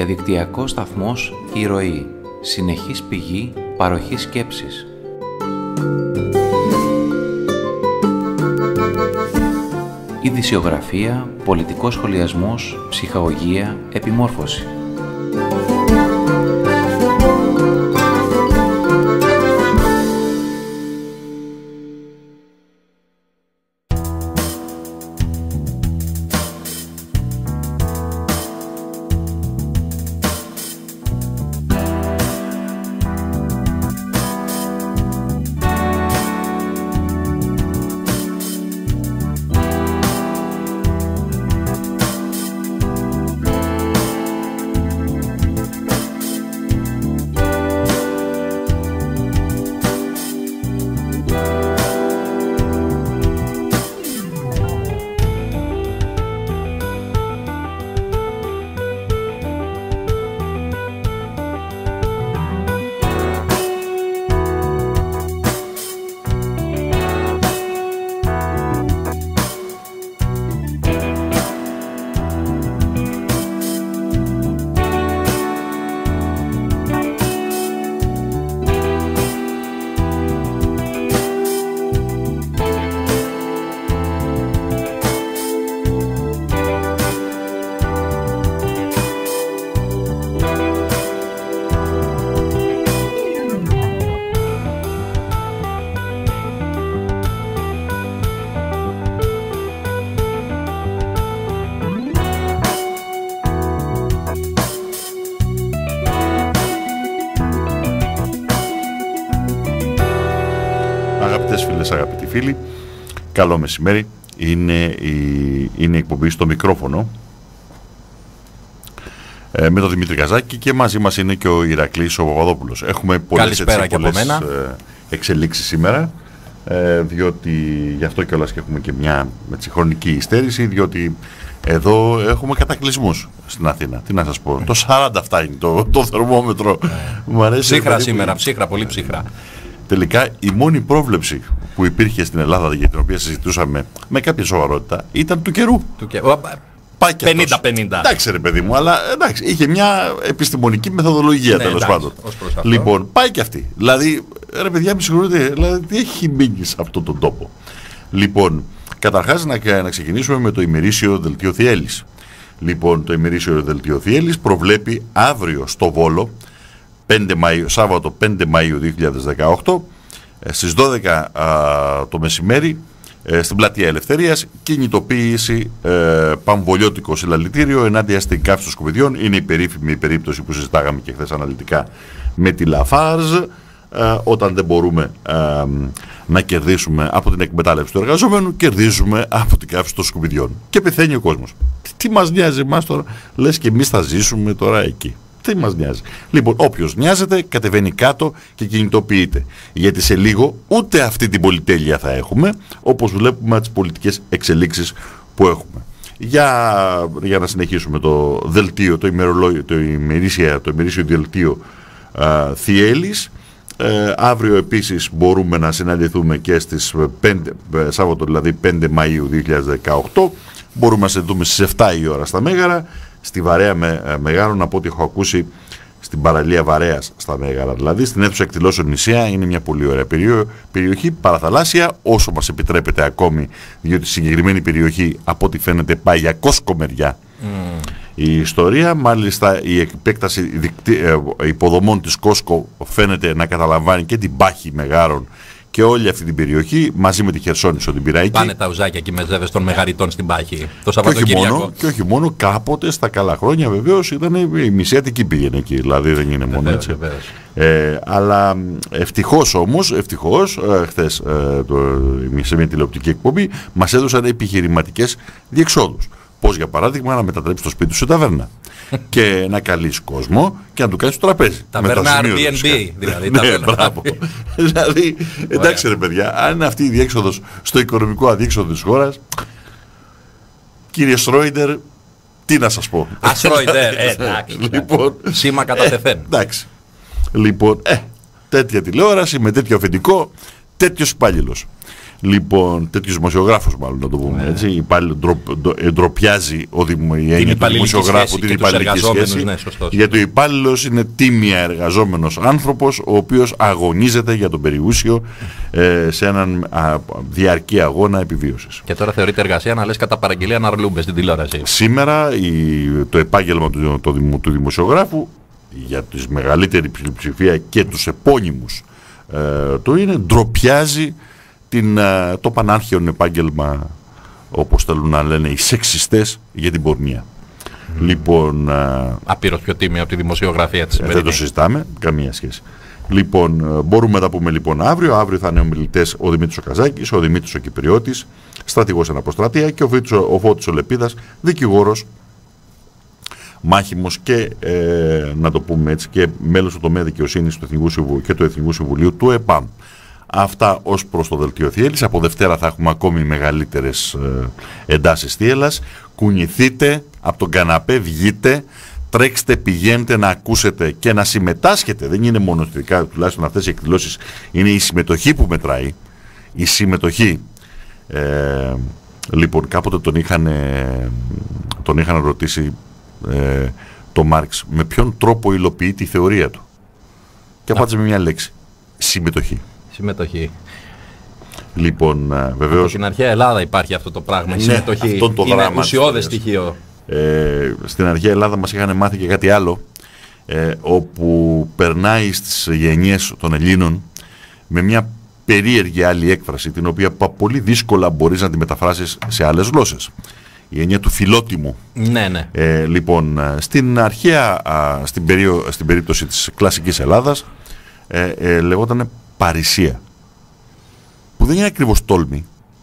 Διαδικτυακός σταθμός «Η Ροή». Συνεχής πηγή παροχής σκέψης. Ειδησιογραφία, πολιτικός σχολιασμός, ψυχαγωγία, επιμόρφωση. Αγαπητοί φίλοι, καλό μεσημέρι. Είναι η εκπομπή στο μικρόφωνο με τον Δημήτρη Καζάκη και μαζί μας είναι και ο Ηρακλής ο Παπαδόπουλος. Έχουμε πολλές εξελίξεις σήμερα, διότι γι' αυτό κιόλας και έχουμε και μια χρονική υστέρηση, διότι εδώ έχουμε κατακλυσμούς στην Αθήνα. Τι να σας πω, το 40 φτάνει το θερμόμετρο. Μου αρέσει ψύχρα σήμερα, ψύχρα, πολύ ψύχρα. Τελικά η μόνη πρόβλεψη που υπήρχε στην Ελλάδα για την οποία συζητούσαμε με κάποια σοβαρότητα ήταν του καιρού. 50-50. Εντάξει ρε παιδί μου, αλλά εντάξει, είχε μια επιστημονική μεθοδολογία, ναι, τέλος πάντων. Λοιπόν, πάει και αυτή. Δηλαδή, ρε παιδιά, με συγχωρείτε, δηλαδή, τι έχει μείνει σε αυτόν τον τόπο. Λοιπόν, καταρχάς να ξεκινήσουμε με το ημερήσιο δελτίο Θιέλης. Λοιπόν, το ημερήσιο δελτίο Θιέλης προβλέπει αύριο στο Βόλο, Σάββατο 5 Μαΐου 2018, στις 12 το μεσημέρι, στην Πλατεία Ελευθερίας, κινητοποίηση παμβολιώτικο συλλαλητήριο ενάντια στην καύση των σκουπιδιών. Είναι η περίφημη περίπτωση που συζητάγαμε και χθες αναλυτικά με τη Λαφάρζ, όταν δεν μπορούμε να κερδίσουμε από την εκμετάλλευση του εργαζόμενου, κερδίζουμε από την καύση των σκουπιδιών. Και πεθαίνει ο κόσμος. Τι μας νοιάζει εμάς τώρα, λες και εμείς θα ζήσουμε τώρα εκεί. Τι μας νοιάζει. Λοιπόν, όποιος νοιάζεται κατεβαίνει κάτω και κινητοποιείται. Γιατί σε λίγο ούτε αυτή την πολυτέλεια θα έχουμε, όπως βλέπουμε τις πολιτικές εξελίξεις που έχουμε. Για να συνεχίσουμε το δελτίο, το ημερήσιο δελτίο Θιέλης. Αύριο επίσης μπορούμε να συναντηθούμε και στις 5, Σάββατο δηλαδή 5 Μαΐου 2018. Μπορούμε να συναντηθούμε στις 7 η ώρα στα Μέγαρα. Στη Βαρέα Μεγάρων, από ό,τι έχω ακούσει, στην παραλία Βαρέας στα Μέγαρα, δηλαδή στην αίθουσα εκδηλώσεων Νησιά. Είναι μια πολύ ωραία περιοχή, παραθαλάσσια, όσο μας επιτρέπεται ακόμη, διότι η συγκεκριμένη περιοχή, από ό,τι φαίνεται, πάει για Κόσκο-μεριά η ιστορία. Μάλιστα η επέκταση υποδομών της Κόσκο φαίνεται να καταλαμβάνει και την Πάχη Μεγάρων και όλη αυτή την περιοχή, μαζί με τη Χερσόνησο την Πυραϊκή. Πάνε τα ουζάκια και οι μεζεύες των μεγαριτών στην Πάχη το Σαββατοκύριακο. Και όχι μόνο, κάποτε στα καλά χρόνια βεβαίως ήταν η μισή Αττική πήγαινε εκεί, δηλαδή δεν είναι μόνο έτσι. Αλλά ευτυχώς όμως, χθες σε μια τηλεοπτική εκπομπή μας έδωσαν επιχειρηματικές διεξόδους. Πώς για παράδειγμα να μετατρέψει το σπίτι σου σε ταβέρνα και να καλείς κόσμο και να του κάνεις το τραπέζι. Ταβέρνα Airbnb δηλαδή. Ναι, μπράβο. Δηλαδή, εντάξει ρε παιδιά, αν είναι αυτή η διέξοδος στο οικονομικό αδιέξοδο της χώρας, κύριε Σρόιντερ, τι να σας πω. Σρόιντερ, εντάξει. Σήμα κατά τεθέν. Εντάξει. Λοιπόν, τέτοια τηλεόραση με τέτοιο αφεντικό, τέτοιος υπάλληλος. Λοιπόν, τέτοιος δημοσιογράφος μάλλον να το πούμε έτσι, πάλι ντροπιάζει η έννοια του δημοσιογράφου την υπαλληλική σχέση, γιατί ο υπάλληλος είναι τίμια εργαζόμενος άνθρωπος, ο οποίος αγωνίζεται για τον περιούσιο σε έναν διαρκή αγώνα επιβίωσης. Και τώρα θεωρείται εργασία να λες κατά παραγγελία να αρλούμπες στην τηλεόραση. Σήμερα το επάγγελμα του δημοσιογράφου, για τη μεγαλύτερη πλειοψηφία και τους επώνυμους του είναι, ντροπιάζει το πανάρχαιο επάγγελμα, όπως θέλουν να λένε οι σεξιστές, για την πορνεία. Λοιπόν, άπειρος πιο τίμιο από τη δημοσιογραφία της σημερινής. Δεν το συζητάμε, καμία σχέση. Λοιπόν, μπορούμε να τα πούμε λοιπόν αύριο. Αύριο θα είναι ομιλητές ο Δημήτρης ο Καζάκης, ο Δημήτρης ο Κυπριώτης, στρατηγός εν αποστρατεία, και ο Φώτης ο Λεπίδας, δικηγόρος, μάχημος και, να το πούμε έτσι, και μέλος του τομέα δικαιοσύνης του Εθνικού Συμβουλίου και του Εθνικού Συμβουλίου του ΕΠΑΜ. Αυτά ως προς το δελτίο Θιέλης. Από Δευτέρα θα έχουμε ακόμη μεγαλύτερες εντάσεις θύελλας. Κουνηθείτε από τον καναπέ, βγείτε, τρέξτε, πηγαίνετε να ακούσετε και να συμμετάσχετε. Δεν είναι μόνο τουλάχιστον αυτές οι εκδηλώσεις, είναι η συμμετοχή που μετράει. Η συμμετοχή. Λοιπόν, κάποτε τον είχαν ρωτήσει το Μάρξ με ποιον τρόπο υλοποιεί τη θεωρία του. Και απάντησε με μια λέξη. Συμμετοχή. Συμμετοχή. Λοιπόν, βεβαίως. Στην αρχαία Ελλάδα υπάρχει αυτό το πράγμα. Η συμμετοχή. Αυτό το είναι δράμα, ουσιώδες στοιχείο. Στην αρχαία Ελλάδα μας είχαν μάθει και κάτι άλλο, όπου περνάει στις γενιές των Ελλήνων με μια περίεργη άλλη έκφραση, την οποία πολύ δύσκολα μπορείς να τη μεταφράσεις σε άλλες γλώσσες. Η έννοια του φιλότιμου. Ναι, ναι. Λοιπόν, στην αρχαία, στην περίπτωση της κλασικής Ελλάδας, λεγόταν παρησία. Που δεν είναι ακριβώς τόλμη.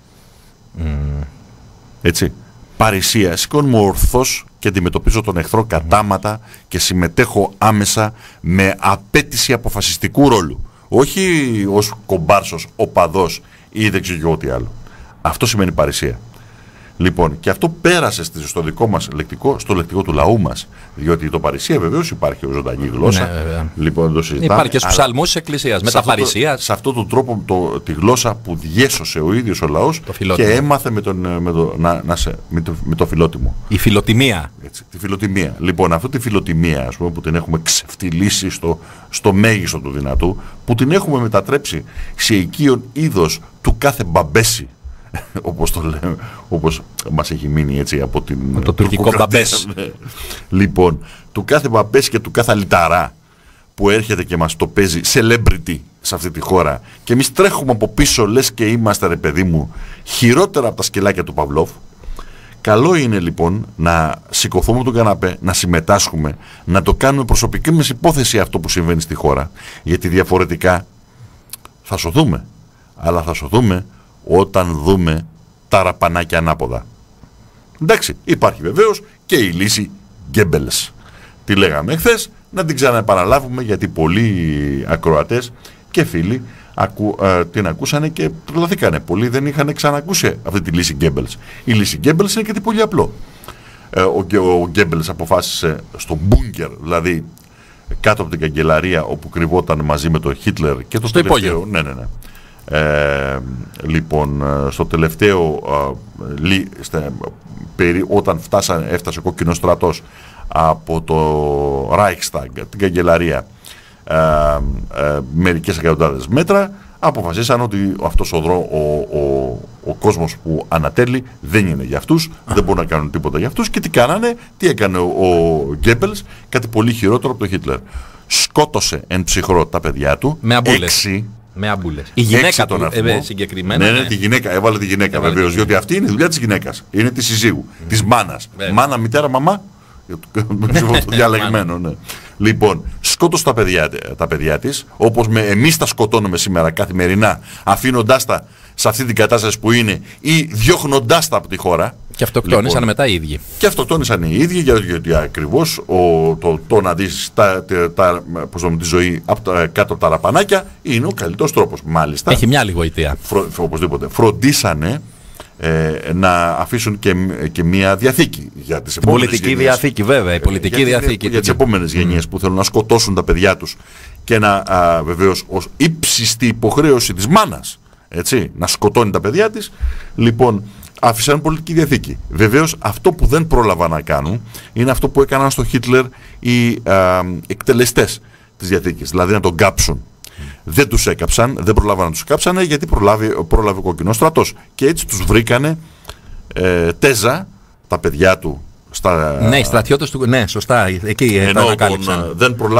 Έτσι. Παρησία. Σηκώνουμε ορθώς και αντιμετωπίζω τον εχθρό κατάματα και συμμετέχω άμεσα με απέτηση αποφασιστικού ρόλου. Όχι ως κομπάρσος, οπαδός ή δεν ξέρω ό,τι άλλο. Αυτό σημαίνει παρησία. Λοιπόν, και αυτό πέρασε στο δικό μας λεκτικό, στο λεκτικό του λαού μας. Διότι το παρησία βεβαίως υπάρχει ως ζωντανή γλώσσα. Ναι, λοιπόν, το συζητάμε. Υπάρχει και στους ψαλμούς της Εκκλησίας. Με τα παρησία. Σε αυτόν τον τρόπο τη γλώσσα που διέσωσε ο ίδιος ο λαός και έμαθε με το φιλότιμο. Η φιλοτιμία. Έτσι, τη φιλοτιμία. Λοιπόν, αυτή τη φιλοτιμία, ας πούμε, που την έχουμε ξεφτυλίσει στο μέγιστο του δυνατού, που την έχουμε μετατρέψει σε οικείον είδος του κάθε μπαμπέση. Όπως το λέμε, όπως μας έχει μείνει έτσι από το τουρκικό μπαμπές. Λοιπόν, του κάθε μπαμπές και του κάθε λιταρά που έρχεται και μας το παίζει celebrity σε αυτή τη χώρα, και εμείς τρέχουμε από πίσω λες και είμαστε, ρε παιδί μου, χειρότερα από τα σκυλάκια του Παυλόφ. Καλό είναι λοιπόν να σηκωθούμε από τον καναπέ, να συμμετάσχουμε, να το κάνουμε προσωπική μας υπόθεση αυτό που συμβαίνει στη χώρα, γιατί διαφορετικά θα σωθούμε, αλλά θα σωθούμε όταν δούμε τα ραπανάκια ανάποδα. Εντάξει, υπάρχει βεβαίως και η λύση Γκέμπελς. Τη λέγαμε χθες, να την ξαναεπαναλάβουμε, γιατί πολλοί ακροατές και φίλοι την ακούσανε και τρελαθήκανε. Πολλοί δεν είχαν ξανακούσει αυτή τη λύση Γκέμπελς. Η λύση Γκέμπελς είναι κάτι πολύ απλό. Ο Γκέμπελς αποφάσισε στο μπούνκερ, δηλαδή κάτω από την καγκελαρία όπου κρυβόταν μαζί με τον Χίτλερ και το τελευταίο. Ναι. Λοιπόν, στο τελευταίο, όταν έφτασε ο κόκκινος στρατός από το Reichstag, την καγκελαρία, μερικές εκατοντάδες μέτρα, αποφασίσαν ότι αυτός ο κόσμος που ανατέλει δεν είναι για αυτούς, δεν μπορούν να κάνουν τίποτα για αυτούς. Και τι έκανε ο Γκέμπελς? Κάτι πολύ χειρότερο από τον Χίτλερ. Σκότωσε εν ψυχρό τα παιδιά του, με αμπούλες. Με αμπούλες. Η γυναίκα του συγκεκριμένα. Ναι, τη γυναίκα, έβαλε τη γυναίκα βεβαίως, διότι αυτή είναι η δουλειά της γυναίκας. Είναι της συζύγου, της μάνας. Μάνα, μητέρα, μαμά. Το διαλεγμένο, ναι. Λοιπόν, σκότωσε τα παιδιά της, όπως εμείς τα σκοτώνουμε σήμερα καθημερινά, αφήνοντάς τα σε αυτή την κατάσταση που είναι ή διώχνοντάς τα από τη χώρα. Και αυτοκτόνησαν μετά οι ίδιοι. Και αυτοκτόνησαν οι ίδιοι, γιατί ακριβώς το να δεις τη ζωή κάτω από τα ραπανάκια είναι ο καλύτερος τρόπος. Μάλιστα. Έχει μια άλλη γοητεία. Οπωσδήποτε. Φροντίσανε να αφήσουν και μια διαθήκη για τις επόμενες πολιτική διαθήκη, βέβαια. Η πολιτική διαθήκη. Για τις επόμενες γενιές που θέλουν να σκοτώσουν τα παιδιά τους και να βεβαίως ως ύψιστη υποχρέωση της μάνας. έτσι, να σκοτώνει τα παιδιά της. Λοιπόν, άφησαν πολιτική διαθήκη. Βεβαίως αυτό που δεν πρόλαβαν να κάνουν είναι αυτό που έκαναν στο Χίτλερ οι εκτελεστές της διαθήκης, δηλαδή να τον κάψουν. Δεν τους έκαψαν, δεν προλάβαν να τους κάψανε, γιατί πρόλαβε ο κόκκινος στρατός. Και έτσι τους βρήκανε τέζα, τα παιδιά του. Ναι, οι στρατιώτες του. Ναι, σωστά. Εκεί τα ανακάλυψαν.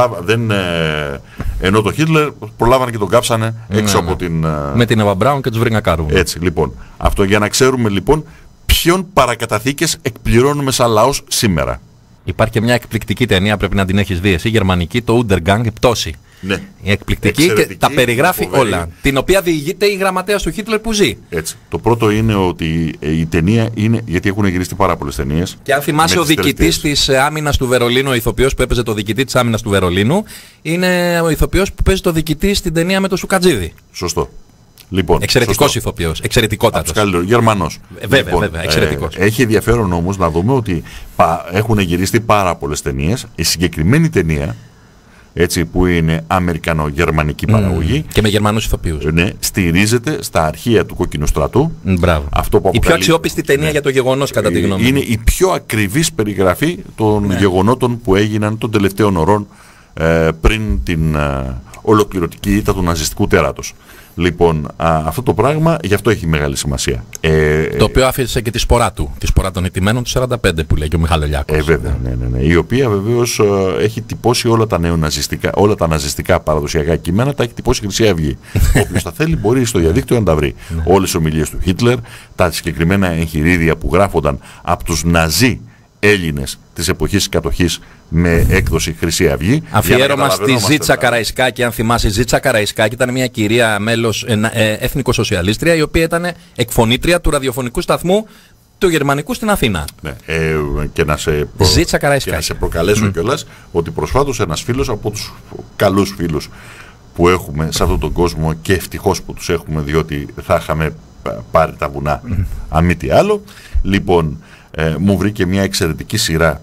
Ενώ το Χίτλερ προλάβανε και τον κάψανε έξω από την. Με την Εύα Μπράουν και τους βρήκα κάρου. Έτσι, λοιπόν. Αυτό για να ξέρουμε λοιπόν ποιον παρακαταθήκες εκπληρώνουμε σαν λαός σήμερα. Υπάρχει και μια εκπληκτική ταινία, πρέπει να την έχεις δει εσύ, γερμανική, το Untergang, η πτώση. Ναι. Η εκπληκτική και τα περιγράφει όλα. Την οποία διηγείται η γραμματέας του Χίτλερ που ζει. Έτσι. Το πρώτο είναι ότι η ταινία είναι. Γιατί έχουν γυριστεί πάρα πολλές ταινίες. Και αν θυμάσαι, ο διοικητής της άμυνας του Βερολίνου, ο ηθοποιός που έπαιζε το διοικητή της άμυνας του Βερολίνου, είναι ο ηθοποιός που παίζει το διοικητή στην ταινία με το Σουκατζίδη. Σωστό. Λοιπόν, εξαιρετικός ηθοποιός. Εξαιρετικότατος. Γερμανός. Βέβαια, εξαιρετικός. Έχει ενδιαφέρον όμως να δούμε ότι έχουν γυριστεί πάρα πολλές ταινίες. Η συγκεκριμένη ταινία, έτσι, που είναι αμερικανο-γερμανική παραγωγή. Και με Γερμανούς ηθοποιούς. Ναι, στηρίζεται στα αρχεία του Κόκκινου Στρατού. Μπράβο. Η πιο αξιόπιστη ταινία για το γεγονός, κατά τη γνώμη μου. Είναι η πιο ακριβής περιγραφή των γεγονότων που έγιναν των τελευταίων ωρών πριν την ολοκληρωτική ήττα του ναζιστικού τέρατος. Λοιπόν, αυτό το πράγμα γι' αυτό έχει μεγάλη σημασία. Το οποίο άφησε και τη σπορά του. Τη σπορά των ηττημένων του 45 που λέει και ο Μιχαλολιάκος. Βέβαια, ναι. Η οποία βεβαίως έχει τυπώσει όλα τα ναζιστικά παραδοσιακά κείμενα, τα έχει τυπώσει η Χρυσή Αυγή. Όποιος τα θέλει μπορεί στο διαδίκτυο να τα βρει. Όλες τις ομιλίες του Χίτλερ, τα συγκεκριμένα εγχειρίδια που γράφονταν από τους Ναζί Έλληνες της εποχής της κατοχής με έκδοση Χρυσή Αυγή. Αφιέρωμα στη Ζήτσα Καραϊσκάκη, αν θυμάσαι. Η Ζήτσα Καραϊσκάκη ήταν μια κυρία μέλος εθνικοσοσιαλίστρια, η οποία ήταν εκφωνήτρια του ραδιοφωνικού σταθμού του Γερμανικού στην Αθήνα. Ναι, και να σε προκαλέσω κιόλας ότι προσφάτως ένας φίλος από τους καλούς φίλους που έχουμε σε αυτόν τον κόσμο, και ευτυχώς που τους έχουμε, διότι θα είχαμε πάρει τα βουνά αν μη τι άλλο, λοιπόν, μου βρήκε μια εξαιρετική σειρά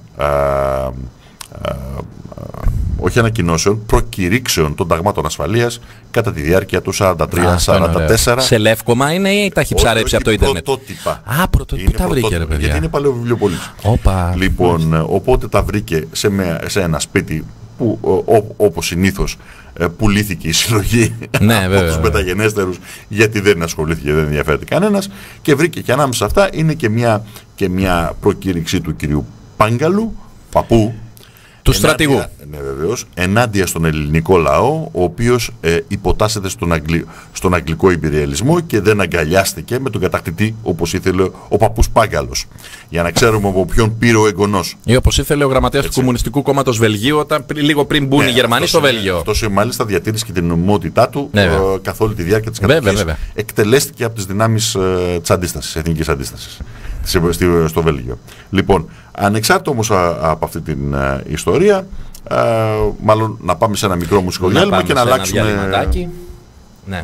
όχι ανακοινώσεων, προκηρύξεων των ταγμάτων ασφαλείας κατά τη διάρκεια του 43-44. Σε λεύκομα είναι ή τα έχει ψαρέψει από το ίντερνετ? Πρωτότυπα. Πού τα βρήκε, ρε παιδιά? Γιατί είναι παλαιό βιβλιοπωλής. Λοιπόν, οπότε τα βρήκε σε ένα σπίτι που όπως συνήθως πουλήθηκε η συλλογή από τους μεταγενέστερους, γιατί δεν ασχολήθηκε, δεν ενδιαφέρεται κανένας, και βρήκε και ανάμεσα αυτά είναι και μια προκήρυξη του κυρίου Πάγκαλου, παππού του στρατηγού. Ναι, βεβαίως, ενάντια στον ελληνικό λαό, ο οποίος υποτάσσεται στον αγγλικό ιμπεριαλισμό και δεν αγκαλιάστηκε με τον κατακτητή όπως ήθελε ο παππούς Πάγκαλος. Για να ξέρουμε από ποιον πήρε ο εγγονός. Ή όπως ήθελε ο γραμματέας του Κομμουνιστικού Κόμματος Βελγίου, λίγο πριν μπουν οι Γερμανοί στο Βέλγιο. Αυτός μάλιστα διατήρησε και την νομιμότητά του καθ' όλη τη διάρκεια της κατοχής. Εκτελέστηκε από τις δυνάμεις της αντίστασης, εθνικής αντίστασης στο Βέλγιο. Λοιπόν, ανεξάρτητα όμως από αυτή την ιστορία, μάλλον να πάμε σε ένα μικρό μουσικό διάλειμμα και να αλλάξουμε. Ναι.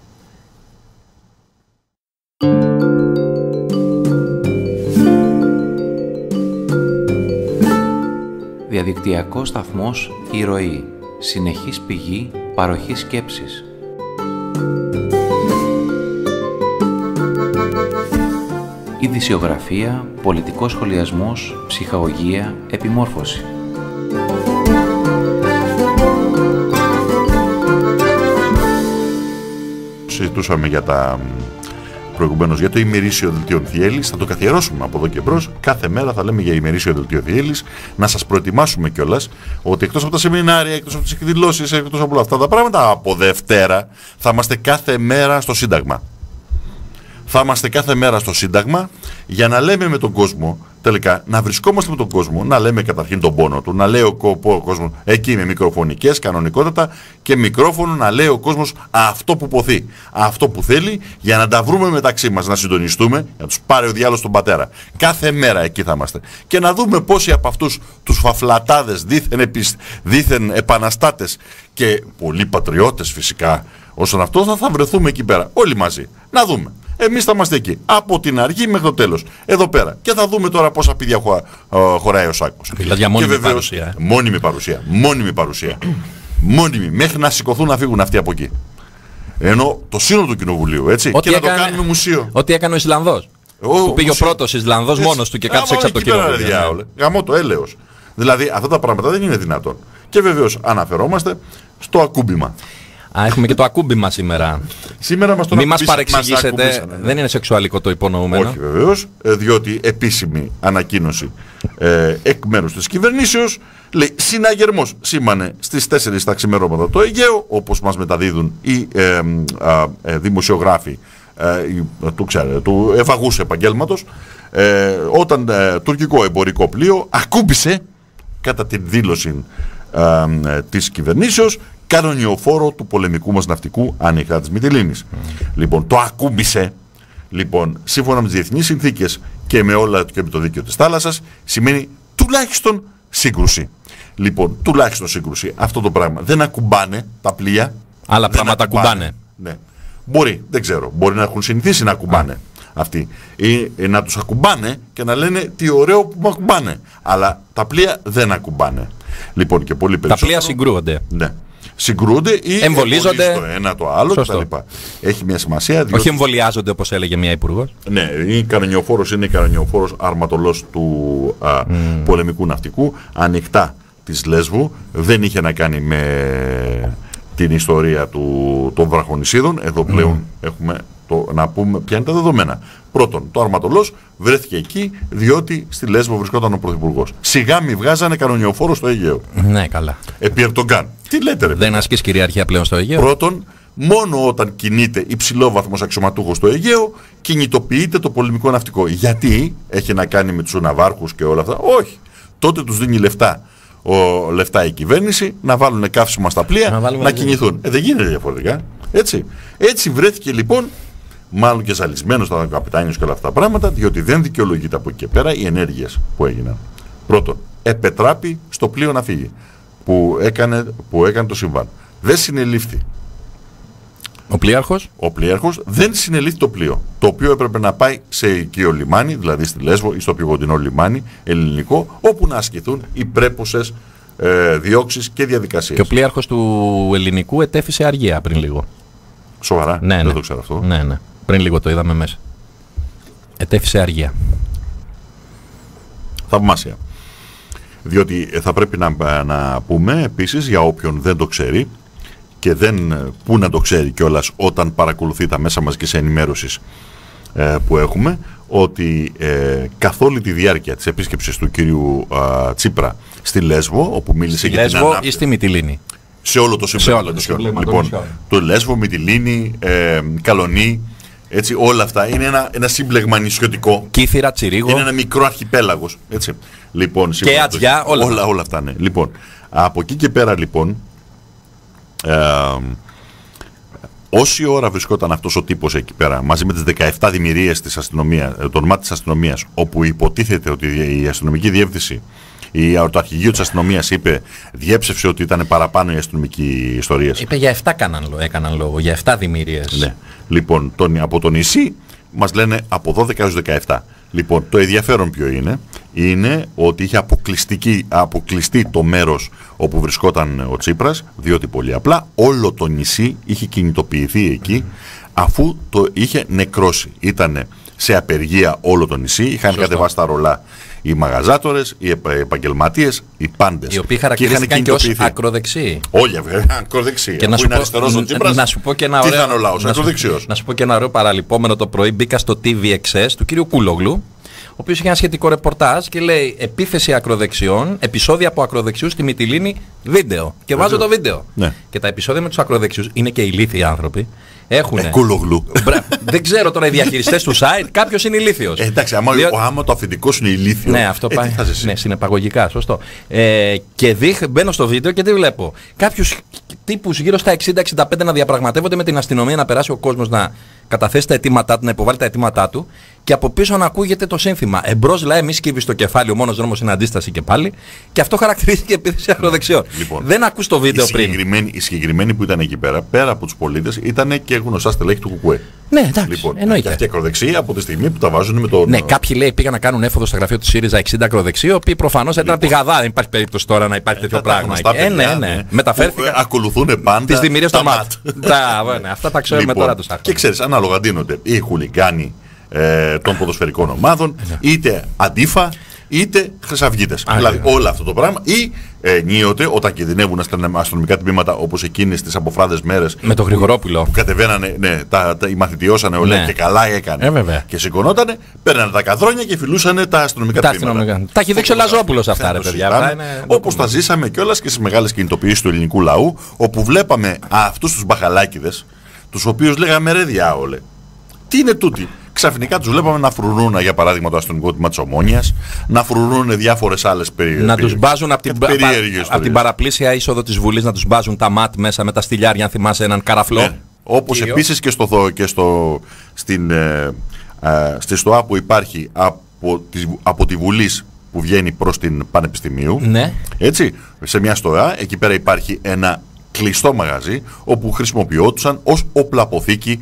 Διαδικτυακός σταθμός «Η Ροή». Συνεχής πηγή παροχή σκέψης. Ειδησιογραφία, πολιτικός σχολιασμός, ψυχαγωγία, επιμόρφωση. Συζητούσαμε προηγουμένως για το ημερήσιο δελτίο Θιέλης. Θα το καθιερώσουμε από εδώ και μπρος. Κάθε μέρα θα λέμε για ημερήσιο δελτίο Θιέλης. Να σας προετοιμάσουμε κιόλας ότι εκτός από τα σεμινάρια, εκτός από τις εκδηλώσεις, εκτός από όλα αυτά τα πράγματα, από Δευτέρα θα είμαστε κάθε μέρα στο Σύνταγμα. Θα είμαστε κάθε μέρα στο Σύνταγμα για να λέμε με τον κόσμο, τελικά, να βρισκόμαστε με τον κόσμο, να λέμε καταρχήν τον πόνο του, να λέει ο κόσμος εκεί με μικροφωνικές κανονικότατα και μικρόφωνο να λέει ο κόσμος αυτό που ποθεί, αυτό που θέλει, για να τα βρούμε μεταξύ μας, να συντονιστούμε, να τους πάρει ο διάλογος τον πατέρα. Κάθε μέρα εκεί θα είμαστε. Και να δούμε πόσοι από αυτούς τους φαφλατάδες, δίθεν επαναστάτες και πολλοί πατριώτες φυσικά, όσον αυτό θα βρεθούμε εκεί πέρα, όλοι μαζί. Να δούμε. Εμείς θα είμαστε εκεί, από την αρχή μέχρι το τέλος, εδώ πέρα. Και θα δούμε τώρα πόσα πίδια χωράει ο σάκος. Δηλαδή για μόνιμη παρουσία. Μόνιμη παρουσία. Μόνιμη, μέχρι να σηκωθούν να φύγουν αυτοί από εκεί. Ενώ το σύνολο του κοινοβουλίου, έτσι. Ό,τι και έκανε, να το κάνουμε μουσείο. Ό,τι έκανε ο Ισλανδός. Που πήγε ο πρώτος Ισλανδός μόνος του και κάθισε έξω από το κοινοβούλιο. Γαμώ το έλεος. Δηλαδή αυτά τα πράγματα δεν είναι δυνατόν. Και βεβαίως αναφερόμαστε στο ακούμπημα. Έχουμε και το ακούμπημα σήμερα. Σήμερα μας το μην μας παρεξηγήσετε, δεν είναι σεξουαλικό το υπονοούμενο. Όχι βεβαίως, διότι επίσημη ανακοίνωση εκ μέρους της κυβερνήσεως λέει συναγερμός σήμανε στις 4 τα ξημερώματα το Αιγαίο, όπως μας μεταδίδουν οι δημοσιογράφοι του ευαγούς επαγγέλματος, όταν τουρκικό εμπορικό πλοίο ακούμπησε κατά την δήλωση της κυβερνήσεως κανονιοφόρο του πολεμικού μας ναυτικού ανοιχτά της Μυτιλήνης. Λοιπόν, το ακούμπησε, λοιπόν, σύμφωνα με τις διεθνείς συνθήκες και με όλα και με το δίκαιο της θάλασσας, σημαίνει τουλάχιστον σύγκρουση. Λοιπόν, τουλάχιστον σύγκρουση. Αυτό το πράγμα. Δεν ακουμπάνε τα πλοία. Άλλα πράγματα ακουμπάνε. Ναι. Μπορεί, δεν ξέρω. Μπορεί να έχουν συνηθίσει να ακουμπάνε αυτοί. Ή να τους ακουμπάνε και να λένε τι ωραίο που με ακουμπάνε. Αλλά τα πλοία δεν ακουμπάνε. Λοιπόν, και πολύ περισσότερο. Τα πλοία συγκρούονται. Ναι. Συγκρούονται ή εμβολίζονται το ένα το άλλο κτλ. Έχει μια σημασία. Διότι... Όχι εμβολιάζονται όπως έλεγε μια υπουργός. Ναι, η κανονιοφόρος είναι η κανονιοφόρος αρματολός του πολεμικού ναυτικού, ανοιχτά της Λέσβου. Δεν είχε να κάνει με την ιστορία των βραχονησίδων. Εδώ πλέον έχουμε να πούμε ποια είναι τα δεδομένα. Πρώτον, το αρματολός βρέθηκε εκεί διότι στη Λέσβο βρισκόταν ο Πρωθυπουργός. Σιγά μη βγάζανε κανονιοφόρο στο Αιγαίο. Ναι, καλά. Επί Ερντογκάν. Τι λέτε, ρε. Δεν ασκείς κυριαρχία πλέον στο Αιγαίο. Πρώτον, μόνο όταν κινείται υψηλόβαθμος αξιωματούχος στο Αιγαίο, κινητοποιείται το πολεμικό ναυτικό. Γιατί έχει να κάνει με τους ναυάρχους και όλα αυτά. Όχι. Τότε τους δίνει λεφτά η κυβέρνηση να βάλουν καύσιμα στα πλοία να κινηθούν. Δεν γίνεται διαφορετικά. Έτσι βρέθηκε λοιπόν. Μάλλον και ζαλισμένος ήταν ο καπιτάνιος και όλα αυτά τα πράγματα, διότι δεν δικαιολογείται από εκεί και πέρα οι ενέργειες που έγιναν. Πρώτον, επετράπη στο πλοίο να φύγει, που έκανε το συμβάν. Δεν συνελήφθη. Ο πλοίαρχος δεν συνελήφθη το πλοίο, το οποίο έπρεπε να πάει σε οικείο λιμάνι, δηλαδή στη Λέσβο ή στο πηγοντινό λιμάνι ελληνικό, όπου να ασκηθούν οι πρέπουσες διώξεις και διαδικασίες. Και ο πλοίαρχος του ελληνικού ετέφησε αργία πριν λίγο. Σοβαρά, ναι, δεν το ξέρω αυτό. Ναι. Πριν λίγο το είδαμε μέσα. Ετέφησε αργία. Θαυμάσια. Διότι θα πρέπει να πούμε επίσης, για όποιον δεν το ξέρει και πού να το ξέρει κιόλας όταν παρακολουθεί τα μέσα μαζικής ενημέρωσης που έχουμε, ότι καθ' όλη τη διάρκεια της επίσκεψης του κύριου Τσίπρα στη Λέσβο, όπου μίλησε για την ανάπτυξη. Ή στη Μυτιλήνη. Σε όλο το σύμπλεγμα. Λοιπόν, το Λέσβο, Μυτιλήνη, Καλονή, έτσι, όλα αυτά είναι ένα σύμπλεγμα νησιωτικό. Κύθυρα, Τσιρίγο. Είναι ένα μικρό αρχιπέλαγος. Έτσι. Λοιπόν, και Ατζιά, όλα αυτά, ναι. Λοιπόν, από εκεί και πέρα, λοιπόν, όση ώρα βρισκόταν αυτός ο τύπος εκεί πέρα, μαζί με τις 17 δημιουργίες της αστυνομίας, το όνομά της αστυνομίας, όπου υποτίθεται ότι η αστυνομική διεύθυνση, το αρχηγείο της αστυνομίας διέψευσε ότι ήταν παραπάνω οι αστυνομικοί ιστορίες. Είπε για 7 έκαναν λόγο, για 7 δημιουργίες. Ναι. Λοιπόν, από το νησί μας λένε από 12 έως 17. Λοιπόν, το ενδιαφέρον ποιο είναι ότι είχε αποκλειστεί το μέρος όπου βρισκόταν ο Τσίπρας, διότι πολύ απλά όλο το νησί είχε κινητοποιηθεί εκεί, αφού το είχε νεκρώσει. Ήτανε σε απεργία όλο το νησί, είχαν κατεβάσει τα ρολά οι μαγαζάτορες, οι επαγγελματίες, οι πάντες. Οι οποίοι χαρακτηρίστηκαν και ως ακροδεξιοί. Όλοι βέβαια, ακροδεξιοί. Και να σου πω και ένα ωραίο, να σου πω και ένα ωραίο παραλυπόμενο το πρωί. Μπήκα στο TVXS του κύριου Κούλογλου, ο οποίος είχε ένα σχετικό ρεπορτάζ και λέει επίθεση ακροδεξιών, επεισόδια από ακροδεξιούς στη Μυτιλήνη, βίντεο. Και βάζω το βίντεο. Ναι. Και τα επεισόδια με τους ακροδεξιούς είναι και ηλίθιοι άνθρωποι. Έχουνε. Κούλογλου. Δεν ξέρω τώρα οι διαχειριστές του site, κάποιος είναι ηλίθιος. Εντάξει, άμα το αφεντικό είναι ηλίθιο. Ναι, αυτό πάει. Ναι, συνεπαγωγικά, σωστό. Και μπαίνω στο βίντεο και τι βλέπω. Κάποιους τύπους γύρω στα 60-65 να διαπραγματεύονται με την αστυνομία να περάσει ο κόσμος να καταθέσει τα αιτήματά του, να υποβάλει τα αιτήματά του. και από πίσω να ακούγεται το σύνθημα. Εμπρός λαέ μη σκύβει στο κεφάλι, ο μόνος δρόμος είναι αντίσταση και πάλι. Και αυτό χαρακτηρίζει και επίθεση ακροδεξιών. Λοιπόν, δεν ακούς το βίντεο πριν. Οι συγκεκριμένοι που ήταν εκεί πέρα από τους πολίτες, ήταν και γνωστά στελέχη του ΚΚΕ. Ναι, εντάξει. Λοιπόν, και αυτοί ακροδεξιοί από τη στιγμή που τα βάζουν με το. Ναι, κάποιοι λέει πήγαν να κάνουν έφοδο στο γραφείο του ΣΥΡΙΖΑ 60 ακροδεξιοί, οι οποίοι προφανώς ήταν από τη Γαδά. Δεν υπάρχει περίπτωση τώρα να υπάρχει τέτοιο πράγμα. Ναι. Μεταφέρθηκαν. Ακολουθούν πάντα τις δημιουργίες των ΜΑΤ. Αυτά τα ξέρουμε τώρα τους άρχοντες. Και ξέρεις, ανάλογα ντύνονται οι χουλιγκάνοι των ποδοσφαιρικών ομάδων, είτε αντίφα, είτε χρυσαυγίτες. Δηλαδή όλο αυτό το πράγμα. Ή ενίοτε όταν κινδυνεύουν αστυνομικά τμήματα όπως εκείνες τις αποφράδες μέρες. Με τον Γρηγορόπουλο. Που κατεβαίνανε, οι μαθητιώσανε όλα και καλά έκανε. Και σηκωνότανε, παίρνανε τα καθρόνια και φιλούσανε τα αστυνομικά τμήματα. Τα έχει δείξει ο Λαζόπουλος αυτά, ρε παιδιά. Όπως τα ζήσαμε κιόλας και στις μεγάλες κινητοποιήσεις του ελληνικού λαού, όπου βλέπαμε αυτούς τους μπαχαλάκιδες, τους οποίους λέγαμε ρε διάολε. Τι είναι τούτοι. Ξαφνικά τους βλέπαμε να φρουρούν, για παράδειγμα, το αστυνομικό τμήμα της Ομόνοιας, να φρουρούν διάφορες άλλες περιοχές. Να τους μπάζουν από την παραπλήσια είσοδο της Βουλής, να τους μπάζουν τα ΜΑΤ μέσα με τα στυλιάρια, αν θυμάσαι έναν καραφλό. Ναι. Όπως επίσης και στη ΣΤΟΑ που υπάρχει από τη Βουλή που βγαίνει προς την Πανεπιστημίου. Ναι. Έτσι, σε μια ΣΤΟΑ, εκεί πέρα υπάρχει ένα κλειστό μαγαζί, όπου χρησιμοποιόντουσαν ως οπλαποθήκη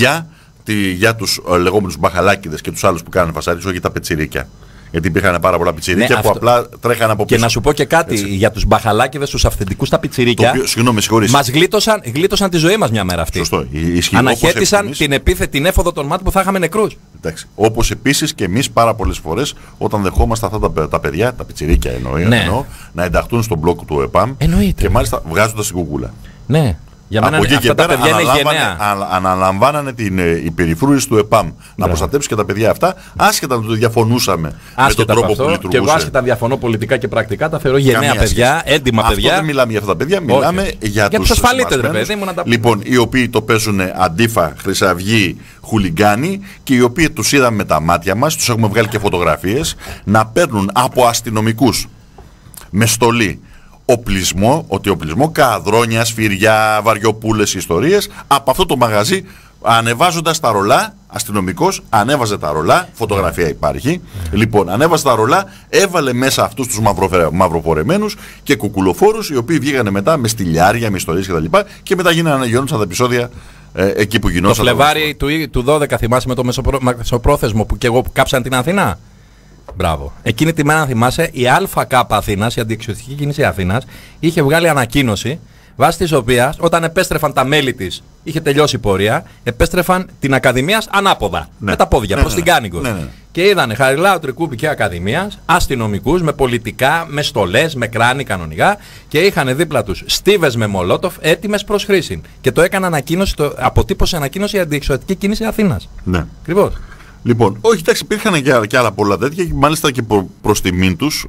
για τους λεγόμενους μπαχαλάκιδες και τους άλλους που κάνανε φασάρις, όχι τα πετσιρίκια. Γιατί υπήρχαν πάρα πολλά πιτσιρίκια που απλά τρέχαν από πίσω. Και να σου πω και κάτι, έτσι, για τους μπαχαλάκιδες, τους αυθεντικούς τα πιτσιρίκια. Συγγνώμη, συγχωρείς. Μας γλίτωσαν τη ζωή μας μια μέρα αυτή. Σωστό. Αναχέτησαν την έφοδο των ΜΑΤ που θα είχαμε νεκρούς. Εντάξει. Όπως επίσης και εμείς πάρα πολλές φορές όταν δεχόμαστε αυτά τα παιδιά, τα πιτσιρίκια εννοώ, να ενταχθούν στον μπλοκ του ΕΠΑΜ. Εννοείται. Και μάλιστα βγάζοντας την κουκούλα. Ναι. Για μένα από εκεί και πέρα αναλαμβάνανε η περιφρούρηση του ΕΠΑΜ να προστατέψει και τα παιδιά αυτά, άσχετα να το διαφωνούσαμε με τον τρόπο που λειτουργούσε. Και εγώ άσχετα διαφωνώ πολιτικά και πρακτικά, τα θεωρώ γενναία παιδιά, έντιμα παιδιά. Αυτό δεν μιλάμε για αυτά τα παιδιά, μιλάμε για τους ασφαλίτες. Λοιπόν, οι οποίοι το παίζουν αντίφα, χρυσαυγοί, χουλιγκάνοι και οι οποίοι τους είδαμε με τα μάτια μας, τους έχουμε βγάλει και φωτογραφίες, να παίρνουν από αστυνομικούς με στολή οπλισμό, καδρόνια, σφυριά, βαριοπούλες, ιστορίες, από αυτό το μαγαζί, ανεβάζοντας τα ρολά, αστυνομικός ανέβαζε τα ρολά, φωτογραφία υπάρχει, λοιπόν, ανέβαζε τα ρολά, έβαλε μέσα αυτούς τους μαυροφορεμένους και κουκουλοφόρους, οι οποίοι βγήκανε μετά με στυλιάρια, με ιστορίες κτλ. Και μετά γινόντουσαν τα επεισόδια εκεί που γινόταν. Το Φλεβάρι του 12, θυμάσαι, με το μεσοπρόθεσμο που και εγώ κάψαν την Αθηνά. Μπράβο. Εκείνη τη μέρα, θυμάσαι, η ΑΚ Αθήνας, η Αντιεξιωτική Κίνηση Αθήνας, είχε βγάλει ανακοίνωση βάσει της οποίας όταν επέστρεφαν τα μέλη της, είχε τελειώσει η πορεία, επέστρεφαν την Ακαδημίας ανάποδα. Με τα πόδια προς την Κάνικο. Και είδανε Χαριλάου, Τρικούπη και Ακαδημίας, αστυνομικούς με πολιτικά, με στολές, με κράνη κανονικά και είχαν δίπλα τους στίβες με μολότοφ έτοιμες προς χρήση. Και το έκανε ανακοίνωση, αποτύπωσε ανακοίνωση η Αντιεξιωτική Κίνηση Αθήνας. Ναι. Ακριβώς. Λοιπόν, όχι, εντάξει, υπήρχαν και άλλα πολλά τέτοια και μάλιστα και προς τιμήν τους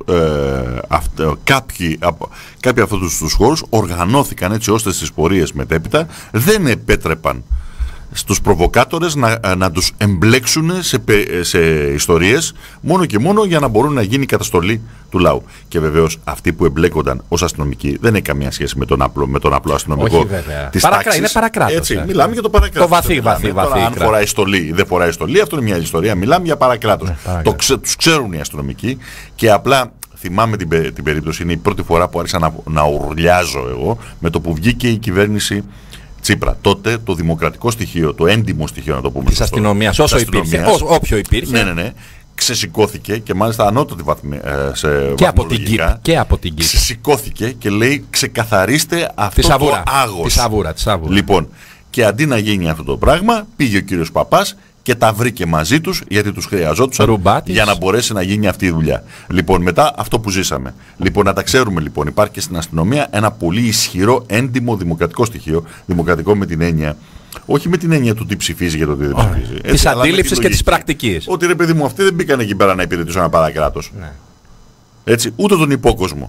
κάποιοι από αυτούς τους χώρους οργανώθηκαν έτσι ώστε στις πορείες μετέπειτα δεν επέτρεπαν στους προβοκάτορες να τους εμπλέξουν σε ιστορίες μόνο και μόνο για να μπορούν να γίνει η καταστολή του λαού. Και βεβαίως αυτοί που εμπλέκονταν ως αστυνομικοί δεν έχει καμία σχέση με τον απλό αστυνομικό της τάξης. Είναι παρακράτος. Έτσι, μιλάμε για το παρακράτος. Το βαθύ. Αν φοράει στολή ή δεν φοράει στολή, αυτό είναι μια άλλη ιστορία. Μιλάμε για παρακράτος. Τους ξέρουν οι αστυνομικοί και απλά θυμάμαι την περίπτωση, είναι η πρώτη φορά που άρχισα να ουρλιάζω εγώ με το που βγήκε η κυβέρνηση Τσίπρα. Τότε το δημοκρατικό στοιχείο, το έντιμο στοιχείο να το πούμε. Της αστυνομίας, όσο υπήρχε. Όποιο υπήρχε. Ναι. Ξεσηκώθηκε και μάλιστα ανώτατη σε βαθμολογικά. Και από την Κύπρο. Ξεσηκώθηκε και λέει ξεκαθαρίστε αυτό το άγος. Τη σαβούρα. Λοιπόν, και αντί να γίνει αυτό το πράγμα, πήγε ο κύριος Παπάς και τα βρήκε μαζί τους γιατί τους χρειαζόντουσαν για να μπορέσει να γίνει αυτή η δουλειά. Λοιπόν, μετά αυτό που ζήσαμε. Λοιπόν, να τα ξέρουμε λοιπόν, υπάρχει και στην αστυνομία ένα πολύ ισχυρό έντιμο δημοκρατικό στοιχείο. Δημοκρατικό με την έννοια, όχι με την έννοια του τι ψηφίζει και το τι δεν ψηφίζει. Της αντίληψης και της πρακτικής. Ότι ρε παιδί μου, αυτοί δεν μπήκαν εκεί πέρα να υπηρετήσουν ένα παρακράτος. Ναι. Έτσι, ούτε τον υπόκοσμο.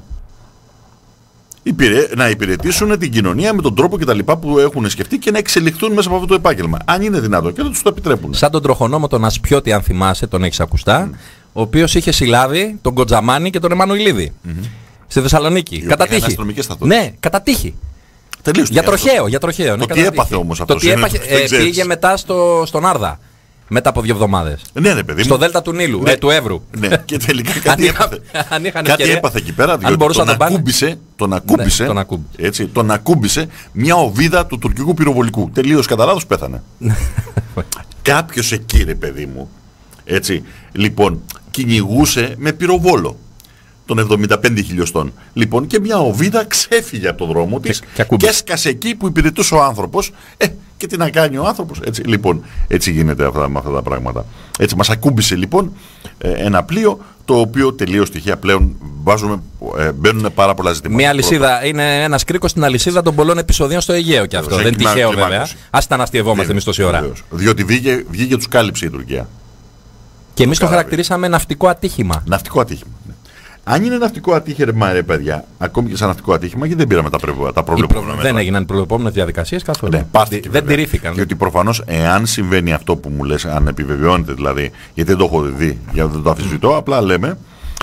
Να υπηρετήσουν την κοινωνία με τον τρόπο και τα λοιπά που έχουν σκεφτεί και να εξελιχθούν μέσα από αυτό το επάγγελμα. Αν είναι δυνατόν και δεν τους το επιτρέπουν. Σαν τον τροχονόμο τον Ασπιώτη, αν θυμάσαι, τον έχεις ακουστά, ο οποίος είχε συλλάβει τον Κοντζαμάνη και τον Εμμανουηλίδη. Στη Θεσσαλονίκη. Κατά τύχη. Ναι, κατά τύχη. Για τροχαίο. Το τι έπαθε όμως αυτός. Πήγε μετά στον Άρδα. Μετά από 2 εβδομάδες. Ναι, ναι, παιδί μου. Στο Δέλτα του Νείλου, του Εύρου. Ναι, και τελικά κάτι έπαθε εκεί πέρα. Τον ακούμπησε μια οβίδα του τουρκικού πυροβολικού. Τελείως κατά λάθος πέθανε. Κάποιος εκεί, ρε παιδί μου. Έτσι. Λοιπόν, κυνηγούσε με πυροβόλο των 75 χιλιοστών. Λοιπόν, και μια οβίδα ξέφυγε από το δρόμο της και έσκασε εκεί που υπηρετούσε ο άνθρωπος. Και τι να κάνει ο άνθρωπος. Έτσι, λοιπόν, έτσι γίνεται με αυτά τα πράγματα. Έτσι, μας ακούμπησε λοιπόν ένα πλοίο, το οποίο τελείως τυχαία πλέον μπαίνουν πάρα πολλά ζητήματα. Μια αλυσίδα, είναι ένας κρίκος στην αλυσίδα των πολλών επεισοδίων στο Αιγαίο και αυτό. Δεν είναι τυχαίο βέβαια. Ας τα αστειευόμαστε εμείς τόση ώρα. Διότι βγήκε τους κάλυψε η Τουρκία. Και εμείς το χαρακτηρίσαμε ναυτικό ατύχημα. Ναυτικό ατύχημα. Αν είναι ναυτικό ατύχημα, ρε παιδιά, ακόμη και σαν ναυτικό ατύχημα, γιατί δεν πήραμε τα προβλεπόμενα. Δεν έγιναν οι προβλεπόμενες διαδικασίες καθόλου. Ναι, δεν τηρήθηκαν. Διότι προφανώς, εάν συμβαίνει αυτό που μου λες, αν επιβεβαιώνεται δηλαδή, γιατί δεν το έχω δει, γιατί δεν το αφισβητώ, απλά λέμε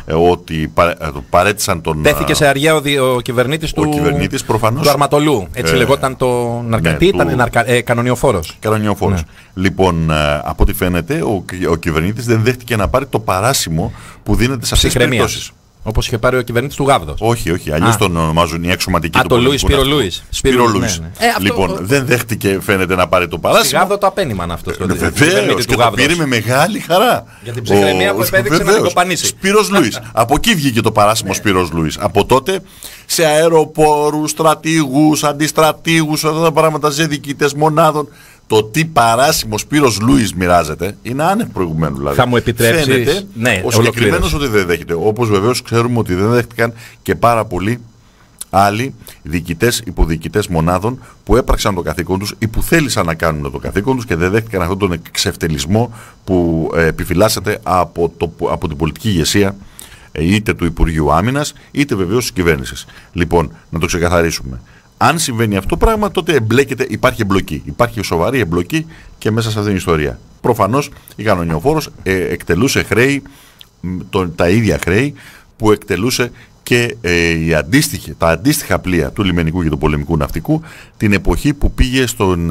ότι παρέτησαν τον. Τέθηκε σε αργία ο κυβερνήτης του Αρματολού. Έτσι λεγόταν το ναρκωτή, ήταν κανονιοφόρος. Κανονιοφόρος. Ναι. Λοιπόν, από ό,τι φαίνεται, ο κυβερνήτης δεν δέχτηκε να πάρει το παράσημο που δίνεται σε αυτές τις περιπτώσεις. Όπως είχε πάρει ο κυβερνήτης του Γάβδος. Όχι, αλλιώς τον ονομάζουν οι εξωματικοί του πολιτικού. Σπύρο Λούις. Σπύρο Λούις. Λοιπόν, δεν δέχτηκε, φαίνεται, να πάρει το παράσημο. Στη Γάβδο το απένιμαν αυτό. Βεβαίως, και το πήρε με μεγάλη χαρά. Για την ψυχραιμία που επέδειξε να την κοπανίσει. Σπύρος Λούις. Από εκεί βγήκε το παράσημο Σπύρος Λούις. Από τότε σε αεροπόρους, στρατηγούς, αντιστρατηγούς, αυτά τα πράγματα, σε διοικητές μονάδων. Το τι παράσημο Σπύρος Λούις μοιράζεται είναι άνευ προηγουμένου. Δηλαδή. Θα μου επιτρέψεις. Φαίνεται ο συγκεκριμένος ότι δεν δέχεται. Όπως βεβαίως ξέρουμε ότι δεν δέχτηκαν και πάρα πολλοί άλλοι διοικητές, υποδιοικητές μονάδων που έπραξαν το καθήκον τους ή που θέλησαν να κάνουν το καθήκον τους και δεν δέχτηκαν αυτόν τον εξευτελισμό που επιφυλάσσεται από την πολιτική ηγεσία είτε του Υπουργείου Άμυνας είτε βεβαίως της κυβέρνησης. Λοιπόν, να το ξεκαθαρίσουμε. Αν συμβαίνει αυτό το πράγμα, τότε υπάρχει εμπλοκή. Υπάρχει σοβαρή εμπλοκή και μέσα σε αυτήν την ιστορία. Προφανώς η κανονιοφόρος εκτελούσε χρέη, τα ίδια χρέη που εκτελούσε και τα αντίστοιχα πλοία του λιμενικού και του πολεμικού ναυτικού την εποχή που πήγε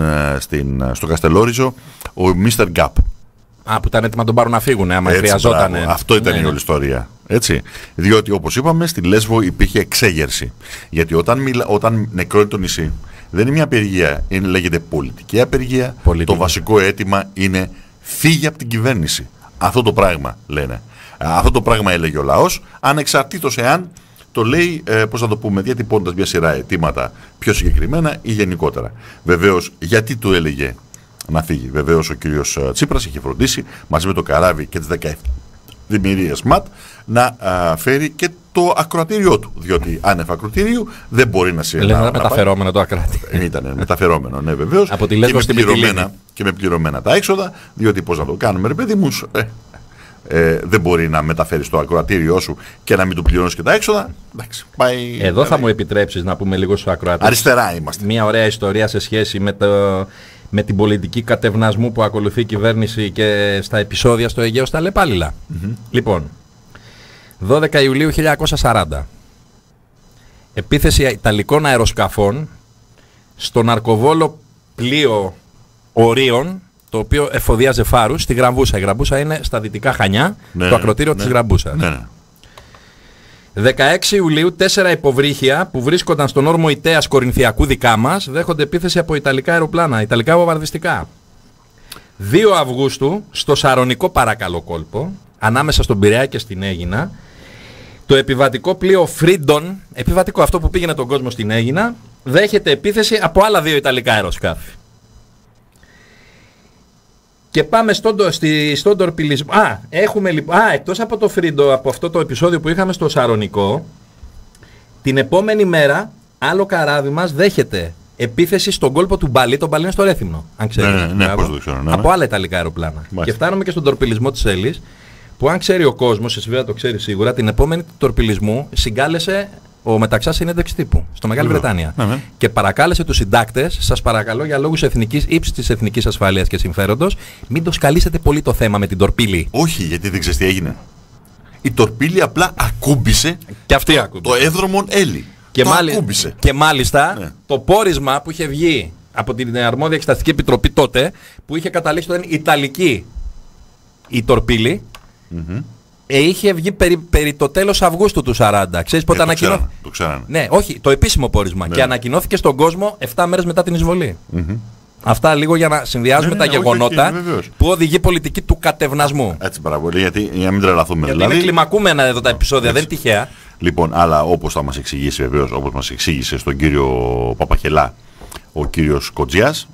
στο Καστελόριζο ο Mr. Gap. Που ήταν έτοιμα να τον πάρουν να φύγουν, άμα χρειαζόταν. Αυτό ήταν η όλη ιστορία. Έτσι. Διότι όπως είπαμε, στη Λέσβο υπήρχε εξέγερση. Γιατί όταν νεκρώνει το νησί, δεν είναι μια απεργία, λέγεται πολιτική απεργία. Το βασικό αίτημα είναι φύγει από την κυβέρνηση. Αυτό το πράγμα λένε. Αυτό το πράγμα έλεγε ο λαός, ανεξαρτήτως εάν το λέει, πώς θα το πούμε, διατυπώνοντας μια σειρά αιτήματα πιο συγκεκριμένα ή γενικότερα. Βεβαίως, γιατί το έλεγε να φύγει. Βεβαίως ο κύριος Τσίπρας είχε φροντίσει μαζί με το καράβι και τις 17 δημιουργίες ΜΑΤ να φέρει και το ακροατήριό του. Διότι άνευ ακροατήριου δεν μπορεί να συμβεί. Λέμε μεταφερόμενο το ακροατήριο. Ήταν μεταφερόμενο, ναι, βεβαίως. Από τη Λέσβο στην Μυτιλήνη. Και με πληρωμένα τα έξοδα, διότι πώς να το κάνουμε, ρε παιδί μου, δεν μπορεί να μεταφέρει το ακροατήριό σου και να μην του πληρώνεις και τα έξοδα. Εντάξει, πάει, εδώ θα μου επιτρέψεις να πούμε λίγο στους ακροατές. Αριστερά είμαστε. Μια ωραία ιστορία σε σχέση με την πολιτική κατευνασμού που ακολουθεί η κυβέρνηση και στα επεισόδια στο Αιγαίο στα Λεπάλληλα. Λοιπόν, 12 Ιουλίου 1940. Επίθεση Ιταλικών αεροσκαφών στο ναρκοβόλο πλοίο Ορίων, το οποίο εφοδιάζε φάρους στη Γραμβούσα. Η Γραμβούσα είναι στα δυτικά Χανιά, το ακροτήριο της Γραμβούσας. 16 Ιουλίου, 4 υποβρύχια που βρίσκονταν στον όρμο Ιτέας Κορινθιακού δικά μας δέχονται επίθεση από Ιταλικά αεροπλάνα, Ιταλικά βομβαρδιστικά. 2 Αυγούστου, στο Σαρονικό παρακαλώ κόλπο, ανάμεσα στον Πειραιά και στην Αίγινα, το επιβατικό πλοίο Φρίντον, επιβατικό αυτό που πήγαινε τον κόσμο στην Αίγινα, δέχεται επίθεση από άλλα 2 Ιταλικά αεροσκάφη. Και πάμε στον τορπιλισμό. Έχουμε λοιπόν. Εκτός από το Φρίντο, από αυτό το επεισόδιο που είχαμε στο Σαρονικό, την επόμενη μέρα άλλο καράβι μας δέχεται επίθεση στον κόλπο του Μπαλί. Το Μπαλί είναι στο Ρέθυμνο, αν ξέρετε. Ναι, πώς το ξέρω. Ναι, από άλλα Ιταλικά αεροπλάνα. Μάλιστα. Και φτάνουμε και στον τορπιλισμό της Έλλης, που αν ξέρει ο κόσμος, εσύ βέβαια το ξέρει σίγουρα, την επόμενη του τορπιλισμού συγκάλεσε ο Μεταξάς συνέντευξη τύπου στο Μεγάλη Βρετάνια. Και παρακάλεσε τους συντάκτες, σας παρακαλώ για λόγους ύψης της εθνικής ασφάλειας και συμφέροντος, μην το σκαλίσετε πολύ το θέμα με την τορπίλη. Όχι, γιατί δεν ξέρεις τι έγινε. Η τορπίλη απλά ακούμπησε και αυτή το έδρομον Έλλη. Και μάλιστα το πόρισμα που είχε βγει από την αρμόδια εξεταστική επιτροπή τότε, που είχε καταλήξει ότι ήταν Ιταλική η Τορπίλη είχε βγει περί το τέλος Αυγούστου του 40. Ξέρεις πότε ανακοινώθηκε? Το ξέρανε. Ναι, όχι, το επίσημο πόρισμα. Και ανακοινώθηκε στον κόσμο 7 μέρες μετά την εισβολή. Αυτά λίγο για να συνδυάζουμε τα γεγονότα που οδηγεί πολιτική του κατευνασμού. Έτσι, μπράβο, γιατί για να μην τρελαθούμε. Γιατί είναι κλιμακούμενα εδώ τα επεισόδια, δεν είναι τυχαία. Λοιπόν, αλλά όπως θα μας εξηγήσει βεβαίως, όπως μας εξήγησε στον κύριο Παπαχελά ο κύριος Κοτζιάς,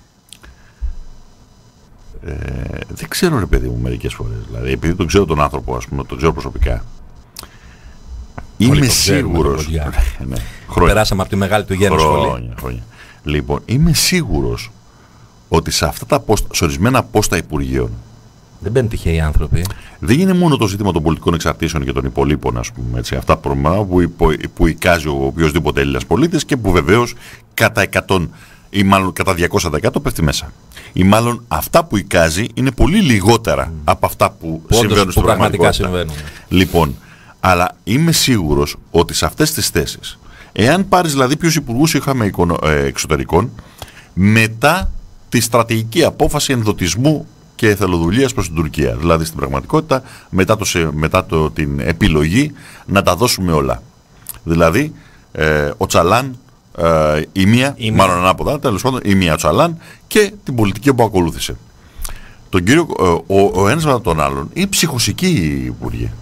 δεν ξέρω ρε παιδί μου μερικές φορές, δηλαδή επειδή τον ξέρω τον άνθρωπο, ας πούμε, τον ξέρω προσωπικά, είμαι σίγουρος, ναι, περάσαμε από τη μεγάλη του γέννη σχολή. Χρόνια. Λοιπόν, είμαι σίγουρος ότι σε αυτά τα σε ορισμένα πόστα υπουργείων δεν μπαίνουν τυχαίοι άνθρωποι. Δεν είναι μόνο το ζήτημα των πολιτικών εξαρτήσεων και των υπολείπων, ας πούμε, έτσι, αυτά που εικάζει ο οποιοσδήποτε Έλληνας πολίτης και που βεβαίως κατά 100 ή μάλλον κατά 200% πέφτει μέσα. Ή μάλλον αυτά που εικάζει είναι πολύ λιγότερα από αυτά που συμβαίνουν στην πραγματικότητα. Λοιπόν, αλλά είμαι σίγουρος ότι σε αυτές τις θέσεις, εάν πάρεις δηλαδή ποιους υπουργούς είχαμε εξωτερικών, μετά τη στρατηγική απόφαση ενδοτισμού και εθελοδουλείας προς την Τουρκία, δηλαδή στην πραγματικότητα μετά την επιλογή να τα δώσουμε όλα. Δηλαδή ο Τσαλάν, η μία, μάλλον ανάποδα, τέλος πάντων, η μία ο Τσαλάν και την πολιτική που ακολούθησε. Τον κύριο, ο ένας μετά τον άλλον είναι ψυχοσικοί υπουργοί.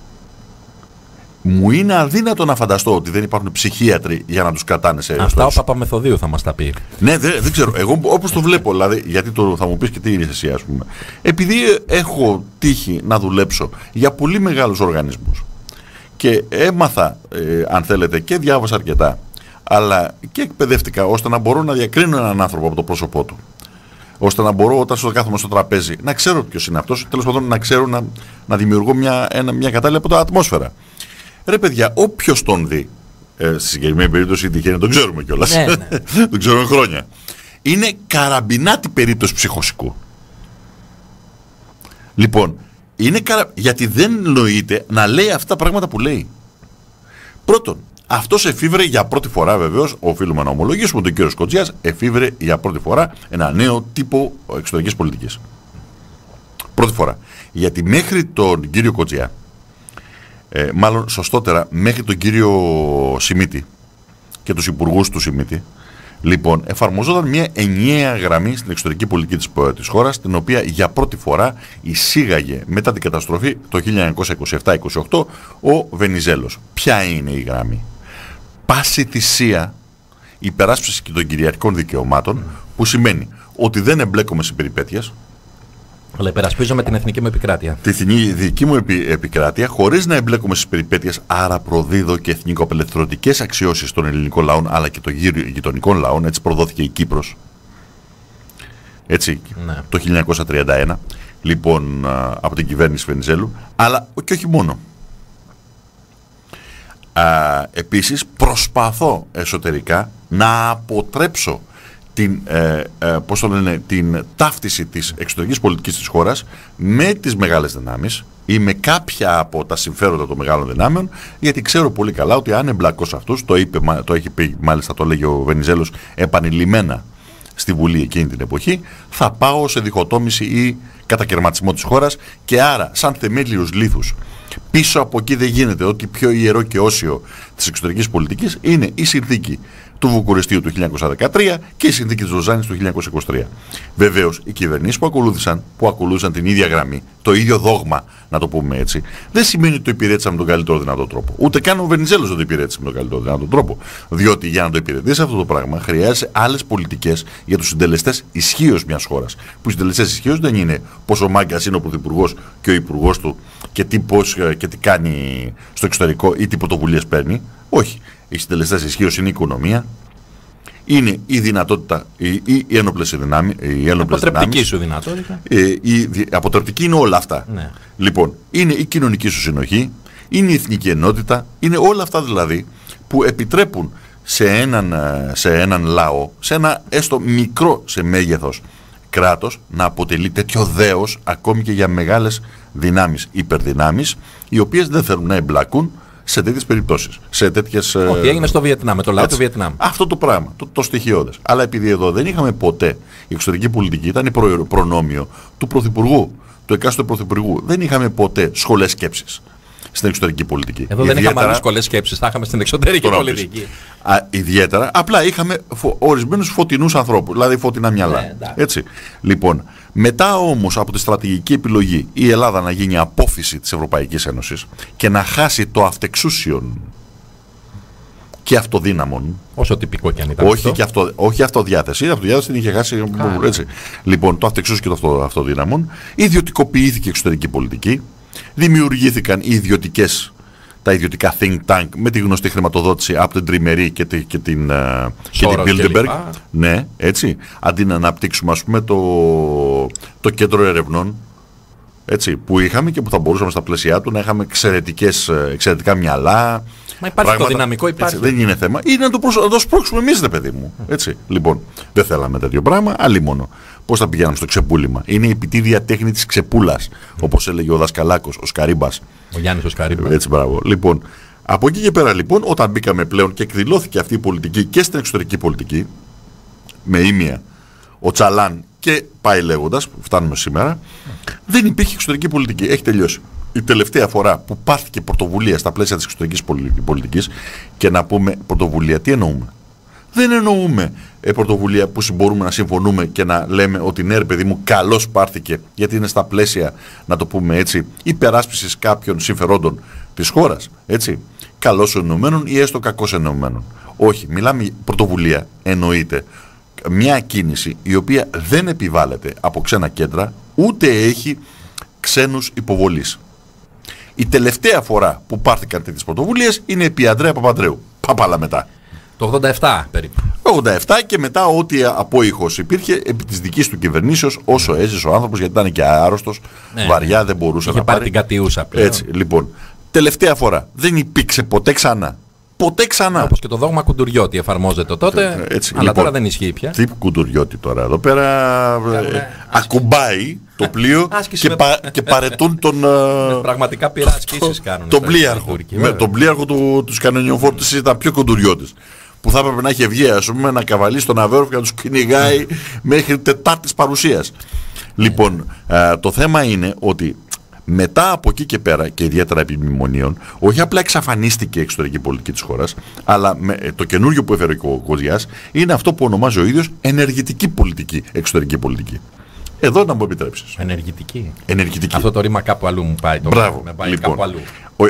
Μου είναι αδύνατο να φανταστώ ότι δεν υπάρχουν ψυχίατροι για να τους κρατάνε σε αυτά ο Παπαμεθοδίου θα μας τα πει. Ναι, δεν ξέρω. Εγώ όπως το βλέπω, δηλαδή, γιατί θα μου πεις και τι είναι εσύ, ας πούμε. Επειδή έχω τύχει να δουλέψω για πολύ μεγάλους οργανισμούς και έμαθα, αν θέλετε, και διάβασα αρκετά, αλλά και εκπαιδεύτηκα ώστε να μπορώ να διακρίνω έναν άνθρωπο από το πρόσωπό του. Ώστε να μπορώ όταν κάθομαι στο τραπέζι να ξέρω ποιος είναι αυτός, τέλος πάντων να ξέρω να δημιουργώ μια κατάλληλη ατμόσφαιρα. Ρε παιδιά, όποιος τον δει, στη συγκεκριμένη περίπτωση τυχαίνει, τον ξέρουμε κιόλας, ναι. Τον ξέρουμε χρόνια, είναι καραμπινάτη περίπτωση ψυχοσικού. Λοιπόν, γιατί δεν νοείται να λέει αυτά τα πράγματα που λέει. Πρώτον, αυτός εφήβρε για πρώτη φορά, βεβαίως, οφείλουμε να ομολογήσουμε, τον κύριο Κοτζιάς εφήβρε για πρώτη φορά ένα νέο τύπο εξωτερικής πολιτικής. Πρώτη φορά. Γιατί μέχρι τον κύριο Κοτζιά, μάλλον σωστότερα μέχρι τον κύριο Σιμίτη και τους υπουργούς του Σιμίτη, λοιπόν, εφαρμοζόταν μια ενιαία γραμμή στην εξωτερική πολιτική της χώρας, την οποία για πρώτη φορά εισήγαγε μετά την καταστροφή το 1927-28 ο Βενιζέλος. Ποια είναι η γραμμή? Πάση θυσία υπεράσπιση και των κυριαρχικών δικαιωμάτων, που σημαίνει ότι δεν εμπλέκομαι σε περιπέτειες, αλλά υπερασπίζομαι την εθνική μου επικράτεια. Τη δική μου επικράτεια, χωρίς να εμπλέκομαι στις περιπέτειες, άρα προδίδω και εθνικοαπελευθερωτικές αξιώσεις των ελληνικών λαών αλλά και των γειτονικών λαών. Έτσι προδόθηκε η Κύπρος. Έτσι, ναι. Το 1931, λοιπόν, από την κυβέρνηση Βενιζέλου, αλλά και όχι μόνο. Επίσης, προσπαθώ εσωτερικά να αποτρέψω την ταύτιση της εξωτερικής πολιτικής της χώρας με τις μεγάλες δυνάμεις ή με κάποια από τα συμφέροντα των μεγάλων δυνάμεων, γιατί ξέρω πολύ καλά ότι αν εμπλακώ σε αυτούς, το έχει πει, μάλιστα το λέγει ο Βενιζέλος επανειλημμένα στη Βουλή εκείνη την εποχή, θα πάω σε διχοτόμηση ή κατακαιρματισμό της χώρας, και άρα σαν θεμέλιους λίθους πίσω από εκεί δεν γίνεται ότι πιο ιερό και όσιο της εξωτερικής πολιτικής είναι η συνθήκη του Βουκουρεστίου του 1913 και η συνθήκη της Λοζάνης του 1923. Βεβαίως, οι κυβερνήσεις που ακολούθησαν την ίδια γραμμή, το ίδιο δόγμα, να το πούμε έτσι, δεν σημαίνει ότι το υπηρέτησαν με τον καλύτερο δυνατό τρόπο. Ούτε καν ο Βενιζέλος δεν το υπηρέτησε με τον καλύτερο δυνατό τρόπο. Διότι για να το υπηρετήσει αυτό το πράγμα χρειάζεται άλλες πολιτικές για τους συντελεστές ισχύως μιας χώρας. Που οι συντελεστές ισχύως δεν είναι πόσο μάγκας είναι ο πρωθυπουργός και ο υπουργός του και τι κάνει στο εξωτερικό ή τι πρωτοβουλίες παίρνει. Όχι. Οι συντελεστές ισχύως είναι η οικονομία, είναι η δυνατότητα, οι ένοπλες δυνάμεις. Η αποτρεπτική σου δυνατότητα. Η αποτρεπτική είναι όλα αυτά. Ναι. Λοιπόν, είναι η κοινωνική σου συνοχή, είναι η εθνική ενότητα, είναι όλα αυτά δηλαδή που επιτρέπουν σε έναν λαό, σε ένα έστω μικρό σε μέγεθος κράτος, να αποτελεί τέτοιο δέος ακόμη και για μεγάλες δυνάμεις, υπερδυνάμεις, οι οποίες δεν θέλουν να εμπλακούν σε τέτοιες περιπτώσεις. Ό,τι έγινε στο Βιετνάμ, με το λαό του Βιετνάμ. Αυτό το πράγμα, το στοιχειώδες. Αλλά επειδή εδώ δεν είχαμε ποτέ, η εξωτερική πολιτική ήταν προνόμιο του Πρωθυπουργού, του εκάστοτε πρωθυπουργού. Δεν είχαμε ποτέ σχολές σκέψης στην εξωτερική πολιτική. Εδώ δεν είχαμε άλλες σχολές σκέψης, θα είχαμε στην εξωτερική πολιτική. Ιδιαίτερα, απλά είχαμε ορισμένους φωτεινούς ανθρώπους, δηλαδή φωτεινά μυαλά. Έτσι. Λοιπόν, μετά όμως από τη στρατηγική επιλογή η Ελλάδα να γίνει απόφυση της Ευρωπαϊκής Ένωσης και να χάσει το αυτεξούσιον και αυτοδύναμον. Όσο τυπικό και αν ήταν. Όχι αυτοδιάθεση. Η αυτοδιάθεση την είχε χάσει. Έτσι. Λοιπόν, το αυτεξούσιο και το αυτοδύναμον. Ιδιωτικοποιήθηκε η εξωτερική πολιτική. Δημιουργήθηκαν τα ιδιωτικά think tank με τη γνωστή χρηματοδότηση από την Τριμερή και την Bilderberg. Ναι, έτσι. Αντί να αναπτύξουμε, ας πούμε, το κέντρο ερευνών, έτσι, που είχαμε και που θα μπορούσαμε στα πλαίσια του να είχαμε εξαιρετικά μυαλά. Μα υπάρχει το δυναμικό, υπάρχει. Έτσι, δεν είναι θέμα. Ή να το σπρώξουμε εμείς, ρε παιδί μου. Έτσι. Λοιπόν, δεν θέλαμε τέτοιο πράγμα, αλλήμονο. Πώς θα πηγαίναμε στο ξεπούλημα? Είναι η επιτίδια τέχνη της ξεπούλας, όπως έλεγε ο δασκαλάκος, ο Σκαρίμπας. Ο Γιάννης ο Σκαρίμπας. Έτσι, μπράβο. Λοιπόν, από εκεί και πέρα, λοιπόν, όταν μπήκαμε πλέον και εκδηλώθηκε αυτή η πολιτική και στην εξωτερική πολιτική, με ήμια ο Τσαλάν και πάει λέγοντας, φτάνουμε σήμερα, δεν υπήρχε εξωτερική πολιτική. Έχει τελειώσει. Η τελευταία φορά που πάρθηκε πρωτοβουλία στα πλαίσια της εξωτερικής πολιτικής, και να πούμε πρωτοβουλία, τι εννοούμε? Δεν εννοούμε πρωτοβουλία που μπορούμε να συμφωνούμε και να λέμε ότι ναι, ρε παιδί μου, καλώς πάρθηκε, γιατί είναι στα πλαίσια, να το πούμε έτσι, υπεράσπισης κάποιων συμφερόντων της χώρας. Έτσι. Καλώς εννοουμένων ή έστω κακώς εννοουμένων. Όχι, μιλάμε πρωτοβουλία, εννοείται μια κίνηση η οποία δεν επιβάλλεται από ξένα κέντρα, ούτε έχει ξένους υποβολείς. Η τελευταία φορά που πάρθηκαν τέτοιες πρωτοβουλίες είναι επί Ανδρέα Παπανδρέου. Παπάλα μετά. Το 87 περίπου. 87 και μετά ό,τι απόϊχος υπήρχε επί της δικής του κυβερνήσεως, όσο έζησε ο άνθρωπος, γιατί ήταν και άρρωστος, βαριά, δεν μπορούσε να πάρει. Την κατιούσα πλέον. Έτσι, λοιπόν. Τελευταία φορά. Δεν υπήρξε ποτέ ξανά. Ποτέ ξανά. Όπως και το δόγμα Κουντουριώτη εφαρμόζεται τότε, έτσι, αλλά λοιπόν, τώρα δεν ισχύει πια. Τι Κουντουριώτη τώρα εδώ πέρα ακουμπάει το πλοίο και παρετούν τον... Πραγματικά πειράσκησεις κάνουν. Τον πλοίαρχο. Με τον πλοίαρχο τους κανονιοφόρτης ήταν πιο Κουντουριώτης. Που θα έπρεπε να έχει βγει, ας πούμε, να καβαλεί στον Αβέροφ και να τους κυνηγάει μέχρι τετάρτης παρουσίας. Λοιπόν, το θέμα είναι ότι μετά από εκεί και πέρα, και ιδιαίτερα επί μνημονίων, όχι απλά εξαφανίστηκε η εξωτερική πολιτική της χώρας, αλλά το καινούριο που έφερε ο Κοζιάς είναι αυτό που ονομάζει ο ίδιος ενεργητική πολιτική, εξωτερική πολιτική. Εδώ να μου επιτρέψεις. Ενεργητική. Αυτό το ρήμα κάπου αλλού μου πάει. Μπράβο. Με πάει λοιπόν, κάπου αλλού.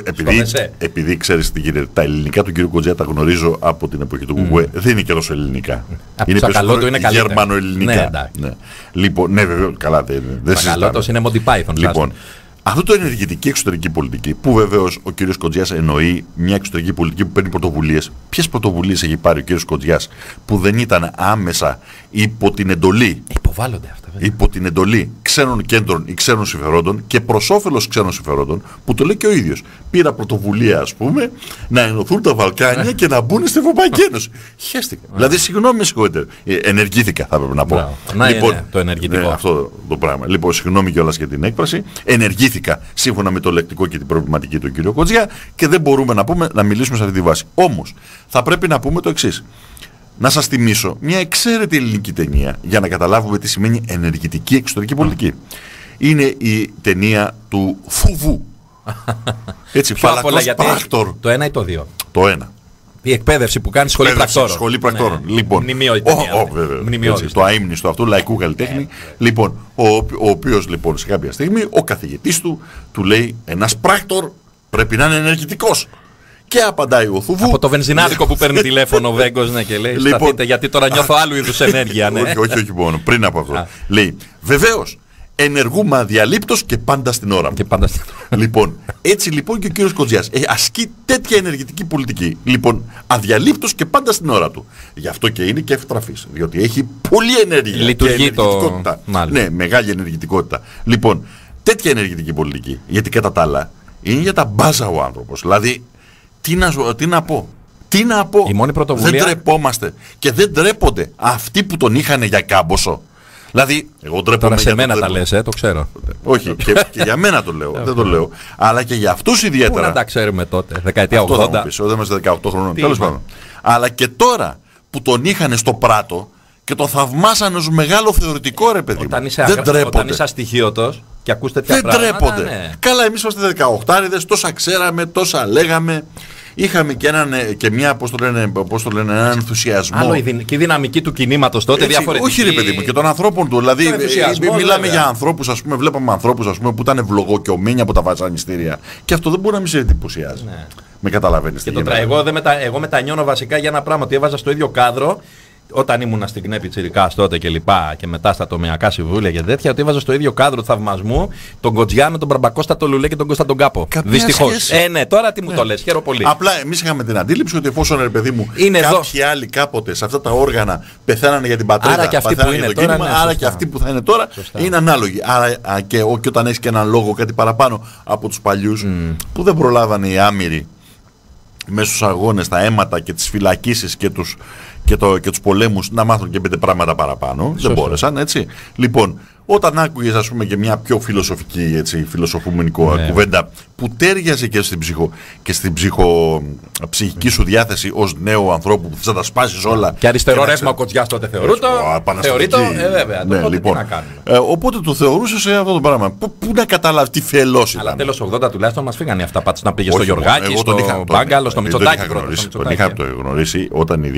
Επειδή ξέρεις τι γίνεται, τα ελληνικά του κ. Κοτζιά τα γνωρίζω από την εποχή του Κουκουέ. Δεν είναι και τόσο ελληνικά. Είναι περισσότερο γερμανοελληνικά. Ναι. Λοιπόν, ναι, βέβαια, καλά, δεν συζητάμε. Το είναι Monty Python. Λοιπόν, αυτό το ενεργητική εξωτερική πολιτική, που βεβαίως ο κ. Κοτζιάς εννοεί μια εξωτερική πολιτική που παίρνει πρωτοβουλίες. Ποιες πρωτοβουλίες έχει πάρει ο κ. Κοτζιάς που δεν ήταν άμεσα υπό την εντολή? Υποβάλλονται αυτά. Υπό την εντολή ξένων κέντρων ή ξένων συμφερόντων και προς όφελος ξένων συμφερόντων, που το λέει και ο ίδιος. Πήρα πρωτοβουλία, ας πούμε, να ενωθούν τα Βαλκάνια και να μπουν στην Ευρωπαϊκή Ένωση. Χαίστηκα. Δηλαδή, συγγνώμη, συγχωρείτε. Ενεργήθηκα, θα έπρεπε να πω. Λοιπόν, το ενεργητικό. Αυτό το πράγμα. Λοιπόν, συγγνώμη κιόλας για την έκφραση. Ενεργήθηκα σύμφωνα με το λεκτικό και την προβληματική του κ. Κοτζιά και δεν μπορούμε να μιλήσουμε σε αυτή τη βάση. Όμως, θα πρέπει να πούμε το εξής. Να σας θυμίσω μια εξαίρετη ελληνική ταινία για να καταλάβουμε τι σημαίνει ενεργητική εξωτερική πολιτική. Είναι η ταινία του Φουβού. Έτσι, Φαλακός Πράκτορ. Το ένα ή το δύο? Το ένα. Η εκπαίδευση που κάνει σχολή πρακτόρων. Σχολή πρακτόρων. Ναι. Λοιπόν, το αείμνηστο αυτού λαϊκού καλλιτέχνη. Λοιπόν, ο οποίος λοιπόν σε κάποια στιγμή ο καθηγητής του λέει ένας πράκτορ πρέπει να είναι ενεργητικός. Και απαντάει ο Θουβού. Από το βενζινάδικο που παίρνει τηλέφωνο ο Βέγκος, ναι, και λέει λοιπόν, σταθείτε γιατί τώρα νιώθω άλλου είδους ενέργεια. Ναι. όχι μόνο, πριν από αυτό. Λέει, βεβαίως, ενεργούμε αδιαλείπτως και πάντα στην ώρα μου. Λοιπόν, έτσι λοιπόν και ο κύριος Κοτζιάς ασκεί τέτοια ενεργητική πολιτική. Λοιπόν, αδιαλείπτως και πάντα στην ώρα του. Γι' αυτό και είναι και ευτραφής. Διότι έχει πολλή ενέργεια. Λειτουργεί και ενεργητικότητα. Ναι, μεγάλη ενεργητικότητα. Λοιπόν, τέτοια ενεργητική πολιτική, γιατί κατά τα άλλα είναι για τα μπάζα ο άνθρωπος. Δηλαδή, τι να πω. Τι να πω. Η μόνη πρωτοβουλία... Δεν τρεπόμαστε. Και δεν τρέπονται αυτοί που τον είχαν για κάμποσο. Δηλαδή, εγώ τρέπομαι. Τώρα σε μένα τα λες, το ξέρω. Όχι, και για μένα το λέω. Δεν το λέω. Αλλά και για αυτούς ιδιαίτερα. Πού να τα ξέρουμε τότε, δεκαετία 80. Αυτό θα μου πεις, όταν είμαστε 18 χρονών. Τέλος πάντων. Αλλά και τώρα που τον είχαν στο πράτο και τον θαυμάσανε ως μεγάλο θεωρητικό, ρε παιδί. Όταν είσαι αστοιχείωτος και ακούς τέτοια πράγματα. Δεν τρέπονται. Ναι. Καλά, εμείς είμαστε 18άριδες, τόσα ξέραμε, τόσα λέγαμε. Είχαμε και μια, πώς το λένε, έναν ενθουσιασμό. Άλλο και η δυναμική του κινήματος τότε διαφορετική. Όχι ρε παιδί μου, και των ανθρώπων του. Δηλαδή, μιλάμε για ανθρώπους, ας πούμε, βλέπαμε ανθρώπους, ας πούμε, που ήταν ευλογοκιωμένοι από τα βασανιστήρια. Και αυτό δεν μπορεί να μην σε εντυπωσιάζει. Ναι. Με καταλαβαίνεις. Εγώ μετανιώνω βασικά για ένα πράγμα, ότι έβαζα στο ίδιο κάδρο. Όταν ήμουν στην ΚΝΕ Πιτσιρικάς τότε και λοιπά, και μετά στα τομεακά συμβούλια και τέτοια, ότι έβαζα στο ίδιο κάδρο του θαυμασμού τον Κοτζιά, τον Μπαρμπακώστα, τον Λουλέ και τον Κώστα τον Κάπο. Δυστυχώς. Ναι, τώρα τι μου το λες, χαίρομαι πολύ. Απλά εμείς είχαμε την αντίληψη ότι εφόσον ρε παιδί μου κάποιοι άλλοι κάποτε σε αυτά τα όργανα πεθαίνανε για την πατρίδα, άρα και αυτοί που είναι τώρα, άρα και αυτοί που θα είναι τώρα είναι ανάλογοι. Άρα και όταν έχεις και έναν λόγο κάτι παραπάνω από τους παλιούς που δεν προλάβανε οι άμυροι μέσα στους αγώνες, τα αίματα και τις φυλακίσεις και τους πολέμους να μάθουν και 5 πράγματα παραπάνω. Δεν μπόρεσαν, έτσι. Λοιπόν, όταν άκουγες, ας πούμε, και μια πιο φιλοσοφική, έτσι, φιλοσοφούμενη κουβέντα που τέριαζε και στην ψυχική σου διάθεση ως νέου ανθρώπου που θες να τα σπάσεις όλα. Και αριστερό ρεύμα ο Κοτζιάς τότε θεωρείται. Βέβαια. Ναι, λοιπόν. Οπότε το θεωρούσες αυτό το πράγμα. Πού να καταλάβει τι φελός ήταν. Αλλά τέλος 80 τουλάχιστον μας φύγανε αυτά. Πάντως να πήγε στο Γιωργάκη, στο Μπάγκαλο, στο Μητσοτάκη. Τον είχα το γνωρίσει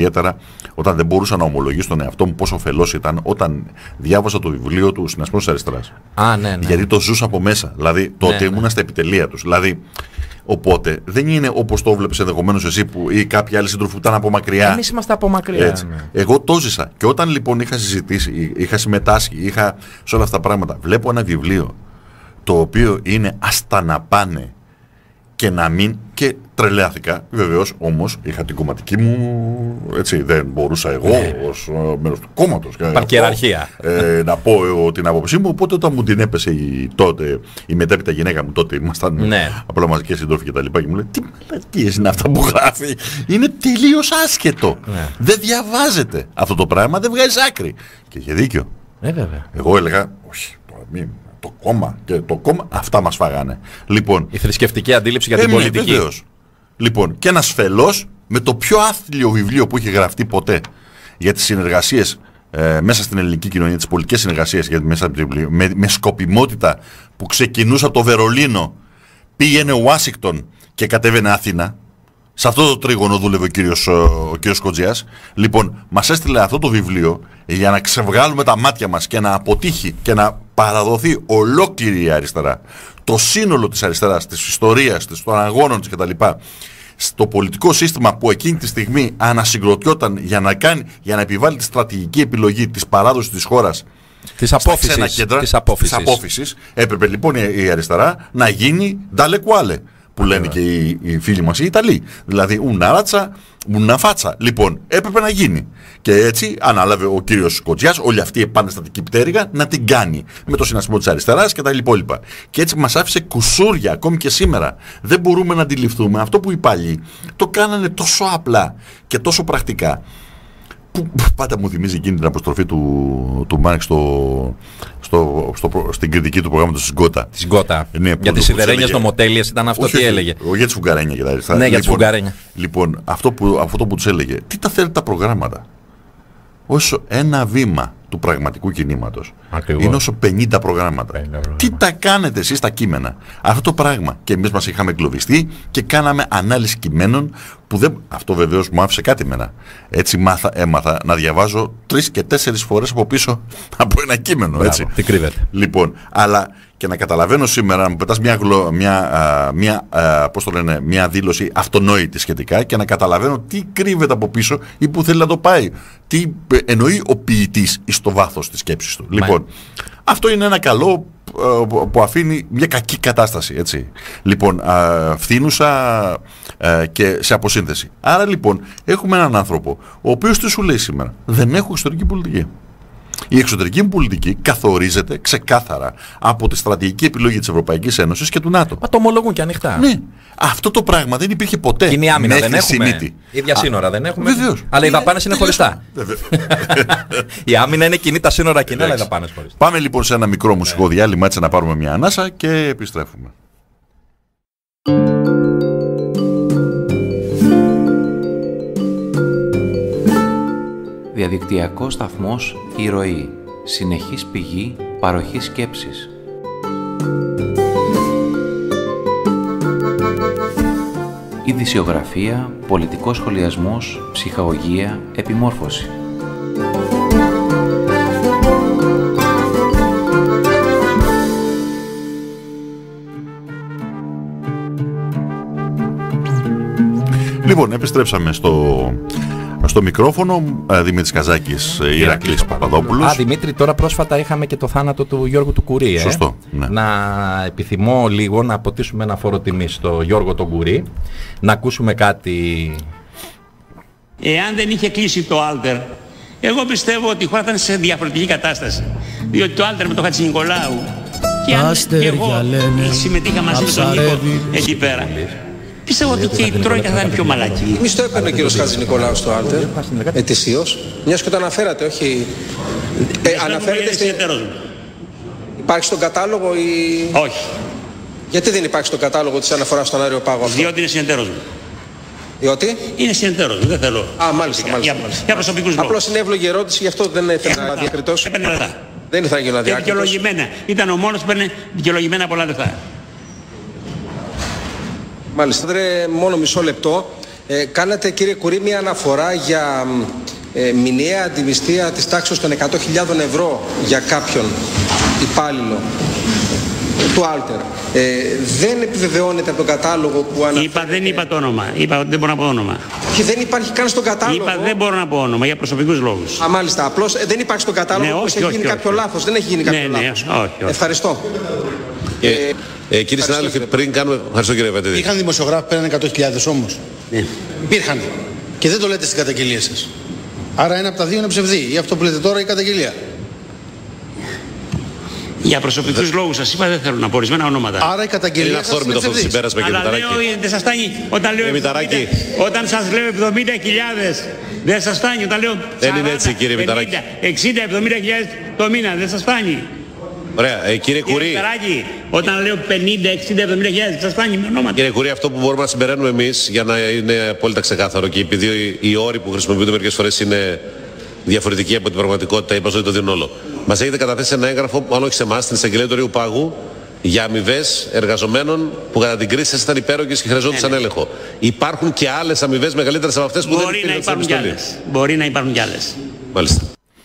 όταν δεν μπορούσα να ομολογήσω τον εαυτό μου πόσο φελός ήταν όταν διάβασα το βιβλίο του Συνασπισμός της Αριστεράς. Ναι. Γιατί το ζούσα από μέσα. Δηλαδή τότε ήμουνα στα επιτελεία τους. Δηλαδή, οπότε δεν είναι όπως το βλέπεις ενδεχομένως εσύ ή κάποιοι άλλοι σύντροφοι που ήταν από μακριά. Εμείς είμαστε από μακριά. Ναι. Εγώ το ζήσα. Και όταν λοιπόν είχα συζητήσει, είχα συμμετάσχει, σε όλα αυτά τα πράγματα, βλέπω ένα βιβλίο το οποίο είναι άστα να πάνε και να μην. Και τρελάθηκα, βεβαίως, όμως είχα την κομματική μου, έτσι, δεν μπορούσα εγώ ως μέρος του κόμματος παρκεραρχία να πω την άποψή μου, οπότε όταν μου την έπεσε η μετέπειτα γυναίκα μου, τότε ήμασταν απλά μαζικές συντρόφοι και τα λοιπά, και μου λέει, τι μαλακίες είναι αυτά που γράφει, είναι τελείως άσχετο, δεν διαβάζεται αυτό το πράγμα, δεν βγάζει άκρη. Και είχε δίκιο. Εγώ έλεγα, όχι, το κόμμα, αυτά μας φάγανε. Λοιπόν, η θρησκευτική αντίληψη για την πολιτική. Βεβαίως. Λοιπόν, και ένας φελός με το πιο άθλιο βιβλίο που είχε γραφτεί ποτέ για τις συνεργασίες μέσα στην ελληνική κοινωνία, τις πολιτικές συνεργασίες μέσα από το βιβλίο, με σκοπιμότητα που ξεκινούσε από το Βερολίνο, πήγαινε Ουάσιγκτον και κατέβαινε Αθήνα. Σε αυτό το τρίγωνο δούλευε ο κύριος Κοτζιάς. Λοιπόν, μας έστειλε αυτό το βιβλίο για να ξεβγάλουμε τα μάτια μας και να αποτύχει και να παραδοθεί ολόκληρη η αριστερά. Το σύνολο της αριστεράς, της ιστορίας, των αγώνων της κτλ. Στο πολιτικό σύστημα που εκείνη τη στιγμή ανασυγκροτιόταν για να επιβάλλει τη στρατηγική επιλογή της παράδοσης της χώρας. Της απόφυσης. Έπρεπε λοιπόν η αριστερά να γίνει ντάλε κουάλε, που λένε και οι φίλοι μας οι Ιταλοί. Δηλαδή ουνάράτσα, ουναφάτσα. Λοιπόν, έπρεπε να γίνει. Και έτσι ανάλαβε ο κύριος Κοτζιάς, όλη αυτή η επαναστατική πτέρυγα, να την κάνει. Με το συνασπισμό της αριστεράς και τα υπόλοιπα. Και έτσι μας άφησε κουσούρια ακόμη και σήμερα. Δεν μπορούμε να αντιληφθούμε αυτό που οι παλιοί το κάνανε τόσο απλά και τόσο πρακτικά. Που πάντα μου θυμίζει εκείνη την αποστροφή του Μάρξ στην κριτική του προγράμματος της Γκότα. Της Γκότα. Ναι, για τις σιδερένιες νομοτέλειες ήταν αυτό. Όχι, τι έλεγε. Για τις φουγκαρένια και τα αριστερά. Ναι, για τις φουγκαρένια. Λοιπόν, αυτό που τους έλεγε, τι τα θέλετε τα προγράμματα. Όσο ένα βήμα του πραγματικού κινήματος είναι όσο 50 προγράμματα. Τι τα κάνετε εσείς τα κείμενα. Αυτό το πράγμα. Και εμείς μας είχαμε εγκλωβιστεί και κάναμε ανάλυση κειμένων που δεν. Αυτό βεβαίως μου άφησε κάτι εμένα. Έτσι έμαθα να διαβάζω 3 και 4 φορές από πίσω από ένα κείμενο. Μπράβο, έτσι. Τι κρύβεται. Λοιπόν, αλλά και να καταλαβαίνω σήμερα, να μου πετάς μια δήλωση αυτονόητη σχετικά και να καταλαβαίνω τι κρύβεται από πίσω ή που θέλει να το πάει. Τι εννοεί ο ποιητής στο βάθος της σκέψης του. Λοιπόν, αυτό είναι ένα καλό που αφήνει μια κακή κατάσταση, έτσι. Λοιπόν, φθήνουσα και σε αποσύνθεση. Άρα λοιπόν έχουμε έναν άνθρωπο ο οποίος τι σου λέει σήμερα, δεν έχω εξωτερική πολιτική. Η εξωτερική πολιτική καθορίζεται ξεκάθαρα από τη στρατηγική επιλογή της Ευρωπαϊκής Ένωσης και του ΝΑΤΟ. Μα το ομολογούν και ανοιχτά. Ναι. Αυτό το πράγμα δεν υπήρχε ποτέ. Και είναι η άμυνα, δεν έχουμε. Ίδια σύνορα δεν έχουμε. Βεβαίως. Αλλά οι δαπάνες είναι χωριστά. Η άμυνα είναι κοινή, τα σύνορα κοινά, αλλά οι δαπάνες χωριστά. Πάμε λοιπόν σε ένα μικρό μουσικό διάλειμμα, έτσι να πάρουμε μια ανάσα και επιστρέφουμε. Διαδικτυακός σταθμός Η Ροή. Συνεχής πηγή παροχής σκέψης. ειδησιογραφία, πολιτικός σχολιασμός, ψυχαγωγία, επιμόρφωση. Λοιπόν, επιστρέψαμε στο μικρόφωνο. Δημήτρης Καζάκης, Ηρακλής Παπαδόπουλος. Δημήτρη, τώρα πρόσφατα είχαμε και το θάνατο του Γιώργου του Κουρί. Σωστό. Ναι. Να επιθυμώ λίγο να αποτίσουμε ένα φόρο τιμή στο Γιώργο τον Κουρί. Να ακούσουμε κάτι. Εάν δεν είχε κλείσει το Άλτερ, εγώ πιστεύω ότι η χώρα θα είναι σε διαφορετική κατάσταση. Διότι το Άλτερ με τον Χατζηνικολάου και αν και εγώ συμμετείχα μαζί με τον Νίκο εκεί πέρα, πιστεύω ότι και η Τρόικα θα είναι πιο μαλακή. Εμείς το έπαιρνε ο κύριος Χατζηνικολάου στο Άλτερ, ετησίως, μιας και το αναφέρατε, όχι... αναφέρετε στην... Υπάρχει στον κατάλογο ή... Όχι. Γιατί δεν υπάρχει στον κατάλογο της αναφοράς στον Άριο Πάγο αυτό? Διότι είναι συνεταίρος μου. Διότι? Είναι συνεταίρος μου, δεν θέλω. Μάλιστα. Για προσωπικούς λόγους. Απλώς είναι εύλογη ερώτηση, γι' αυτό δεν έφερα διακριτός. Έπαιρνε λεφτά. Δεν ήθελα να γίνω αδιάκριτος. Και δικαιολογημένα. Ήταν ο μόνος που παίρνε δικαιολογημένα πολλά λεφτά. Μάλιστα, μόνο μισό λεπτό. Κάνατε, κύριε Κουρί, μια αναφορά για μηνιαία αντιμισθία της τάξης των 100.000 ευρώ για κάποιον υπάλληλο του Άλτερ. Δεν επιβεβαιώνεται από τον κατάλογο που αναφέρεται. Δεν είπα το όνομα. Είπα ότι δεν μπορώ να πω όνομα. Και δεν υπάρχει καν στον κατάλογο. Είπα δεν μπορώ να πω όνομα για προσωπικούς λόγους. Μάλιστα. Απλώς δεν υπάρχει στον κατάλογο. Ναι, έχει γίνει κάποιο λάθος. Δεν έχει γίνει κάποιο λάθος. Όχι. Ευχαριστώ. Κύριε συνάδελφε, πριν κάνουμε. Ευχαριστώ, κύριε Βετίδη. Είχαν δημοσιογράφοι πέραν 100.000 όμως. Ναι. Υπήρχαν. Και δεν το λέτε στην καταγγελία σας. Άρα ένα από τα δύο είναι ψευδή. Ή αυτό που λέτε τώρα ή η καταγγελία. Για προσωπικούς λόγους σας είπα, δεν θέλω να πω ορισμένα ονόματα. Άρα η καταγγελία σας είναι αυτό το συμπέρασμα, κύριε Μηταράκη. Δεν σας φτάνει όταν λέω 70, όταν σας λέω 70.000, δεν σας φτάνει όταν λέω 40, δεν είναι έτσι, κύριε Μηταράκη. 60-70.000 το μήνα, δεν σας φτάνει. Ωραία, κύριε Κουρί. Όταν λέω 50, 60, 70.000, σας φτάνει με ονόματα. Κύριε Κουρί, αυτό που μπορούμε να συμπεραίνουμε εμείς, για να είναι απόλυτα ξεκάθαρο και επειδή οι όροι που χρησιμοποιούνται μερικές φορές είναι διαφορετική από την πραγματικότητα, είπα ότι το δίνουν όλο. Μας έχετε καταθέσει ένα έγγραφο, αν όχι σε εμάς, στην εισαγγελία του Ρείου Πάγου, για αμοιβές εργαζομένων που κατά την κρίση σας ήταν υπέρογγες και χρειαζόντουσαν έλεγχο. Υπάρχουν και άλλες αμοιβές μεγαλύτερες από αυτές που δεν υπήρχαν στην επιστολή. Μπορεί να υπάρχουν κι άλλες. Μάλιστα.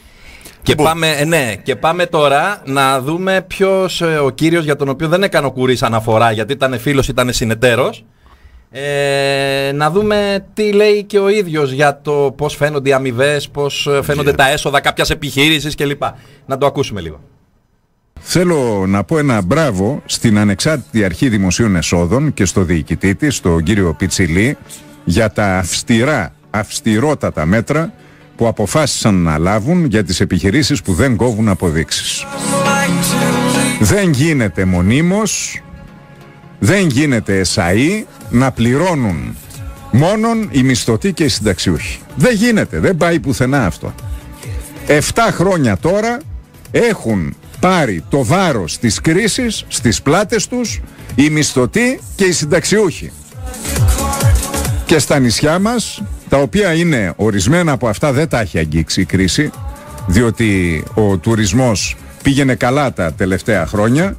Και πάμε τώρα να δούμε ποιος ο κύριος για τον οποίο δεν έκανε ο Κουρής αναφορά, γιατί ήταν φίλος, ήταν συνεταίρος. Να δούμε τι λέει και ο ίδιος για το πώς φαίνονται οι αμοιβές, πώς φαίνονται τα έσοδα κάποιας επιχείρησης κλπ. Να το ακούσουμε λίγο. Θέλω να πω ένα μπράβο στην Ανεξάρτητη Αρχή Δημοσίων Εσόδων και στο διοικητή της, τον κύριο Πιτσιλή, για τα αυστηρότατα μέτρα που αποφάσισαν να λάβουν για τις επιχειρήσεις που δεν κόβουν αποδείξεις. Δεν γίνεται μονίμως, δεν γίνεται εσαΐ να πληρώνουν μόνον οι μισθωτοί και οι συνταξιούχοι. Δεν γίνεται, δεν πάει πουθενά αυτό. 7 χρόνια τώρα έχουν πάρει το βάρος της κρίσης στις πλάτες τους οι μισθωτοί και οι συνταξιούχοι. Και στα νησιά μας, τα οποία είναι ορισμένα από αυτά δεν τα έχει αγγίξει η κρίση, διότι ο τουρισμός πήγαινε καλά τα τελευταία χρόνια.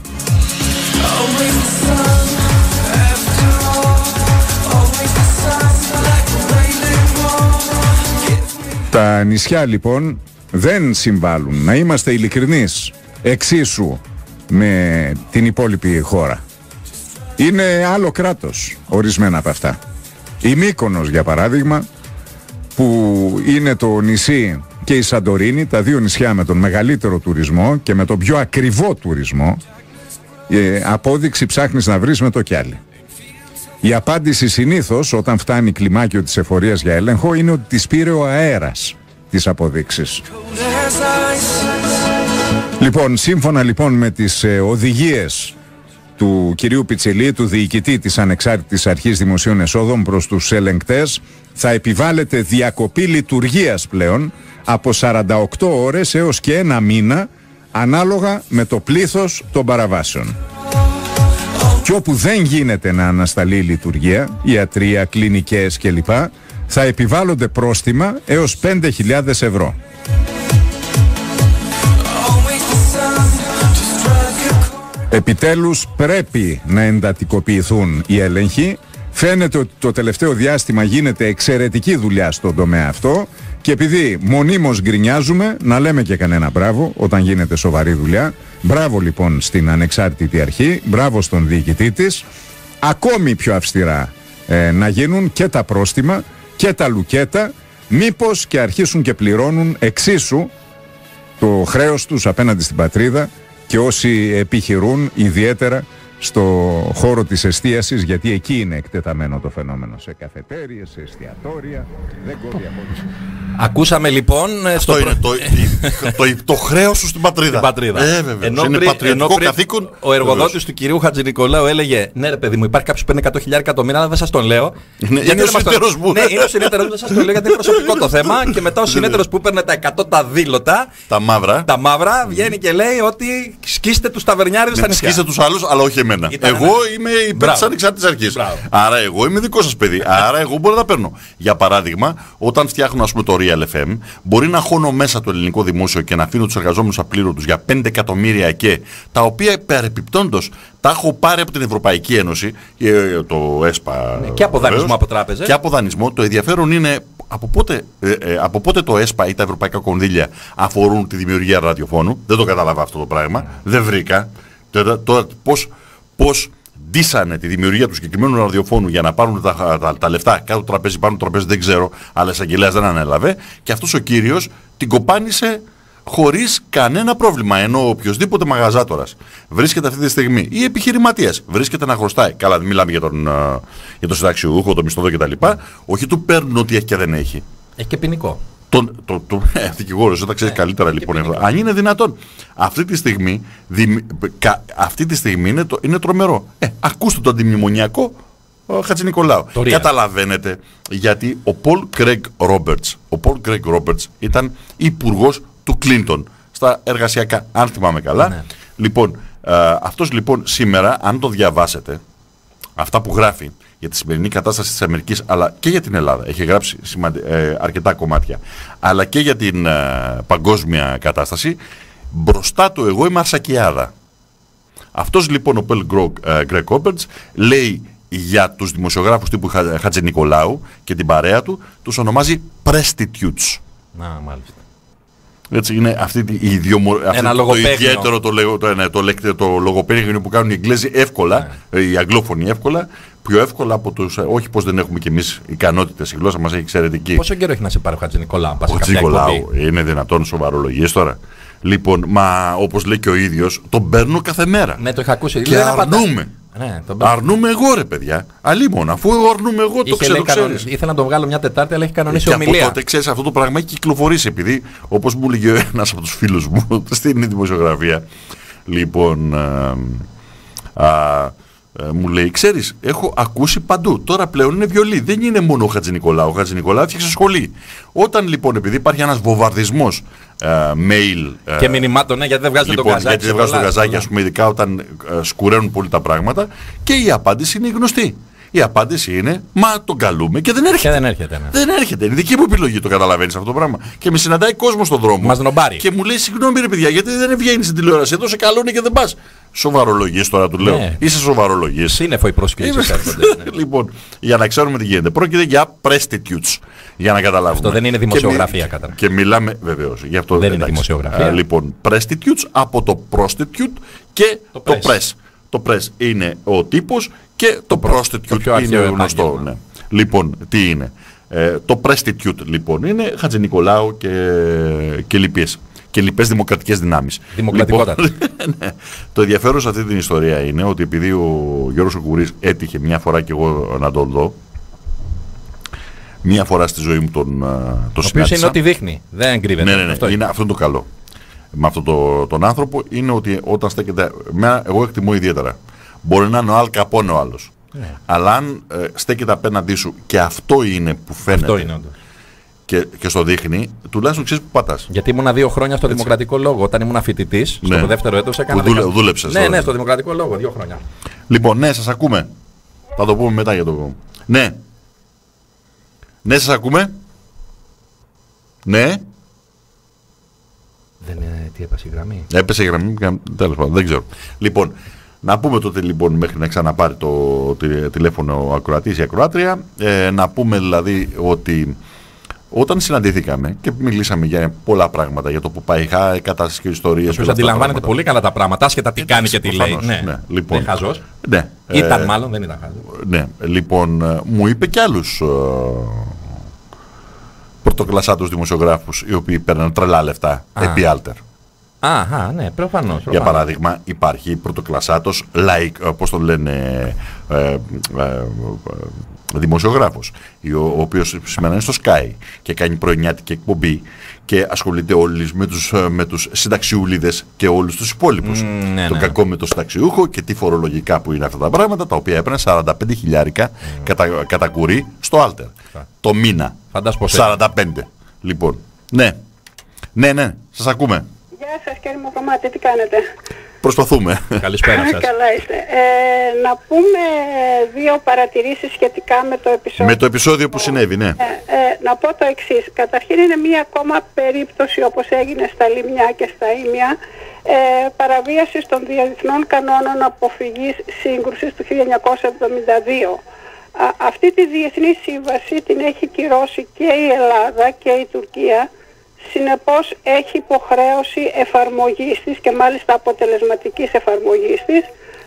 Τα νησιά λοιπόν δεν συμβάλλουν, να είμαστε ειλικρινείς, εξίσου με την υπόλοιπη χώρα. Είναι άλλο κράτος ορισμένα από αυτά. Η Μύκονος για παράδειγμα, που είναι το νησί και η Σαντορίνη, τα δύο νησιά με τον μεγαλύτερο τουρισμό και με τον πιο ακριβό τουρισμό, απόδειξη ψάχνεις να βρεις με το κι άλλη. Η απάντηση συνήθως όταν φτάνει κλιμάκιο της εφορίας για έλεγχο είναι ότι τις πήρε ο αέρας τις αποδείξεις. Λοιπόν, σύμφωνα λοιπόν με τις οδηγίες του κυρίου Πιτσιλή, του διοικητή της Ανεξάρτητης Αρχής Δημοσίων Εσόδων προς τους ελεγκτές, θα επιβάλλεται διακοπή λειτουργίας πλέον από 48 ώρες έως και 1 μήνα, ανάλογα με το πλήθος των παραβάσεων. Και όπου δεν γίνεται να ανασταλεί η λειτουργία, ιατρία, κλινικές κλπ, θα επιβάλλονται πρόστιμα έως 5.000 ευρώ. Επιτέλους πρέπει να εντατικοποιηθούν οι έλεγχοι Φαίνεται ότι το τελευταίο διάστημα γίνεται εξαιρετική δουλειά στον τομέα αυτό και επειδή μονίμως γκρινιάζουμε, να λέμε και κανένα μπράβο όταν γίνεται σοβαρή δουλειά. Μπράβο λοιπόν στην ανεξάρτητη αρχή, μπράβο στον διοικητή της. Ακόμη πιο αυστηρά να γίνουν και τα πρόστιμα και τα λουκέτα, μήπως και αρχίσουν και πληρώνουν εξίσου το χρέος τους απέναντι στην πατρίδα και όσοι επιχειρούν ιδιαίτερα στο χώρο της εστίασης, γιατί εκεί είναι εκτεταμένο το φαινόμενο, σε καφετέριες, σε εστιατόρια, δεν κόβει απόδειξη. Ακούσαμε λοιπόν αυτό είναι το χρέος σου στην πατρίδα. Είναι πατριωτικό καθήκον. Ο εργοδότης του κυρίου Χατζηνικολάου έλεγε: ναι, ρε παιδί μου, υπάρχει κάποιος που παίρνει 100.000 εκατομμύρια, αλλά δεν σας τον λέω. Είναι ο συνεταιρός μου. Ναι, είναι ο συνεταιρός μου, δεν σας τον λέω γιατί είναι προσωπικό το θέμα. Και μετά ο συνεταιρός που παίρνει τα 100 τα δήλωτα, τα μαύρα, βγαίνει και λέει ότι σκίστε τους ταβερνιάριδες στα νησιά. Σκίστε τους άλλους, αλλά όχι εμένα. Εγώ είμαι υπέρ της ανεξάρτητης αρχής. Άρα εγώ είμαι δικό σας παιδί. Άρα εγώ μπορώ να παίρνω. Για παράδειγμα, όταν φτιάχνω ας πούμε το Real FM, μπορεί να χώνω μέσα το ελληνικό δημόσιο και να αφήνω τους εργαζόμενους απλήρωτους για 5 εκατομμύρια και τα οποία παρεπιπτόντως τα έχω πάρει από την Ευρωπαϊκή Ένωση, το ΕΣΠΑ. Και από δανεισμό από τράπεζες. Και από δανεισμό. Το ενδιαφέρον είναι από πότε το ΕΣΠΑ ή τα ευρωπαϊκά κονδύλια αφορούν τη δημιουργία ραδιοφώνου. Δεν το κατάλαβα αυτό το πράγμα. Δεν βρήκα. Τώρα πώς ντύσανε τη δημιουργία του συγκεκριμένου ραδιοφώνου για να πάρουν τα λεφτά κάτω το τραπέζι, πάνω το τραπέζι δεν ξέρω, αλλά εισαγγελέας δεν ανέλαβε και αυτός ο κύριος την κοπάνισε χωρίς κανένα πρόβλημα, ενώ οποιοδήποτε μαγαζάτορας βρίσκεται αυτή τη στιγμή ή επιχειρηματίας βρίσκεται να χρωστάει, καλά μιλάμε για τον συνταξιούχο, τον μισθοδό κτλ, όχι του παίρνουν ό,τι έχει και δεν έχει. Έχει και ποινικό. Δικηγόρος, δεν τα ξέρει καλύτερα λοιπόν. Αν είναι δυνατόν. Αυτή τη στιγμή είναι τρομερό. Ακούστε το αντιμνημονιακό Χατζηνικολάου. Καταλαβαίνετε γιατί ο Πολ Γκρέγκ Ρόμπερτς ήταν υπουργός του Κλίντον στα εργασιακά, αν θυμάμαι καλά. Ναι. Λοιπόν, αυτός λοιπόν σήμερα, αν το διαβάσετε, αυτά που γράφει για τη σημερινή κατάσταση της Αμερικής, αλλά και για την Ελλάδα, έχει γράψει αρκετά κομμάτια, αλλά και για την παγκόσμια κατάσταση, μπροστά του εγώ είμαι αρσακιάδα. Αυτός λοιπόν ο Πολ Γκρέγκ Ρόμπερτς λέει για τους δημοσιογράφους τύπου Χατζηνικολάου και την παρέα του, τους ονομάζει prostitutes. Να, μάλιστα. Έτσι είναι αυτή το ιδιαίτερο το λογοπαίγνιο που κάνουν οι Εγγλέζοι εύκολα, οι Αγγλόφωνοι εύκολα, πιο εύκολα από τους. Όχι πως δεν έχουμε κι εμείς ικανότητες, η γλώσσα μας έχει εξαιρετική. Πόσο καιρό έχει να σε πάρει ο Χατζηνικολάου? Ο Χατζηνικολάου είναι δυνατόν σοβαρολογίες τώρα? Λοιπόν, μα όπως λέει και ο ίδιος, τον παίρνω κάθε μέρα. Ναι, το είχα ακούσει. Και αρνούμε. Ναι, αρνούμε εγώ ρε παιδιά. Αλλήμον, αφού εγώ αρνούμε εγώ, το ξέρω. Ήθελα να το βγάλω μια Τετάρτη, αλλά έχει κανονίσει ομιλία. Από τότε ξέρεις, αυτό το πράγμα έχει κυκλοφορήσει. Επειδή, όπως μου έλεγε ένας από τους φίλους μου στην δημοσιογραφία, λοιπόν, μου λέει, ξέρεις, έχω ακούσει παντού. Τώρα πλέον είναι βιολί. Δεν είναι μόνο ο Χατζηνικολάου. Ο Χατζηνικολάου έφτιαξε σχολή. Όταν λοιπόν, επειδή υπάρχει ένας βομβαρδισμός mail. Και μηνυμάτων, γιατί δεν βγάζουν λοιπόν, το γαζάκι. Γιατί δεν βγάζουν το γαζάκι, ας πούμε, ειδικά όταν σκουραίνουν πολύ τα πράγματα. Και η απάντηση είναι γνωστή. Η απάντηση είναι, μα τον καλούμε και δεν έρχεται. Δεν έρχεται. Είναι δική μου επιλογή, το καταλαβαίνεις αυτό το πράγμα. Και με συναντάει κόσμο στον δρόμο. Μας νομπάρει. Και μου λέει, συγγνώμη ρε παιδιά, γιατί δεν βγαίνει στην τηλεόραση. Εδώ σε καλούνε και δεν πας. Σοβαρολογίες τώρα του λέω. Ναι. Είσαι σοβαρολογίες. Σύννεφο οι πρόσκλησεις έρχονται. Λοιπόν, για να ξέρουμε τι γίνεται. Πρόκειται για prostitutes. Για να καταλάβουμε. Αυτό δεν είναι δημοσιογραφία κατά. Και μιλάμε, βεβαίως. Δεν είναι δημοσιογραφία. Λοιπόν, prostitutes από το prostitute και το press. Το press είναι ο τύπος και το prostitute είναι γνωστό. Ναι. Λοιπόν, τι είναι? Το prostitute λοιπόν είναι Χατζηνικολάου και λοιπές. Και λοιπές δημοκρατικές δυνάμεις. Δημοκρατικότατα. Λοιπόν, ναι. Το ενδιαφέρον σε αυτή την ιστορία είναι ότι επειδή ο Γιώργος Κουκουρής έτυχε μια φορά και εγώ να τον δω, μια φορά στη ζωή μου τον συνάντησα. Ο οποίος είναι ό,τι δείχνει. Δεν κρύβεται. Ναι. Αυτό είναι το καλό. Με αυτόν τον άνθρωπο είναι ότι όταν στέκεται. Εγώ εκτιμώ ιδιαίτερα. Μπορεί να είναι ο Αλ Καπόνε ο άλλος. Ναι. Αλλά αν στέκεται απέναντί σου και αυτό είναι που φαίνεται. Αυτό είναι, και στο δείχνει, τουλάχιστον ξέρεις που πατάς. Γιατί ήμουν 2 χρόνια στο Δημοκρατικό Λόγο. Όταν ήμουν φοιτητής, ναι. Στο δεύτερο έτος έκανα. Δούλεψες. Ναι, στο Δημοκρατικό Λόγο, 2 χρόνια. Λοιπόν, ναι, σας ακούμε. Θα το πούμε μετά για το. Ναι. Ναι, σας ακούμε. Ναι. Δεν είναι, τι έπασε η γραμμή. Έπεσε η γραμμή, τέλος πάντων, δεν ξέρω. Λοιπόν, Να πούμε τότε λοιπόν, μέχρι να ξαναπάρει το τηλέφωνο ο ακροατής ή ακροάτρια, να πούμε δηλαδή ότι όταν συναντηθήκαμε και μιλήσαμε για πολλά πράγματα, για το που πάει η κατάσταση και ιστορίες. Όποιος αντιλαμβάνεται πολύ καλά τα πράγματα, άσχετα τι κάνει και τι λέει. Ναι, λοιπόν, δεν χαζός. Ναι, ήταν μάλλον, δεν ήταν χαζός. Ναι, λοιπόν, μου είπε κι άλλους πρωτοκλασσάτους δημοσιογράφους οι οποίοι παίρνουν τρελά λεφτά επί Άλτερ. Αχα, ναι, προφανώς. Για παράδειγμα, υπάρχει πρωτοκλασσάτος πώς το λένε, δημοσιογράφος, ο οποίος σήμερα είναι στο Sky και κάνει πρωινιάτικη εκπομπή και ασχολείται όλοι με τους συνταξιούλιδες και όλους τους υπόλοιπους. Το κακό με το συνταξιούχο και τι φορολογικά που είναι αυτά τα πράγματα, τα οποία έπαιρνε 45 χιλιάρικα κατά κουρί στο Άλτερ. Το μήνα. 45. Λοιπόν, ναι, σας ακούμε. Γεια σας κύριε Μοκομάτη, τι κάνετε? Προσπαθούμε. Καλησπέρα σας. Καλά είστε. Να πούμε δύο παρατηρήσεις σχετικά με το επεισόδιο. Με το επεισόδιο που συνέβη, ναι. Να πω το εξής. Καταρχήν είναι μία ακόμα περίπτωση, όπως έγινε στα Λιμιά και στα Ήμια, παραβίασης των διεθνών κανόνων αποφυγής σύγκρουσης του 1972. Αυτή τη διεθνή σύμβαση την έχει κυρώσει και η Ελλάδα και η Τουρκία. Συνεπώς έχει υποχρέωση εφαρμογής της και μάλιστα αποτελεσματικής εφαρμογής της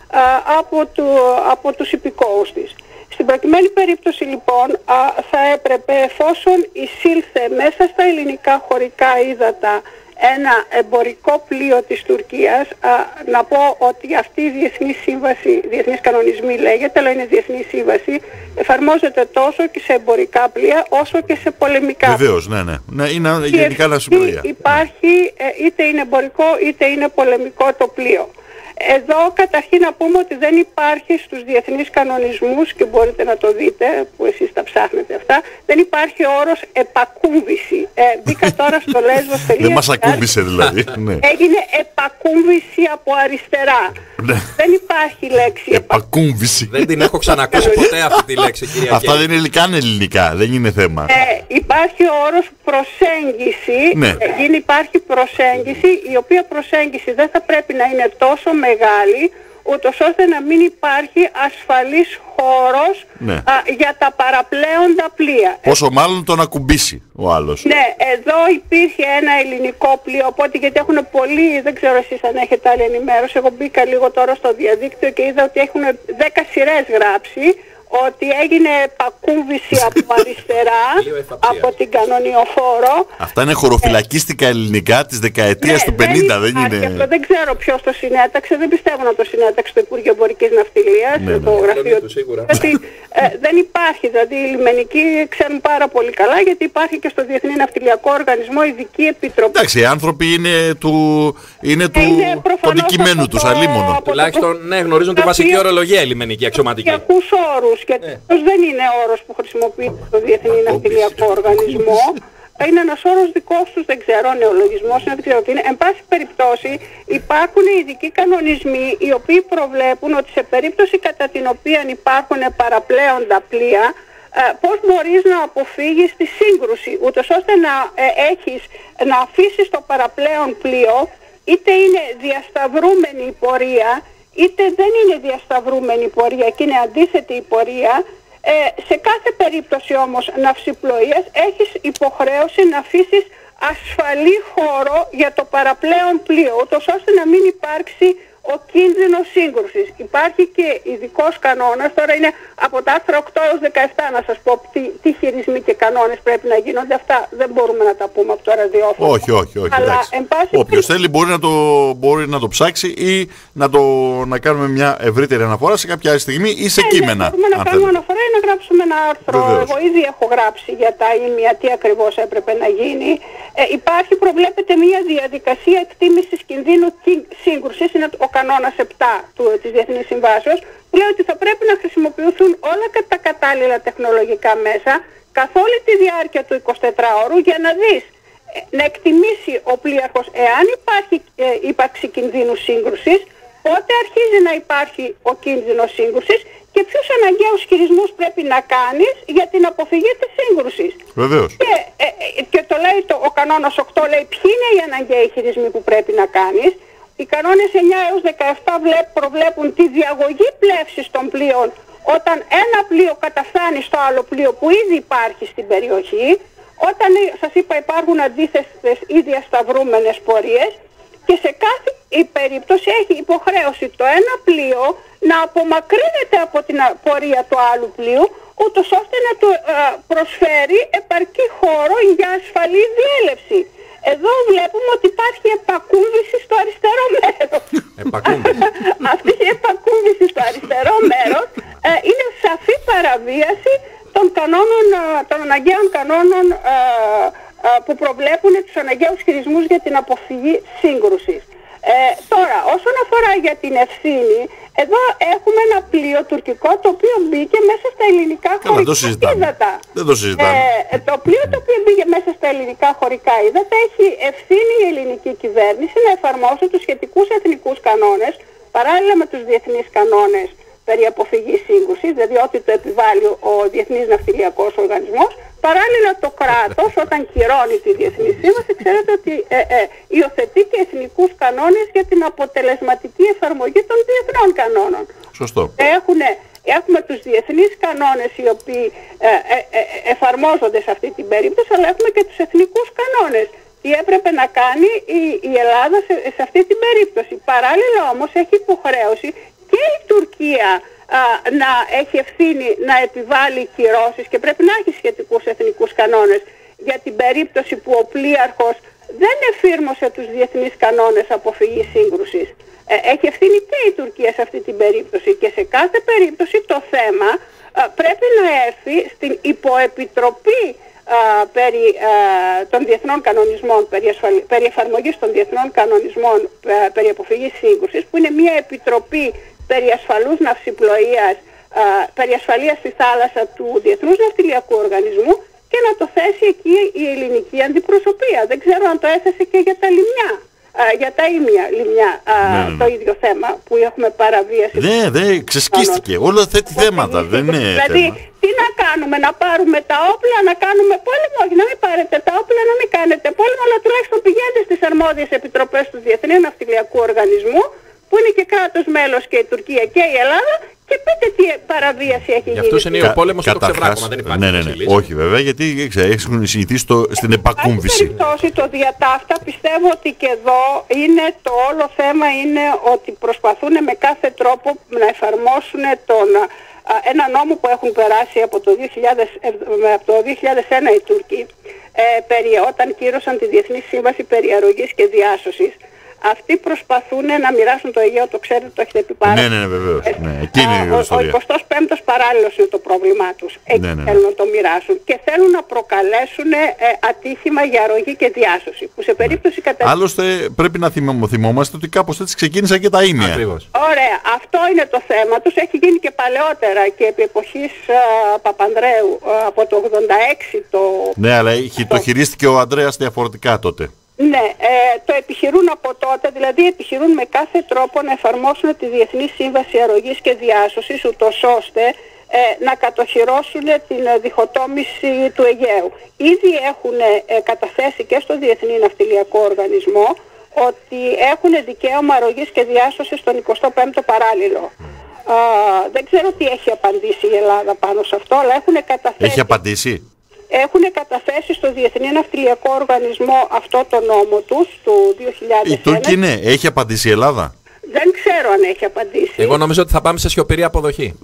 από τους υπηκόους της. Στην προκειμένη περίπτωση λοιπόν θα έπρεπε, εφόσον εισήλθε μέσα στα ελληνικά χωρικά ύδατα ένα εμπορικό πλοίο της Τουρκίας, να πω ότι αυτή η διεθνή σύμβαση, διεθνής κανονισμή λέγεται, αλλά είναι διεθνή σύμβαση, εφαρμόζεται τόσο και σε εμπορικά πλοία όσο και σε πολεμικά. Βεβαίως, ναι, είναι γενικά ναυσιπλοεία. Υπάρχει είτε είναι εμπορικό είτε είναι πολεμικό το πλοίο. Εδώ καταρχήν να πούμε ότι δεν υπάρχει στους διεθνείς κανονισμούς, και μπορείτε να το δείτε που εσείς τα ψάχνετε αυτά, δεν υπάρχει ο όρος επακούμβηση. Μπήκα τώρα στο Lesbos.gr. Δεν μας ακούμπησε δηλαδή. Έγινε επακούμβηση από αριστερά. Δεν υπάρχει λέξη επακούμβηση. Δεν την έχω ξανακούσει ποτέ αυτή τη λέξη, κυρία. Αυτά δεν είναι καν ελληνικά, δεν είναι θέμα. Υπάρχει ο όρος προσέγγιση. Υπάρχει προσέγγιση, η οποία προσέγγιση δεν θα πρέπει να είναι τόσο μεγάλη, ούτως ώστε να μην υπάρχει ασφαλής χώρος για τα παραπλέοντα πλοία. Πόσο μάλλον τον ακουμπήσει ο άλλος. Ναι, εδώ υπήρχε ένα ελληνικό πλοίο, οπότε γιατί έχουν πολλοί, δεν ξέρω εσείς αν έχετε άλλη ενημέρωση, εγώ μπήκα λίγο τώρα στο διαδίκτυο και είδα ότι έχουν 10 σειρές γράψει, ότι έγινε επακούβηση από αριστερά, από την κανονιοφόρο. Αυτά είναι χωροφυλακίστικα ελληνικά της δεκαετίας του 50, δεν είναι. Δεν ξέρω ποιος το συνέταξε, δεν πιστεύω να το συνέταξε το Υπουργείο Εμπορικής Ναυτιλίας, το γραφείο του. Δεν υπάρχει, δηλαδή οι λιμενικοί ξέρουν πάρα πολύ καλά, γιατί υπάρχει και στο Διεθνή Ναυτιλιακό Οργανισμό ειδική επιτροπή. Εντάξει, οι άνθρωποι είναι του αντικειμένου τους, αλίμονο. Τουλάχιστον γνωρίζουν τη βασική ορολογία οι λιμενικοί αξιωματικοί. Και δεν είναι όρος που χρησιμοποιείται στο Διεθνή Ναυτιλιακό Οργανισμό. Είναι ένας όρος δικός τους, δεν ξέρω, νεολογισμός, δεν ξέρω τι είναι. Εν πάση περιπτώσει υπάρχουν ειδικοί κανονισμοί οι οποίοι προβλέπουν ότι σε περίπτωση κατά την οποία υπάρχουν παραπλέοντα πλοία, πώς μπορείς να αποφύγεις τη σύγκρουση, ούτως ώστε να αφήσεις το παραπλέον πλοίο, είτε είναι διασταυρούμενη η πορεία, είτε δεν είναι διασταυρούμενη η πορεία και είναι αντίθετη η πορεία. Σε κάθε περίπτωση όμως ναυσιπλοείας έχεις υποχρέωση να αφήσεις ασφαλή χώρο για το παραπλέον πλοίο, ούτως ώστε να μην υπάρξει ο κίνδυνος σύγκρουσης. Υπάρχει και ειδικός κανόνας, τώρα είναι από τα άρθρα 8 έως 17 να σας πω τι χειρισμοί και κανόνες πρέπει να γίνονται. Αυτά δεν μπορούμε να τα πούμε από το ραδιόφωνο. Όχι. Όποιος θέλει μπορεί να το ψάξει ή να κάνουμε μια ευρύτερη αναφορά σε κάποια άλλη στιγμή ή σε κείμενα. Μπορούμε να κάνουμε αναφορά ή να γράψουμε ένα άρθρο. Εγώ ήδη έχω γράψει για τα ήμια τι ακριβώς έπρεπε να γίνει. Προβλέπεται μια διαδικασία εκτίμησης κινδύνου σύγκρουσης, είναι ο κανόνας 7 της Διεθνής Συμβάσεως, που λέει ότι θα πρέπει να χρησιμοποιηθούν όλα τα κατάλληλα τεχνολογικά μέσα καθ' όλη τη διάρκεια του 24ωρου για να δεις, να εκτιμήσει ο πλοίαρχος εάν υπάρχει ύπαρξη κινδύνου σύγκρουσης, πότε αρχίζει να υπάρχει ο κίνδυνος σύγκρουσης και ποιους αναγκαίους χειρισμούς πρέπει να κάνεις για την αποφυγή της σύγκρουσης. Βεβαίως. Και το λέει ο κανόνας 8, λέει ποιοι είναι οι αναγκαίοι χειρισμοί που πρέπει να κάνεις. Οι κανόνες 9 έως 17 προβλέπουν τη διαγωγή πλεύσης των πλοίων όταν ένα πλοίο καταφθάνει στο άλλο πλοίο που ήδη υπάρχει στην περιοχή, όταν σας είπα υπάρχουν αντίθετες ή διασταυρούμενες πορείες, και σε κάθε περίπτωση έχει υποχρέωση το ένα πλοίο να απομακρύνεται από την πορεία του άλλου πλοίου, ούτως ώστε να του προσφέρει επαρκή χώρο για ασφαλή διέλευση. Εδώ βλέπουμε ότι υπάρχει επακούβηση στο αριστερό μέρος. Αυτή η επακούβηση στο αριστερό μέρος είναι σαφή παραβίαση των αναγκαίων κανόνων που προβλέπουν τους αναγκαίους χειρισμούς για την αποφυγή σύγκρουσης. Τώρα, όσον αφορά για την ευθύνη, εδώ έχουμε ένα πλοίο τουρκικό το οποίο μπήκε μέσα στα ελληνικά χωρικά ύδατα. Δεν το συζητάμε. Το πλοίο το οποίο μπήκε μέσα στα ελληνικά χωρικά ύδατα έχει ευθύνη η ελληνική κυβέρνηση να εφαρμόσει τους σχετικούς εθνικούς κανόνες παράλληλα με τους διεθνείς κανόνες περί αποφυγής σύγκρουσης, δηλαδή ό,τι το επιβάλλει ο Διεθνής Ναυτιλιακός Οργανισμός. Παράλληλα το κράτος όταν κυρώνει τη Διεθνή Σύμβαση, ξέρετε ότι υιοθετεί και εθνικούς κανόνες για την αποτελεσματική εφαρμογή των διεθνών κανόνων. Σωστό. Έχουμε τους διεθνείς κανόνες οι οποίοι εφαρμόζονται σε αυτή την περίπτωση, αλλά έχουμε και τους εθνικούς κανόνες. Τι έπρεπε να κάνει η Ελλάδα σε αυτή την περίπτωση. Παράλληλα όμως έχει υποχρέωση και η Τουρκία να έχει ευθύνη να επιβάλλει κυρώσεις και πρέπει να έχει σχετικούς εθνικούς κανόνες για την περίπτωση που ο πλοίαρχος δεν εφήρμοσε τους διεθνείς κανόνες αποφυγής σύγκρουσης. Έχει ευθύνη και η Τουρκία σε αυτή την περίπτωση και σε κάθε περίπτωση το θέμα πρέπει να έρθει στην υποεπιτροπή περί των διεθνών κανονισμών, περί εφαρμογής των διεθνών κανονισμών περί αποφυγής σύγκρουσης, που είναι μια επιτροπή περί ασφαλούς ναυσιπλοείας, περί ασφαλείας στη θάλασσα του Διεθνούς Ναυτιλιακού Οργανισμού, και να το θέσει εκεί η ελληνική αντιπροσωπεία. Δεν ξέρω αν το έθεσε και για τα λιμιά, για τα ήμια λιμιά, το ίδιο θέμα που έχουμε παραβίαση. Ναι, ξεσκίστηκε. Όλο θέτει θέματα. Δεν είναι δηλαδή, θέμα. τι να κάνουμε, να πάρουμε τα όπλα, να κάνουμε πόλεμο? Όχι, να μην πάρετε τα όπλα, να μην κάνετε πόλεμο, αλλά τουλάχιστον πηγαίνετε στις αρμόδιες επιτροπές του Διεθνού Ναυτιλιακού Οργανισμού, που είναι και κράτος μέλος και η Τουρκία και η Ελλάδα, και πείτε τι παραβίαση έχει γίνει. Γι' αυτό είναι ο πόλεμος στο ξεβράκωμα, δεν υπάρχει. Ναι. Όχι βέβαια, γιατί έχουν συνηθίσει στην επακούμβηση. Στην περιπτώσει το διατάφτα, πιστεύω ότι και εδώ είναι το όλο θέμα είναι ότι προσπαθούν με κάθε τρόπο να εφαρμόσουν ένα νόμο που έχουν περάσει από το 2001 οι Τούρκοι, όταν κύρωσαν τη Διεθνή Σύμβαση περί αρρωγής και διάσωσης. Αυτοί προσπαθούν να μοιράσουν το Αιγαίο, το ξέρετε, το έχετε πει πάρα. Ναι, βεβαίως. Ο 25ος παράλληλος είναι το πρόβλημά τους. Εκεί θέλουν να το μοιράσουν και θέλουν να προκαλέσουν ατύχημα για αρρωγή και διάσωση. Που σε περίπτωση Άλλωστε πρέπει να θυμόμαστε ότι κάπως έτσι ξεκίνησαν και τα ήμια. Ωραία, αυτό είναι το θέμα τους. Έχει γίνει και παλαιότερα και επί εποχής Παπανδρέου από το 86 το. Ναι, αλλά το χειρίστηκε ο Ανδρέας διαφορετικά τότε. Ναι, το επιχειρούν από τότε, δηλαδή επιχειρούν με κάθε τρόπο να εφαρμόσουν τη Διεθνή Σύμβαση Αρρωγής και Διάσωσης, ούτως ώστε να κατοχυρώσουν την διχοτόμηση του Αιγαίου. Ήδη έχουν καταθέσει και στο Διεθνή Ναυτιλιακό Οργανισμό ότι έχουν δικαίωμα αρρωγής και διάσωσης στον 25ο παράλληλο. Δεν ξέρω τι έχει απαντήσει η Ελλάδα πάνω σε αυτό, αλλά έχουν καταθέσει. Έχει απαντήσει. Έχουν καταθέσει στο Διεθνή Ναυτιλιακό Οργανισμό αυτό το νόμο τους του 2001. Η Τούρκη ναι, έχει απαντήσει η Ελλάδα. Δεν ξέρω αν έχει απαντήσει. Εγώ νομίζω ότι θα πάμε σε σιωπηρή αποδοχή.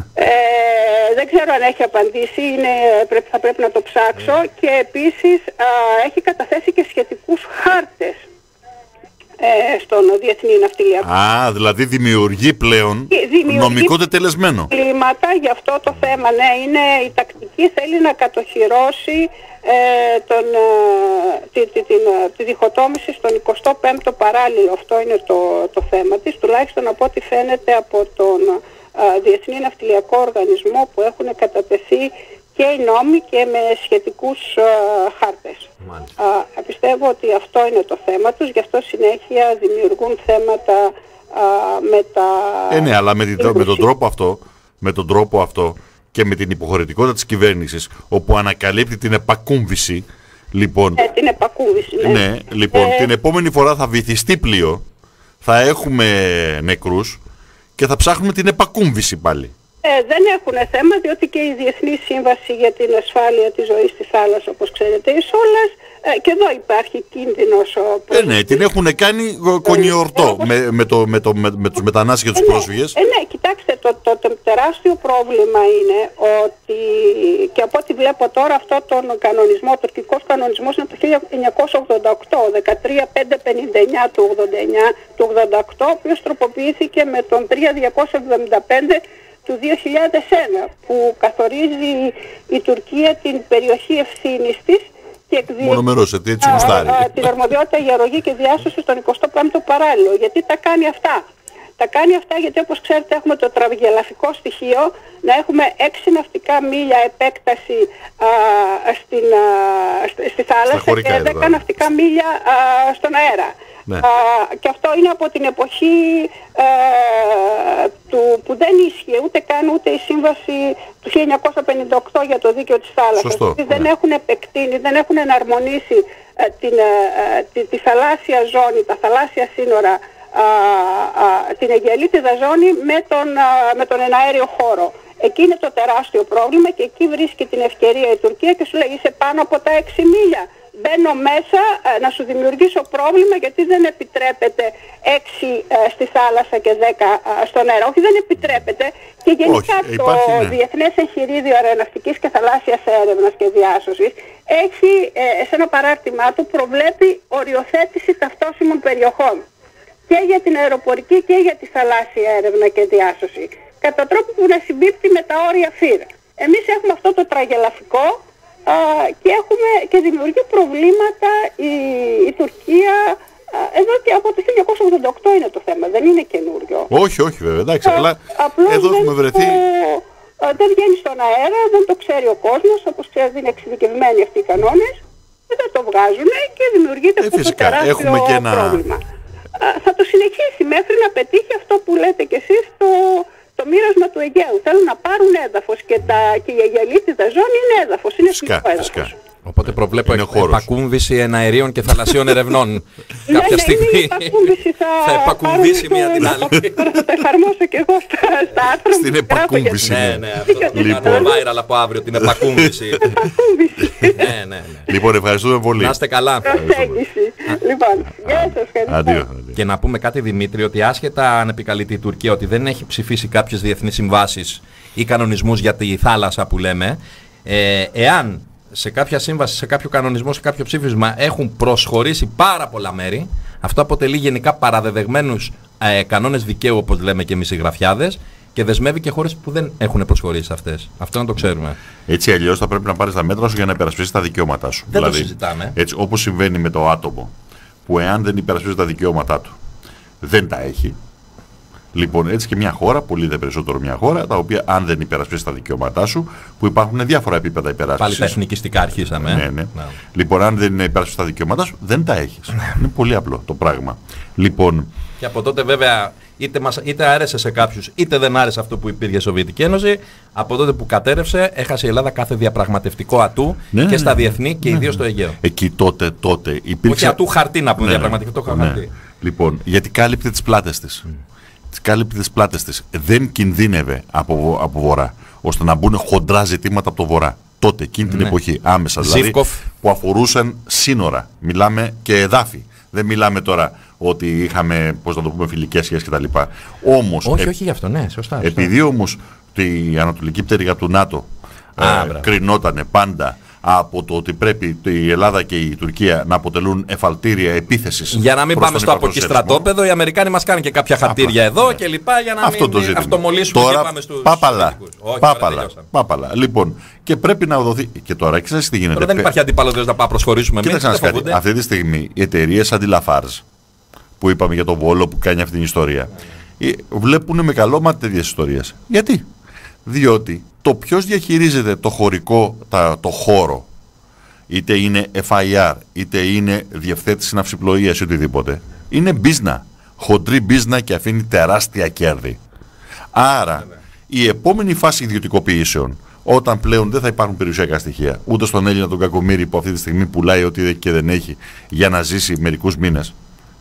Δεν ξέρω αν έχει απαντήσει, θα πρέπει να το ψάξω. Και επίσης έχει καταθέσει και σχετικούς χάρτες στον Διεθνή Ναυτιλιακό. Δηλαδή δημιουργεί πλέον νομικό τετελεσμένο. Κλίματα για αυτό το θέμα, ναι, είναι η τακτική, θέλει να κατοχυρώσει τη διχοτόμηση στον 25ο παράλληλο. Αυτό είναι το θέμα της, τουλάχιστον από ό,τι φαίνεται από τον Διεθνή Ναυτιλιακό Οργανισμό, που έχουν κατατεθεί και οι νόμοι και με σχετικούς χάρτες. Πιστεύω ότι αυτό είναι το θέμα τους, γι' αυτό συνέχεια δημιουργούν θέματα με τα. Ναι, αλλά με τον τρόπο αυτό και με την υποχωρητικότητα της κυβέρνησης, όπου ανακαλύπτει την επακούμβηση. Λοιπόν, την επακούμβηση, ναι. Λοιπόν, την επόμενη φορά θα βυθιστεί πλοίο, θα έχουμε νεκρούς και θα ψάχνουμε την επακούμβηση πάλι. Δεν έχουν θέμα, διότι και η Διεθνή Σύμβαση για την Ασφάλεια της Ζωής στη Θάλασσα, όπως ξέρετε, η Σόλας, και εδώ υπάρχει κίνδυνος. Ναι, την έχουν κάνει κονιορτό με τους μετανάστες και τους πρόσφυγες. Ναι, κοιτάξτε, το τεράστιο πρόβλημα είναι ότι, και από ό,τι βλέπω τώρα, αυτό τον κανονισμό, ο τουρκικός κανονισμός είναι το 1988, 13559 του 88, ο οποίος τροποποιήθηκε με τον 3275 του 2001, που καθορίζει η Τουρκία την περιοχή ευθύνης της και την αρμοδιότητα για αρρωγή και διάσωση στον 25ο παράλληλο. Γιατί τα κάνει αυτά? Τα κάνει αυτά γιατί, όπως ξέρετε, έχουμε το τραγελαφικό στοιχείο να έχουμε 6 ναυτικά μίλια επέκταση στη θάλασσα και 10 ναυτικά μίλια στον αέρα. Ναι. Και αυτό είναι από την εποχή που δεν ίσχυε ούτε καν ούτε η σύμβαση του 1958 για το δίκαιο της θάλασσας. Δεν έχουν επεκτείνει, δεν έχουν εναρμονίσει τη θαλάσσια ζώνη, τα θαλάσσια σύνορα, την αιγελίτιδα ζώνη με τον εναέριο χώρο. Εκεί είναι το τεράστιο πρόβλημα και εκεί βρίσκει την ευκαιρία η Τουρκία και σου λέει είσαι πάνω από τα 6 μίλια. Μπαίνω μέσα να σου δημιουργήσω πρόβλημα γιατί δεν επιτρέπεται 6 στη θάλασσα και 10 στον αέρα. Όχι, δεν επιτρέπεται. Και γενικά Διεθνές Εγχειρίδιο Αεροναυτικής και Θαλάσσιας Έρευνας και Διάσωσης έχει σε ένα παράρτημά του προβλέπει οριοθέτηση ταυτόσιμων περιοχών και για την αεροπορική και για τη θαλάσσια έρευνα και διάσωση, κατά τρόπο που να συμπίπτει με τα όρια ΦΥΡ. Εμείς έχουμε αυτό το τραγελαφικό και δημιουργεί προβλήματα η Τουρκία εδώ και από το 1988 είναι το θέμα, δεν είναι καινούριο. Όχι, όχι βέβαια, εντάξει, αλλά εδώ έχουμε βρεθεί. Δεν βγαίνει στον αέρα, δεν το ξέρει ο κόσμος, όπως ξέρετε είναι εξειδικευμένοι αυτοί οι κανόνες, δεν το βγάζουν και δημιουργείται αυτό το τεράστιο πρόβλημα. Θα το συνεχίσει μέχρι να πετύχει αυτό που λέτε κι εσείς, το μοίρασμα του Αιγαίου. Θέλουν να πάρουν έδαφος και η αιγελίτιδα ζώνη είναι έδαφος, είναι φυσικό έδαφος. Οπότε προβλέπω επακούμβηση εναερίων και θαλασσίων ερευνών. Κάποια στιγμή θα επακούμβησει μία την άλλη. Θα το εφαρμόσω και εγώ στα άρθρα μου. Στην επακούμβηση. Ναι, αυτό το viral από αύριο, την επακούμβηση. Λοιπόν, ευχαριστούμε πολύ. Να είστε καλά. Λοιπόν, γεια σας, ευχαριστώ. Και να πούμε κάτι, Δημήτρη, ότι άσχετα αν επικαλείται η Τουρκία ότι δεν έχει ψηφίσει κάποιες διεθνείς συμβάσεις ή κανονισμούς για τη θάλασσα που λέμε, εάν σε κάποια σύμβαση, σε κάποιο κανονισμό, σε κάποιο ψήφισμα έχουν προσχωρήσει πάρα πολλά μέρη, αυτό αποτελεί γενικά παραδεδεγμένους κανόνες δικαίου, όπως λέμε και εμείς οι γραφιάδες, και δεσμεύει και χώρες που δεν έχουν προσχωρήσει σε αυτές. Αυτό να το ξέρουμε. Έτσι αλλιώς θα πρέπει να πάρεις τα μέτρα σου για να υπερασπίσεις τα δικαιώματά σου. Δεν δηλαδή, το συζητάμε. Έτσι, όπως συμβαίνει με το άτομο, που εάν δεν υπερασπίζει τα δικαιώματά του, δεν τα έχει. Λοιπόν, έτσι και μια χώρα, πολύ δε περισσότερο μια χώρα, τα οποία αν δεν υπερασπίσει τα δικαιώματά σου, που υπάρχουν διάφορα επίπεδα υπεράσπισης. Πάλι τα εθνικιστικά αρχίσαμε. Ναι. Λοιπόν, αν δεν υπερασπίσει τα δικαιώματά σου, δεν τα έχεις. Είναι πολύ απλό το πράγμα. Λοιπόν. Και από τότε βέβαια είτε άρεσε σε κάποιους, είτε δεν άρεσε αυτό που υπήρχε η Σοβιετική Ένωση, από τότε που κατέρευσε, έχασε η Ελλάδα κάθε διαπραγματευτικό ατού και στα διεθνή και ιδίως στο Αιγαίο. Εκεί τότε υπήρξε. Όχι ατού χαρτί να πούμε, διαπραγματευτικό χαρτί. Λοιπόν, γιατί κάλυπτε τις πλάτες της. Κάλυπτε τις πλάτες της. Δεν κινδύνευε από βορρά, ώστε να μπουν χοντρά ζητήματα από το βορρά. Τότε, εκείνη την εποχή, άμεσα δηλαδή, που αφορούσαν σύνορα. Μιλάμε και εδάφη. Δεν μιλάμε τώρα ότι είχαμε, πώς να το πούμε, φιλικές σχέσεις κτλ. Όμως, όχι γι' αυτό, ναι, σωστά. Επειδή όμως η ανατολική πτέρυγα του ΝΑΤΟ κρινότανε πάντα από το ότι πρέπει η Ελλάδα και η Τουρκία να αποτελούν εφαλτήρια επίθεσης. Για να μην πάμε στο από εκεί στρατόπεδο, οι Αμερικάνοι μας κάνουν και κάποια χαρτίρια εδώ και λοιπά, για να μην αυτομολύσουμε τώρα, και πάμε στους πάπαλα. Λοιπόν, και πρέπει να δοθεί. Και τώρα, ξέρεις τι γίνεται. Τώρα δεν υπάρχει αντιπαλωτές να πάμε προσχωρήσουμε εμείς. Κοίταξε κάτι. Αυτή τη στιγμή οι εταιρείες σαν τη Lafarge, που είπαμε για τον Βόλο που κάνει αυτή την ιστορία, βλέπουν με καλό μάτι τέτοιες ιστορίες. Γιατί? Διότι το ποιος διαχειρίζεται το χωρικό, το χώρο, είτε είναι FIR, είτε είναι διευθέτηση ναυσιπλοείας ή οτιδήποτε, είναι μπίζνα, χοντρή μπίζνα και αφήνει τεράστια κέρδη. Άρα, η επόμενη φάση ιδιωτικοποιήσεων, όταν πλέον δεν θα υπάρχουν περιουσιακά στοιχεία, ούτε στον Έλληνα τον κακομοίρη που αυτή τη στιγμή πουλάει ό,τι έχει και δεν έχει για να ζήσει μερικούς μήνες,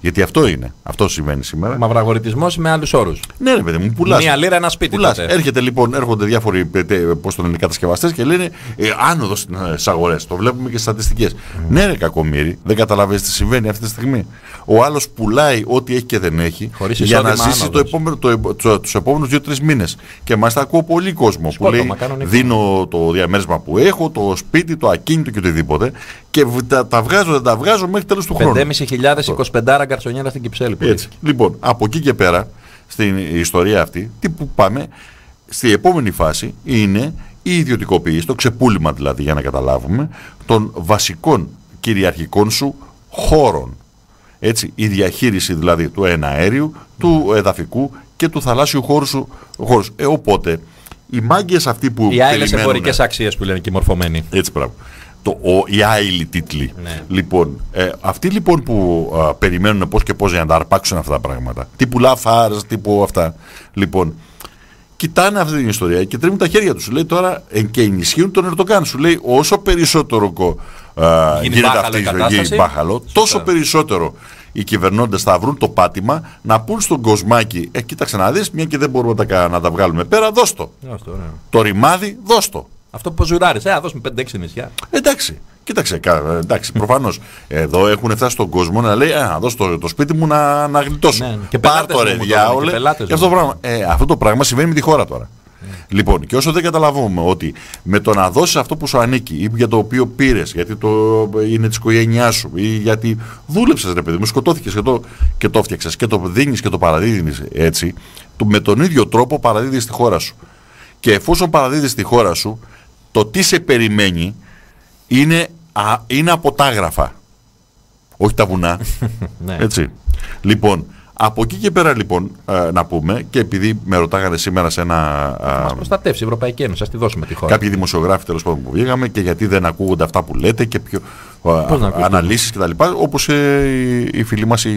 Γιατί αυτό είναι. Αυτό συμβαίνει σήμερα. Μαυραγορητισμός με άλλους όρους. Ναι, ρε παιδί μου, πουλάς. Μία λίρα ένα σπίτι. Έρχονται διάφοροι κατασκευαστές και λένε άνοδο στις αγορές. Το βλέπουμε και στις στατιστικές. Ναι, ρε κακομοίρη, δεν καταλαβαίνεις τι συμβαίνει αυτή τη στιγμή. Ο άλλος πουλάει ό,τι έχει και δεν έχει για να ζήσει τους επόμενους 2-3 μήνες. Και μάλιστα ακούω πολύ κόσμο που λέει: δίνω το διαμέρισμα που έχω, το σπίτι, το ακίνητο και οτιδήποτε. Και τα βγάζω, δεν τα βγάζω μέχρι τέλος του χρόνου. 5.525 γκαρσονιέρα στην Κυψέλη. Έτσι. Λοιπόν, από εκεί και πέρα, στην ιστορία αυτή, τι που πάμε, στη επόμενη φάση είναι η ιδιωτικοποίηση, το ξεπούλημα δηλαδή, για να καταλάβουμε, των βασικών κυριαρχικών σου χώρων. Έτσι, η διαχείριση δηλαδή του εναέριου, του εδαφικού και του θαλάσσιου χώρου σου. Οπότε, οι μάγκες αυτοί που. Οι άλλες εμπορικές αξίες που λένε και οι μορφωμένοι. Έτσι, πράγμα. Οι άειλοι τίτλοι. Ναι. Λοιπόν, αυτοί λοιπόν που περιμένουν πώς και πώς για να τα αρπάξουν αυτά τα πράγματα, τύπου Λαφάρς, τύπου αυτά, λοιπόν, κοιτάνε αυτή την ιστορία και τρίβουν τα χέρια τους. Σου λέει τώρα και ενισχύουν τον Ερντογάν. Σου λέει όσο περισσότερο γίνεται αυτή η ζωή μπάχαλο, τόσο περισσότερο οι κυβερνώντες θα βρουν το πάτημα να πούν στον κοσμάκι: κοίταξε να δεις, μια και δεν μπορούμε να τα βγάλουμε πέρα, δώσ' το. Το ρημάδι, δώσ' το. Αυτό που ζουράρεις, δώσουμε 5-6 νησιά. Εντάξει, κοίταξε, προφανώς εδώ έχουν φτάσει στον κόσμο να λέει: να δώσω το σπίτι μου να γλιτώσω. Ναι, και πάρ' το ρε διάολε. Αυτό το πράγμα συμβαίνει με τη χώρα τώρα. Λοιπόν, και όσο δεν καταλαβαίνουμε ότι με το να δώσεις αυτό που σου ανήκει ή για το οποίο πήρες, γιατί είναι της οικογένειάς σου ή γιατί δούλεψες, ρε παιδί μου, σκοτώθηκες και το φτιάξες και το δίνεις και το παραδίδεις έτσι, με τον ίδιο τρόπο παραδίδεις τη χώρα σου. Και εφόσον παραδίδεις τη χώρα σου, το τι σε περιμένει είναι αποτάγραφα. Όχι τα βουνά. Έτσι. Λοιπόν, από εκεί και πέρα λοιπόν να πούμε, και επειδή με ρωτάγανε σήμερα σε ένα. Θα μας προστατεύσει η Ευρωπαϊκή Ένωση, ας τη δώσουμε τη χώρα. Κάποιοι δημοσιογράφοι τέλος πάντων που βγήκαμε και γιατί δεν ακούγονται αυτά που λέτε και πιο αναλύσεις κτλ. Όπως η φίλη μας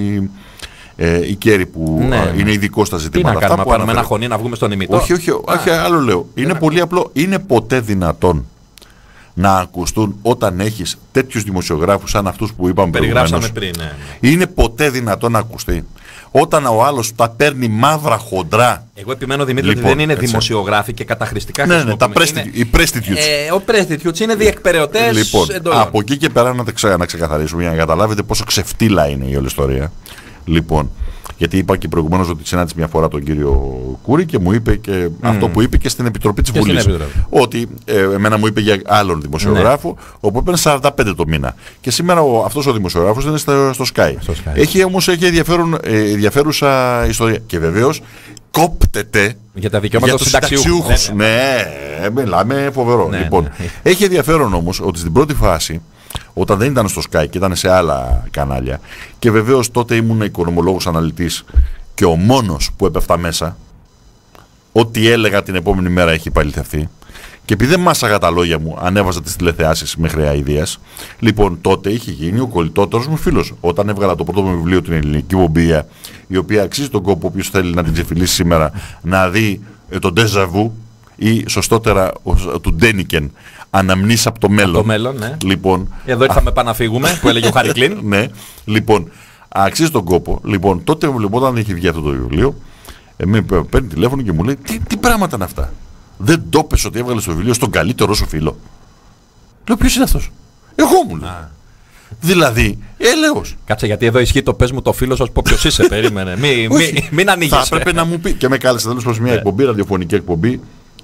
η Κέρη που είναι ειδικό στα ζητήματα αυτά. Τι να κάνουμε, πάρουμε ένα χωνί να βγούμε στον ημιτό. Όχι, άλλο λέω. Είναι πολύ απλό. Είναι ποτέ δυνατόν να ακουστούν όταν έχεις τέτοιους δημοσιογράφους σαν αυτούς που είπαμε προηγουμένως? Είναι ποτέ δυνατόν να ακουστεί όταν ο άλλος τα παίρνει μαύρα χοντρά? Εγώ επιμένω, Δημήτρη, ότι δεν είναι δημοσιογράφοι και καταχρηστικά χρησιμοποιούν. Οι prostitutes. Ο prostitutes είναι διεκπεραιωτές. Λοιπόν, από εκεί και πέρα να ξεκαθαρίσουμε για να καταλάβετε πόσο ξεφτύλα είναι η όλη ιστορία. Λοιπόν, γιατί είπα και προηγουμένως ότι συνάντησε μια φορά τον κύριο Κούρη και μου είπε και αυτό που είπε και στην Επιτροπή της Βουλής. Ότι εμένα μου είπε για άλλον δημοσιογράφο, όπου έπαιρνε 45 το μήνα. Και σήμερα αυτός ο δημοσιογράφος είναι στο Sky. Έχει όμως ενδιαφέρουσα ιστορία. Και βεβαίως κόπτεται για τα δικαιώματα των συνταξιούχων. Ναι, μιλάμε φοβερό. Λοιπόν, έχει ενδιαφέρον όμως ότι στην πρώτη φάση, όταν δεν ήταν στο Sky και ήταν σε άλλα κανάλια, και βεβαίως τότε ήμουν οικονομολόγος αναλυτής και ο μόνος που έπεφτα μέσα, ό,τι έλεγα την επόμενη μέρα έχει παληθευτεί, και επειδή δεν μάσαγα τα λόγια μου, ανέβαζα τις τηλεθεάσεις μέχρι αηδίας. Λοιπόν, τότε είχε γίνει ο κολλητότερος μου φίλος. Όταν έβγαλα το πρώτο μου βιβλίο, την Ελληνική Βομπία, η οποία αξίζει τον κόπο, όποιος θέλει να την ξεφυλίσει σήμερα, να δει τον Déjà Vu ή σωστότερα του Ντένικεν, αναμνήσεις από το μέλλον. Από το μέλλον, ναι. Λοιπόν, εδώ ήρθαμε να φύγουμε, που έλεγε ο Χαρικλίν. Ναι, λοιπόν, αξίζει τον κόπο. Λοιπόν, τότε λοιπόν, όταν είχε βγει αυτό το βιβλίο, με παίρνει τηλέφωνο και μου λέει: Τι πράγματα είναι αυτά? Δεν το πες ότι έβγαλες το βιβλίο στον καλύτερό σου φίλο? Λέω: ποιος είναι αυτός? Εγώ μου λέει. Δηλαδή, έλεος. Κάτσε, γιατί εδώ ισχύει το πες μου το φίλο σας, ποιος είσαι, περίμενε. Μην ανοίγεις. Θα έπρεπε να μου πει. Και με κάλεσε τέλος προς μια εκπομπή, ραδιοφωνική εκπομπή,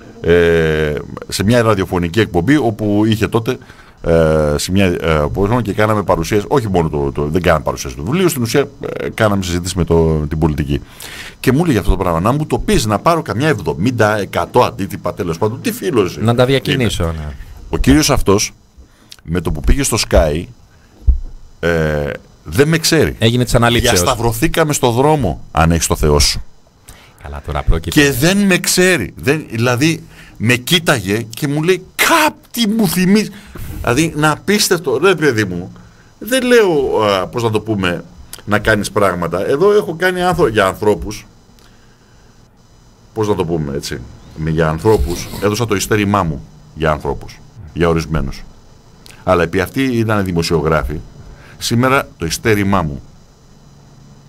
σε μια ραδιοφωνική εκπομπή όπου είχε τότε σε μια, και κάναμε παρουσίαση, όχι μόνο δεν κάναμε παρουσίαση του βιβλίου, στην ουσία κάναμε συζήτηση με την πολιτική. Και μου έλεγε αυτό το πράγμα: να μου το πεις, να πάρω καμιά 70-100 αντίτυπα, τέλος πάντων. Τι φίλος? Να τα διακινήσω. Ναι. Ο κύριος αυτός, με το που πήγε στο Sky, δεν με ξέρει. Έγινε της αναλήψεως. Διασταυρωθήκαμε στο δρόμο, αν έχεις το Θεό σου. Καλά, τώρα πρόκειται. Και δεν με ξέρει. Δηλαδή, με κοίταγε και μου λέει: κάτι μου θυμίζει. Δηλαδή, να απίστευτο. Ρε παιδί μου, δεν λέω, πώς να το πούμε, να κάνεις πράγματα. Εδώ έχω κάνει για ανθρώπους, πώς να το πούμε έτσι, για ανθρώπους, έδωσα το ειστέρημά μου για ανθρώπους, για ορισμένους. Αλλά επειδή αυτοί ήταν δημοσιογράφοι, σήμερα το ειστέρημά μου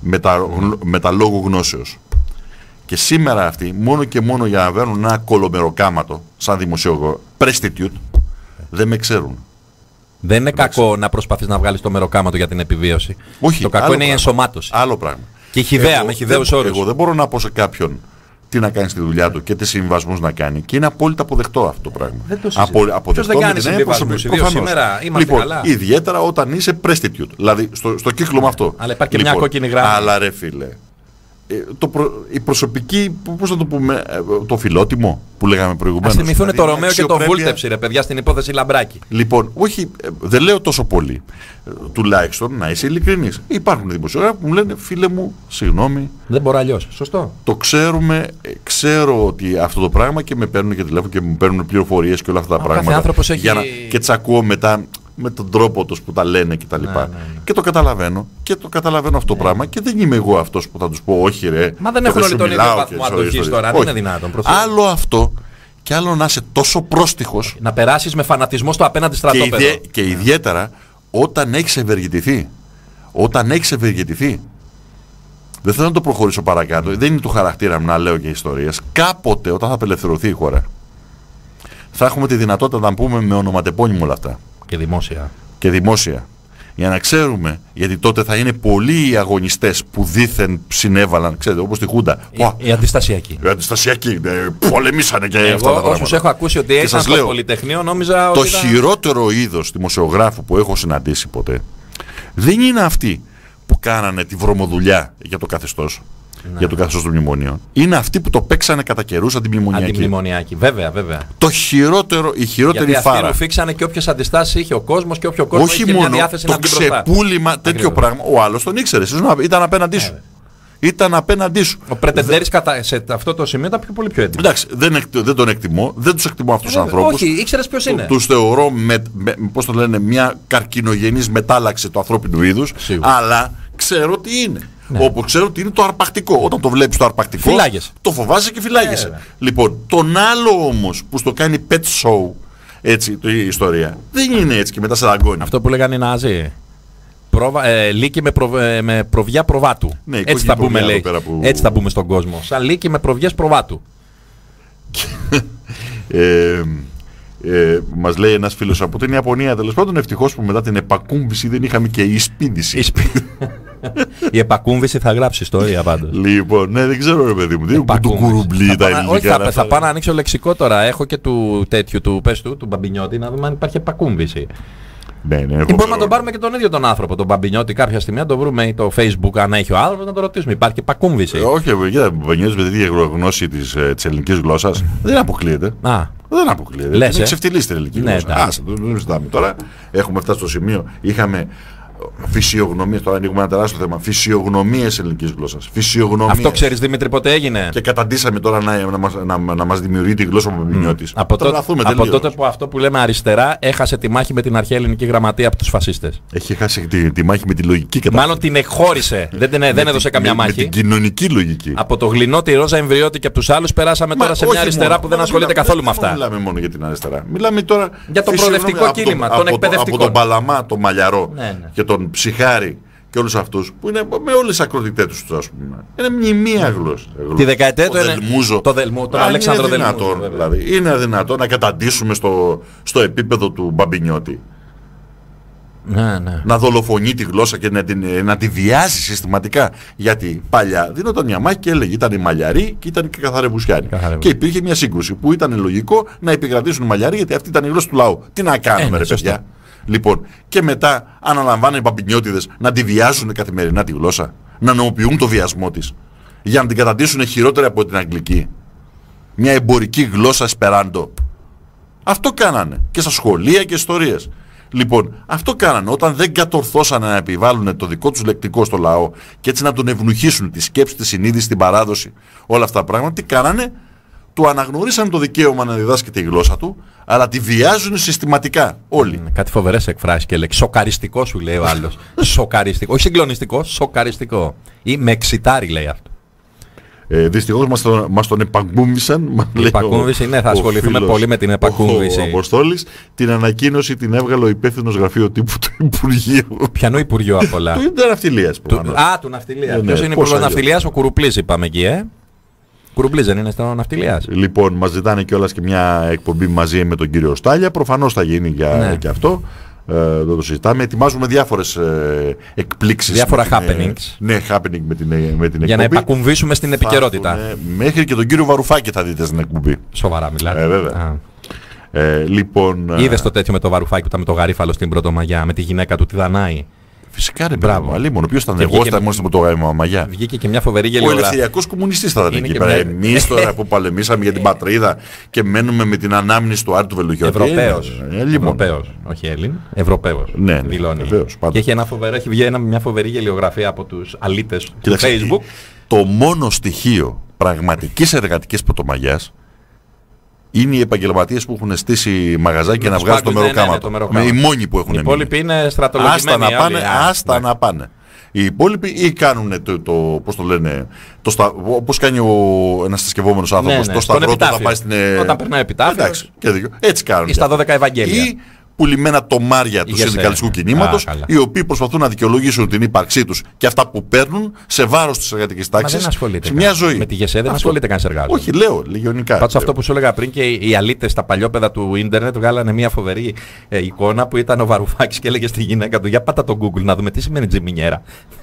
με τα λόγου γνώσεως. Και σήμερα αυτοί, μόνο και μόνο για να βαίνουν ένα κολομεροκάματο, σαν δημοσιογό, prostitute, δεν με ξέρουν. Δεν είναι κακό να προσπαθείς να βγάλεις το μεροκάματο για την επιβίωση. Όχι, το κακό είναι η ενσωμάτωση. Άλλο πράγμα. Και χυδαία, με χυδαίους όρους. Εγώ δεν μπορώ να πω σε κάποιον τι να κάνει στη δουλειά του και τι συμβιβασμούς να κάνει. Και είναι απόλυτα αποδεκτό αυτό το πράγμα. Δεν το συζητώ. Ποιος δεν κάνει συμβιβασμούς? Σήμερα είμαστε λοιπόν, καλά. Ιδιαίτερα όταν είσαι prostitute. Δηλαδή στο κύκλωμα αυτό. Αλλά υπάρχει και μια κόκκινη γραμμή. Αλλά ρε φίλε. Η προσωπική, πώς θα το πούμε, το φιλότιμο που λέγαμε προηγουμένως. Ας θυμηθούν δηλαδή, το Ρωμαίο και το Βούλτεψη, ρε παιδιά, στην υπόθεση Λαμπράκη. Λοιπόν, όχι, δεν λέω τόσο πολύ. Τουλάχιστον να είσαι ειλικρινής. Υπάρχουν δημοσιογράφοι που μου λένε, φίλε μου, συγγνώμη. Δεν μπορώ αλλιώς. Σωστό. Το ξέρουμε, ξέρω ότι αυτό το πράγμα και με παίρνουν και τηλέφωνο και μου παίρνουν πληροφορίες και όλα αυτά τα πράγματα. Και τις ακούω μετά με τον τρόπο τους που τα λένε και τα λοιπά. Και το καταλαβαίνω αυτό το πράγμα και δεν είμαι εγώ αυτός που θα τους πω όχι ρε. Μα δεν έχουν όλοι τον ίδιο βαθμό αντοχής τώρα, δεν είναι δυνατόν. Άλλο αυτό και άλλο να είσαι τόσο πρόστιχος. Να περάσεις με φανατισμό στο απέναντι στρατόπεδο. Και ιδιαίτερα όταν έχεις ευεργετηθεί. Δεν θέλω να το προχωρήσω παρακάτω, δεν είναι του χαρακτήρα μου να λέω και ιστορίες. Κάποτε όταν θα απελευθερωθεί η χώρα θα έχουμε τη δυνατότητα να πούμε με ονοματεπώνυμο όλα αυτά. Και δημόσια. Για να ξέρουμε, γιατί τότε θα είναι πολλοί οι αγωνιστές που δήθεν συνέβαλαν, ξέρετε, όπως τη Χούντα. Οι αντιστασιακοί. Οι αντιστασιακοί, πολεμήσανε και αυτά τα πράγματα. Όσους έχω ακούσει ότι έγιναν στο Πολυτεχνείο, νόμιζα ότι. Το χειρότερο είδος δημοσιογράφου που έχω συναντήσει ποτέ δεν είναι αυτοί που κάνανε τη βρωμοδουλειά για το καθεστώς. Για το καθεστώς των μνημονίων. Είναι αυτοί που το παίξανε κατά καιρούς αντιμνημονιακοί. Βέβαια. Το χειρότερο, η χειρότερη γιατί φάρα. Γιατί αυτοί φίξανε και όποιες αντιστάσεις είχε ο κόσμος και όποιο κόσμο είχε μια διάθεση να βγει μπροστά. Το ξεπούλημα, τέτοιο πράγμα. Ο άλλος τον ήξερε. Ήταν απέναντί σου. Ήταν απέναντί σου. Ο Πρετεντέρης σε αυτό το σημείο ήταν πολύ πιο έντιμο. Εντάξει, δεν τον εκτιμώ. Δεν τους εκτιμώ αυτούς τους ανθρώπους. Όχι, ήξερες ποιος είναι. Τους θεωρώ, πώς το λένε, μια καρκινογενής μετάλλαξη του ανθρώπινου είδους. Αλλά ξέρω τι είναι. Ναι. Όπως ξέρω ότι είναι το αρπακτικό. Όταν το βλέπεις το αρπακτικό, το φοβάσαι και φυλάγεσαι. Λοιπόν, τον άλλο όμως που στο κάνει pet show, έτσι, η ιστορία, δεν είναι έτσι και μετά σε δαγκώνει. Αυτό που λέγανε οι Ναζί. Λύκη με προβιά προβάτου. Ναι, έτσι θα πούμε, λέει. Έτσι θα πούμε στον κόσμο. Σαν λύκη με προβιές προβάτου. Μας λέει ένας φίλος από την Ιαπωνία, τέλος πάντων, ευτυχώς που μετά την επακούμβηση δεν είχαμε και εισπίδηση. Η επακούμβηση θα γράψει ιστορία πάντως. Λοιπόν, ναι, δεν ξέρω ρε παιδί μου, δεν είναι του κουρουμπλί τα ελληνικά. Όχι, θα πάω να ανοίξω λεξικό τώρα. Έχω και του τέτοιου, του Μπαμπινιώτη, να δούμε αν υπάρχει επακούμβηση. Ναι, ή μπορούμε να τον πάρουμε και τον ίδιο τον άνθρωπο, τον Μπαμπινιώτη, κάποια στιγμή να το βρούμε ή το Facebook, αν έχει ο άνθρωπος, να το ρωτήσουμε. Υπάρχει επακούμβηση. Όχι, ο Μπαμπινιώτης με τη γνώση της ελληνικής γλώσσας δεν αποκλείεται. Δεν αποκλείεται. Λες, είναι ξεφτυλής στην ελληνική γλώσσα. Δεν συζητάμε τώρα. Έχουμε φτάσει στο σημείο. Είχαμε φυσιογνωμίες, τώρα ανοίγουμε ένα τεράστιο θέμα. Φυσιογνωμίες ελληνικής γλώσσας. Αυτό ξέρεις, Δημήτρη, πότε έγινε. Και καταντήσαμε τώρα να μας δημιουργεί τη γλώσσα ο Μπαμπινιώτης. Από τότε που αυτό που λέμε αριστερά έχασε τη μάχη με την αρχαία ελληνική γραμματεία από τους φασίστες. Έχει χάσει τη μάχη με τη λογική κατάσταση. Μάλλον την εκχώρησε. Δεν έδωσε καμιά μάχη. Με την κοινωνική λογική. Από το γλινό, τη ρόζα εμβριώτη και από τους άλλους περάσαμε τώρα σε μια αριστερά που δεν ασχολείται καθόλου με αυτά. Δεν μιλάμε μόνο για την αριστερά. Μιλάμε τώρα για το προοδευτικό κίνημα, τον εκπαιδευτικό. Από τον Παλαμά, τον Μαλιαρό και τον Ψυχάρη και όλους αυτούς που είναι με όλες τις ακροτητές τους, ας πούμε. Είναι μνημεία γλώσσα. Τη δεκαετία του τον Αλέξανδρο Δελμούζο. Δηλαδή, είναι αδυνατό να καταντήσουμε στο επίπεδο του Μπαμπινιώτη. Ναι. Να δολοφονεί τη γλώσσα και να τη βιάζει συστηματικά. Γιατί παλιά δίνονταν μια μάχη και έλεγε ήταν οι Μαλιαροί και ήταν και οι Καθαρεβουσιάνοι. Και υπήρχε μια σύγκρουση που ήταν λογικό να επικρατήσουν οι Μαλιαροί γιατί αυτή ήταν η γλώσσα του λαού. Τι να κάνουμε, ρε παιδιά. Λοιπόν, και μετά αναλαμβάνουν οι Μπαμπινιώτιδες να τη βιάζουν καθημερινά τη γλώσσα, να νομοποιούν το βιασμό της, για να την καταντήσουν χειρότερη από την αγγλική. Μια εμπορική γλώσσα εσπεράντο. Αυτό κάνανε και στα σχολεία και ιστορίες. Λοιπόν, αυτό κάνανε όταν δεν κατορθώσανε να επιβάλλουν το δικό τους λεκτικό στο λαό και έτσι να τον ευνουχίσουν τη σκέψη, τη συνείδηση, την παράδοση, όλα αυτά τα πράγματα. Τι κάνανε, του αναγνωρίσαν το δικαίωμα να διδάσκεται η γλώσσα του, αλλά τη βιάζουν συστηματικά όλοι. Κάτι φοβερές εκφράσεις και λέξεις. Σοκαριστικό σου λέει ο άλλος. Σοκαριστικό. Όχι συγκλονιστικό, σοκαριστικό. Ή με εξητάρει λέει αυτό. Δυστυχώς μας τον επακούμβησαν. Η επακούμβηση, ναι, θα ασχοληθούμε πολύ με την επακούμβηση. Ο Αποστόλης, την ανακοίνωση την έβγαλε ο υπεύθυνος γραφείο τύπου του Υπουργείου. Ποιανού Υπουργείου απ' όλα? Του ναυτιλίας. Του ναυτιλίας. Ποιος είναι υπουργός ναυτιλίας? Ο Κουρουπλής είπαμε εκεί, Κουρουπλής δεν είναι στο ναυτιλίας? Λοιπόν, μας ζητάνε κιόλας και μια εκπομπή μαζί με τον κύριο Στάλια. Προφανώς θα γίνει και αυτό. Δεν το συζητάμε. Ετοιμάζουμε διάφορες εκπλήξεις. Διάφορα happenings. Ναι, happening με την εκπομπή. Για να επακουμβήσουμε στην επικαιρότητα. Μέχρι και τον κύριο Βαρουφάκη θα δείτε στην εκπομπή. Σοβαρά μιλάτε? Βέβαια. Λοιπόν, είδες το τέτοιο με το Βαρουφάκη που ήταν με το Γαρίφαλο στην Πρωτομαγιά, με τη γυναίκα του τη Δανάη? Φυσικά ρε μπράβο. Αλίμονο, ποιος ήταν εγώ, ήταν μόνο με το Μαγιά. Βγήκε και μια φοβερή γελιογραφία. Ο ελευθεριακός κομμουνιστής θα ήταν εκεί πέρα. Εμείς τώρα που παλεμήσαμε για την πατρίδα και μένουμε με την ανάμνηση του Άρη του Βελουχιώτη. Ευρωπαίος, όχι Έλλην. Ευρωπαίος. Ναι, δηλώνει. Βεβαίως, και έχει βγει μια φοβερή γελιογραφία από τους αλήτες του Facebook. Το μόνο στοιχείο πραγματικής εργατικής Πρωτομαγιάς είναι οι επαγγελματίες που έχουν στήσει μαγαζάκι και να βγάζουν το μεροκάματο. Οι μόνοι που έχουν μείνει. Οι υπόλοιποι είναι στρατολογημένοι. Άστα να πάνε. Οι υπόλοιποι ή κάνουν πώς το λένε, όπως κάνει ένας θρησκευόμενος άνθρωπος, το σταυρό του θα πάει στην... Όταν περνάει επιτάφιος. Έτσι κάνουν. Ή στα 12 Ευαγγέλια. Ή πουλημένα τομάρια του συνδικαλιστικού κινήματος, οι οποίοι προσπαθούν να δικαιολογήσουν την ύπαρξή τους και αυτά που παίρνουν σε βάρος της εργατικής τάξης σε μια ζωή. Με τη ΓΕΣΕ δεν ασχολείται κανείς εργάζοντας. Όχι, λέω λιγιονικά. Πάντως αυτό που σου έλεγα πριν, και οι αλήτες στα παλιόπαιδα του ίντερνετ βγάλανε μια φοβερή εικόνα που ήταν ο Βαρουφάκης και έλεγε στη γυναίκα του: για πάτα το Google να δούμε τι σημαίνει τζιμινιέρα.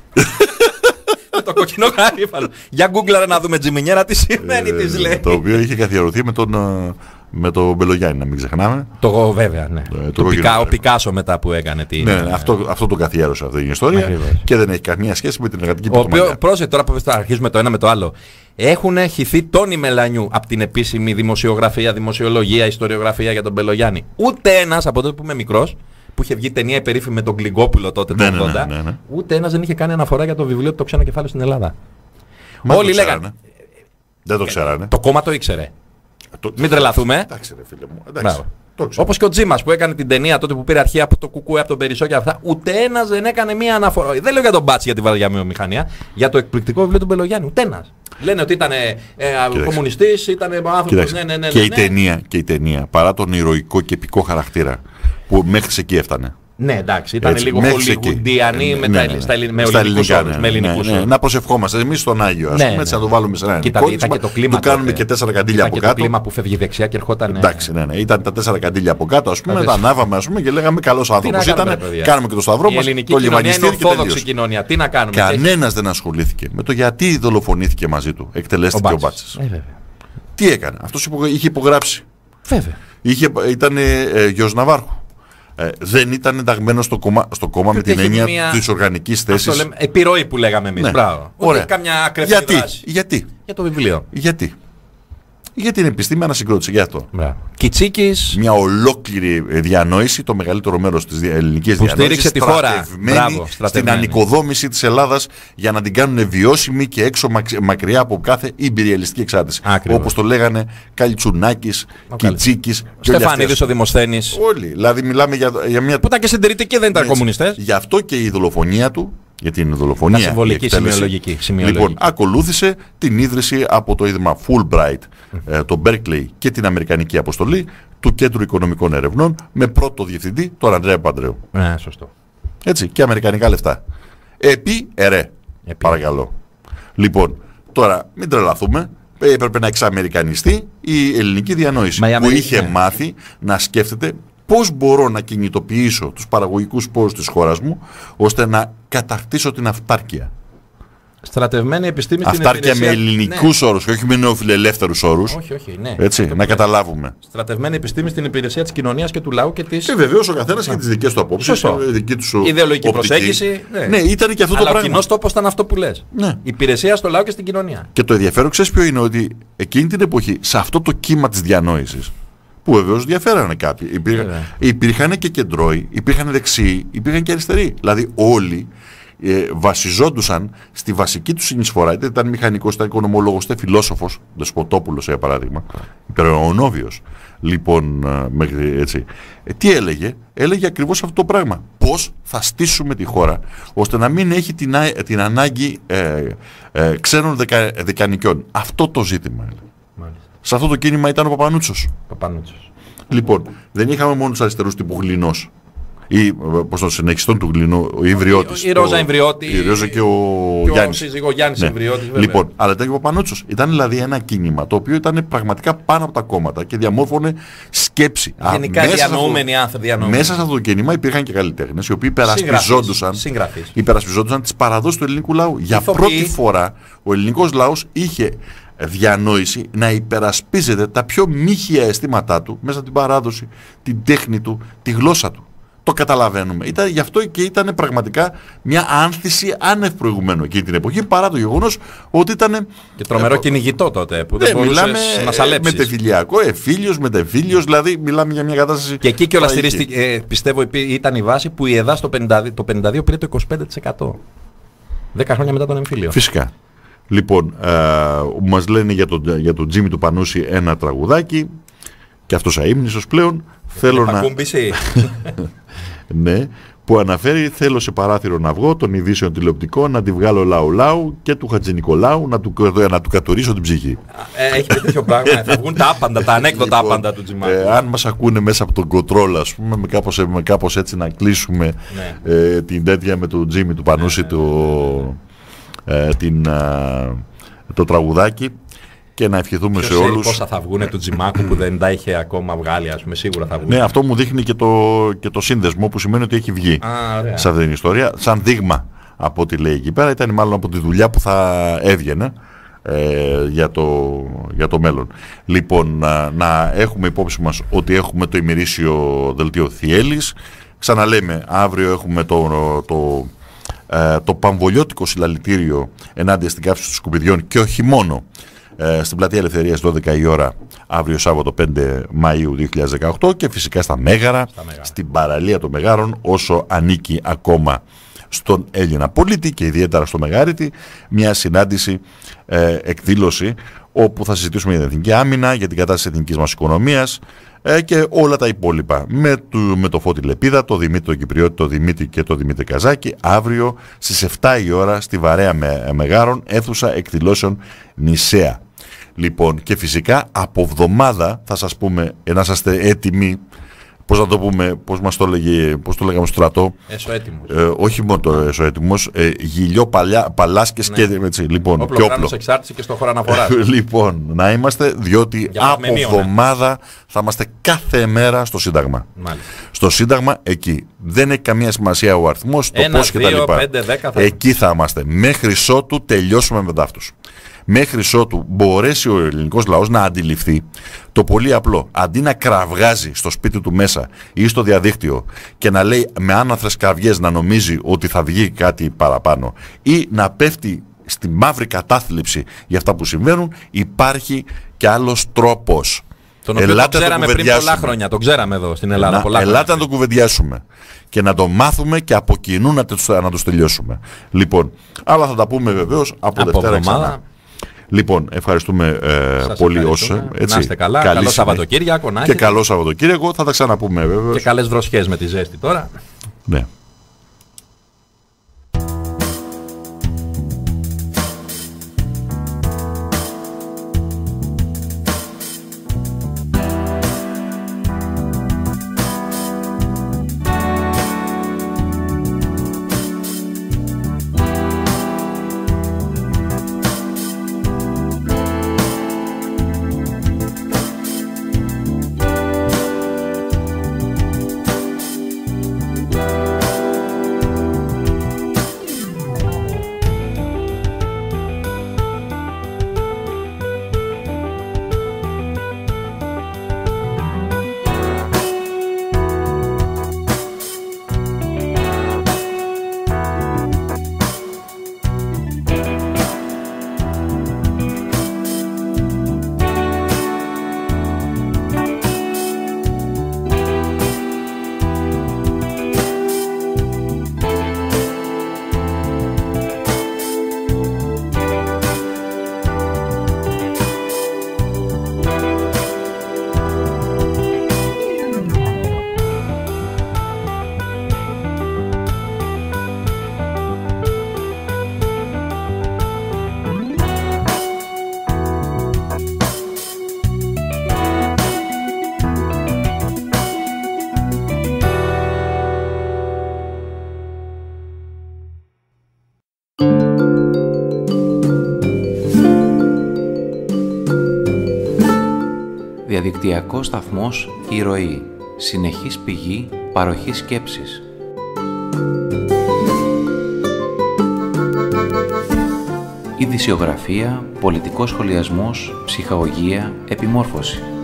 Με το κοκκινό γαρίφαλο. Για Google να δούμε τζιμινιέρα τι σημαίνει, της λέει. Το οποίο είχε καθιερωθεί με τον Μπελογιάννη, να μην ξεχνάμε. Βέβαια, ναι. Ο Πικάσο μετά που έκανε την. Ναι, αυτό το καθιέρωσε αυτή την ιστορία. Και δεν έχει καμία σχέση με την εργατική Πρωτομαγιά. Πρόσεχε τώρα που αρχίζουμε το ένα με το άλλο. Έχουν χυθεί τόνοι μελανιού από την επίσημη δημοσιογραφία, δημοσιολογία, ιστοριογραφία για τον Μπελογιάννη. Ούτε ένας από τότε που είμαι μικρός, που είχε βγει ταινία υπερήφημη με τον Γκλιγκόπουλο τότε το 80, ούτε ένας δεν είχε κάνει αναφορά για το βιβλίο του Το Ξένο Κεφάλαιο στην Ελλάδα. Όλοι λέγανε. Δεν το ξέρανε. Το κόμμα το ήξερε. Μην τρελαθούμε. Εντάξει, ρε φίλε μου. Όπως και ο Τζίμας που έκανε την ταινία τότε που πήρε αρχαία από το Κουκουέ, από τον Περισσό και αυτά, ούτε ένας δεν έκανε μία αναφορά. Δεν λέω για τον Μπάτσι για τη βαδιαμηχανία, για το εκπληκτικό βιβλίο του Μπελογιάννη. Ούτε ένας. Λένε ότι ήταν κομμουνιστής, ήταν άνθρωπος. Ναι. Και η ταινία, παρά τον ηρωικό και επικό χαρακτήρα που μέχρι εκεί έφτανε. Ναι, εντάξει, ήταν λίγο χολιγουντιανή με ελληνικούς όρους. Να προσευχόμαστε εμείς στον Άγιο, ας πούμε, έτσι να το βάλουμε σε ένα νοικόδισμα, του κάνουμε και 4 καντήλια από κάτω. Ήταν και το κλίμα που φεύγει δεξιά και ερχόταν. Εντάξει, ναι, ήταν τα 4 καντήλια από κάτω, ας πούμε, τα ανάβαμε, ας πούμε, και λέγαμε καλός άνθρωπος ήταν, κάναμε και το σταυρό μας, το λιβανιστήρι και τελείωσε. Τι να κάνουμε. Κανένας δεν ασχολήθηκε με το γιατί δολοφονήθηκε μαζί του, εκτελέστηκε ο Μπάτσης. Τι έκανε, αυτός είχε υπογράψει. Ήταν γιος Ναβάρχου. Δεν ήταν ενταγμένο στο κόμμα με την έννοια της οργανικής θέσης. Επιρροή που λέγαμε εμείς. Ναι. Μπράβο. Ωραία. Καμιά ακρεφτή δράση. Γιατί. Για το βιβλίο. Γιατί. Για την επιστήμη ανασυγκρότησε. Για αυτό. Κιτσίκης. Μια ολόκληρη διανόηση, το μεγαλύτερο μέρος της ελληνικής διανόησης, που στήριξε τη χώρα. Στην ανοικοδόμηση της Ελλάδας για να την κάνουν βιώσιμη και έξω μακριά από κάθε ιμπεριαλιστική εξάρτηση. Όπως το λέγανε Καλτσουνάκης, Κιτσίκης. Στεφανίδης ο Δημοσθένης. Όλοι. Δηλαδή μιλάμε για μια. Που ήταν και συντηρητικοί, δεν ήταν κομμουνιστές. Γι' αυτό και η δολοφονία του. Γιατί είναι δολοφονία. Συμβολική, σημειολογική. Λοιπόν, ακολούθησε την ίδρυση από το ίδρυμα Fulbright, το Berkeley και την Αμερικανική αποστολή του Κέντρου Οικονομικών Ερευνών με πρώτο διευθυντή τον Ανδρέα Παντρέου. Ναι, σωστό. Έτσι, και αμερικανικά λεφτά. Παρακαλώ. Λοιπόν, τώρα μην τρελαθούμε. Έπρεπε να εξαμερικανιστεί η ελληνική διανόηση που είχε μάθει να σκέφτεται πώς μπορώ να κινητοποιήσω τους παραγωγικούς πόρους της χώρας μου ώστε να κατακτήσω την αυτάρκεια. Στρατευμένη επιστήμη στην αυτάρκεια με ελληνικούς όρους και όχι με νεοφιλελεύθερους όρους. Όχι, ναι. Έτσι, να καταλάβουμε. Στρατευμένη επιστήμη στην υπηρεσία της κοινωνίας και του λαού και της. Και βεβαίως ο καθένας έχει τις δικές του απόψεις. Ιδεολογική προσέγγιση. Ναι, ήταν και αυτό το πράγμα. Ο κοινός τόπος ήταν αυτό που λες. Ναι. Υπηρεσία στο λαό και στην κοινωνία. Και το ενδιαφέρον ξέρεις ποιο είναι, ότι εκείνη την εποχή, σε αυτό το κύμα της διανόησης, που βεβαίως διαφέρανε κάποιοι. Υπήρχαν και κεντρώοι, υπήρχαν δεξιοί, υπήρχαν και αριστεροί. Δηλαδή όλοι βασιζόντουσαν στη βασική του συνεισφορά, είτε ήταν μηχανικός, είτε οικονομολόγος, είτε φιλόσοφος, Δεσποτόπουλος για παράδειγμα, Υπερονόβιος. Λοιπόν, έτσι. Τι έλεγε? Έλεγε ακριβώς αυτό το πράγμα. Πώς θα στήσουμε τη χώρα ώστε να μην έχει την ανάγκη ξένων δικανικιών. Αυτό το ζήτημα. Σε αυτό το κίνημα ήταν ο Παπανούτσος. Λοιπόν, δεν είχαμε μόνο τους αριστερούς τύπου Γλινός ή πώς το συνεχιστών του Γλινού, ο Ιμβριώτης. Η Ρόζα Ιμβριώτη. Η Ρόζα και ο Γιάννης. Ο Γιάννης Ιμβριώτης, βέβαια. Λοιπόν, αλλά ήταν και ο Παπανούτσος. Ήταν δηλαδή ένα κίνημα το οποίο ήταν πραγματικά πάνω από τα κόμματα και διαμόρφωνε σκέψη. Γενικά διανοούμενοι άνθρωποι. Μέσα σε αυτό το κίνημα υπήρχαν και καλλιτέχνες οι οποίοι υπερασπιζόντουσαν τις παραδόσεις του ελληνικού λαού. Για πρώτη φορά ο ελληνικός λαός είχε διανόηση να υπερασπίζεται τα πιο μύχια αισθήματά του μέσα από την παράδοση, την τέχνη του, τη γλώσσα του. Το καταλαβαίνουμε. Γι' αυτό και ήταν πραγματικά μια άνθηση άνευ προηγουμένου εκείνη την εποχή, παρά το γεγονός ότι ήταν. Και τρομερό κυνηγητό τότε που δεν μπορούσε να σαλέψει. Μετεφιλιακό, εφήλιος, μετεφίλιος, δηλαδή μιλάμε για μια κατάσταση. Και εκεί κιόλας πιστεύω ήταν η βάση που η ΕΔΑ το 52 πήρε το 25%. 10 χρόνια μετά τον εμφύλιο. Φυσικά. Λοιπόν, μας λένε για τον Τζίμι του Πανούση ένα τραγουδάκι και αυτός αείμνησος πλέον. Θέλω να... ναι, που αναφέρει θέλω σε παράθυρο να βγω των ειδήσεων τηλεοπτικών να τη βγάλω λαού και του Χατζηνικολάου να του κατορίσω την ψυχή. Έχει τέτοιο πράγμα, θα βγουν τα άπαντα, τα ανέκδοτα άπαντα του Τζιμάκου. Αν μας ακούνε μέσα από τον κοντρόλ, ας πούμε, με κάπως έτσι να κλείσουμε την τέτοια με τον Τζίμι του Πανούση το τραγουδάκι και να ευχηθούμε σε όλους. Πόσα θα βγούνε του Τζιμάκου που δεν τα είχε ακόμα βγάλει, ας πούμε, σίγουρα θα βγουν. Ναι, αυτό μου δείχνει και το σύνδεσμο που σημαίνει ότι έχει βγει σε αυτή την ιστορία. Σαν δείγμα από ό,τι λέει εκεί πέρα, ήταν μάλλον από τη δουλειά που θα έβγαινε για το μέλλον. Λοιπόν, να έχουμε υπόψη μας ότι έχουμε το ημερήσιο δελτίο Θιέλης. Ξαναλέμε, αύριο έχουμε το πανβολιώτικο συλλαλητήριο ενάντια στην καύση των σκουπιδιών και όχι μόνο. Στην Πλατεία Ελευθερίας 12 η ώρα αύριο Σάββατο 5 Μαΐου 2018 και φυσικά στα Μέγαρα, στην παραλία των Μεγάρων όσο ανήκει ακόμα στον Έλληνα πολίτη και ιδιαίτερα στο Μεγάριτη μια συνάντηση, εκδήλωση όπου θα συζητήσουμε για την εθνική άμυνα, για την κατάσταση της εθνικής μας οικονομίας και όλα τα υπόλοιπα με το Φώτη Λεπίδα, το Δημήτρη τον Κυπριώτη, το Δημήτρη και το Δημήτρη Καζάκη αύριο στις 7 η ώρα στη Βαρέα Μεγάρων, αίθουσα εκδηλώσεων Νησαία. Λοιπόν, και φυσικά από εβδομάδα θα σας πούμε να είσαστε έτοιμοι, πώς να το πούμε, πώς το λέγαμε στο στρατό. Εσωέτοιμος. Όχι μόνο το εσωέτοιμος, γυλιό παλάσκες και έτσι, λοιπόν, όπλο κράνος εξάρτηση και στο χώρο αναφοράς. Λοιπόν, να είμαστε, διότι από εβδομάδα θα είμαστε κάθε μέρα στο Σύνταγμα. Μάλιστα. Στο Σύνταγμα εκεί. Δεν έχει καμία σημασία ο αριθμός, το πώς και τα λοιπά. 5, 10 εκεί θα είμαστε. Μέχρι ότου τελειώσουμε με ταύτους. Μέχρι ότου μπορέσει ο ελληνικός λαός να αντιληφθεί το πολύ απλό. Αντί να κραυγάζει στο σπίτι του μέσα ή στο διαδίκτυο και να λέει με άναθρες κραυγές να νομίζει ότι θα βγει κάτι παραπάνω ή να πέφτει στη μαύρη κατάθλιψη για αυτά που συμβαίνουν, υπάρχει και άλλος τρόπος. Τον οποίο το ξέραμε πριν πολλά χρόνια. Το ξέραμε εδώ στην Ελλάδα. Ελάτε να το κουβεντιάσουμε και να το μάθουμε και από κοινού να το τελειώσουμε. Λοιπόν, αλλά θα τα πούμε βεβαίως από Δευτέρα ξανά. Λοιπόν, ευχαριστούμε πολύ όσους. Να είστε καλά. Καλό Σαββατοκύριακο. Και καλό Σαββατοκύριακο. Θα τα ξαναπούμε βέβαια. Και καλές βροσιές με τη ζέστη τώρα. Ναι. Διαδικτυακός σταθμός «Η Ροή». Συνεχής πηγή παροχής σκέψης. Ειδησιογραφία, πολιτικός σχολιασμός, ψυχαγωγία, επιμόρφωση.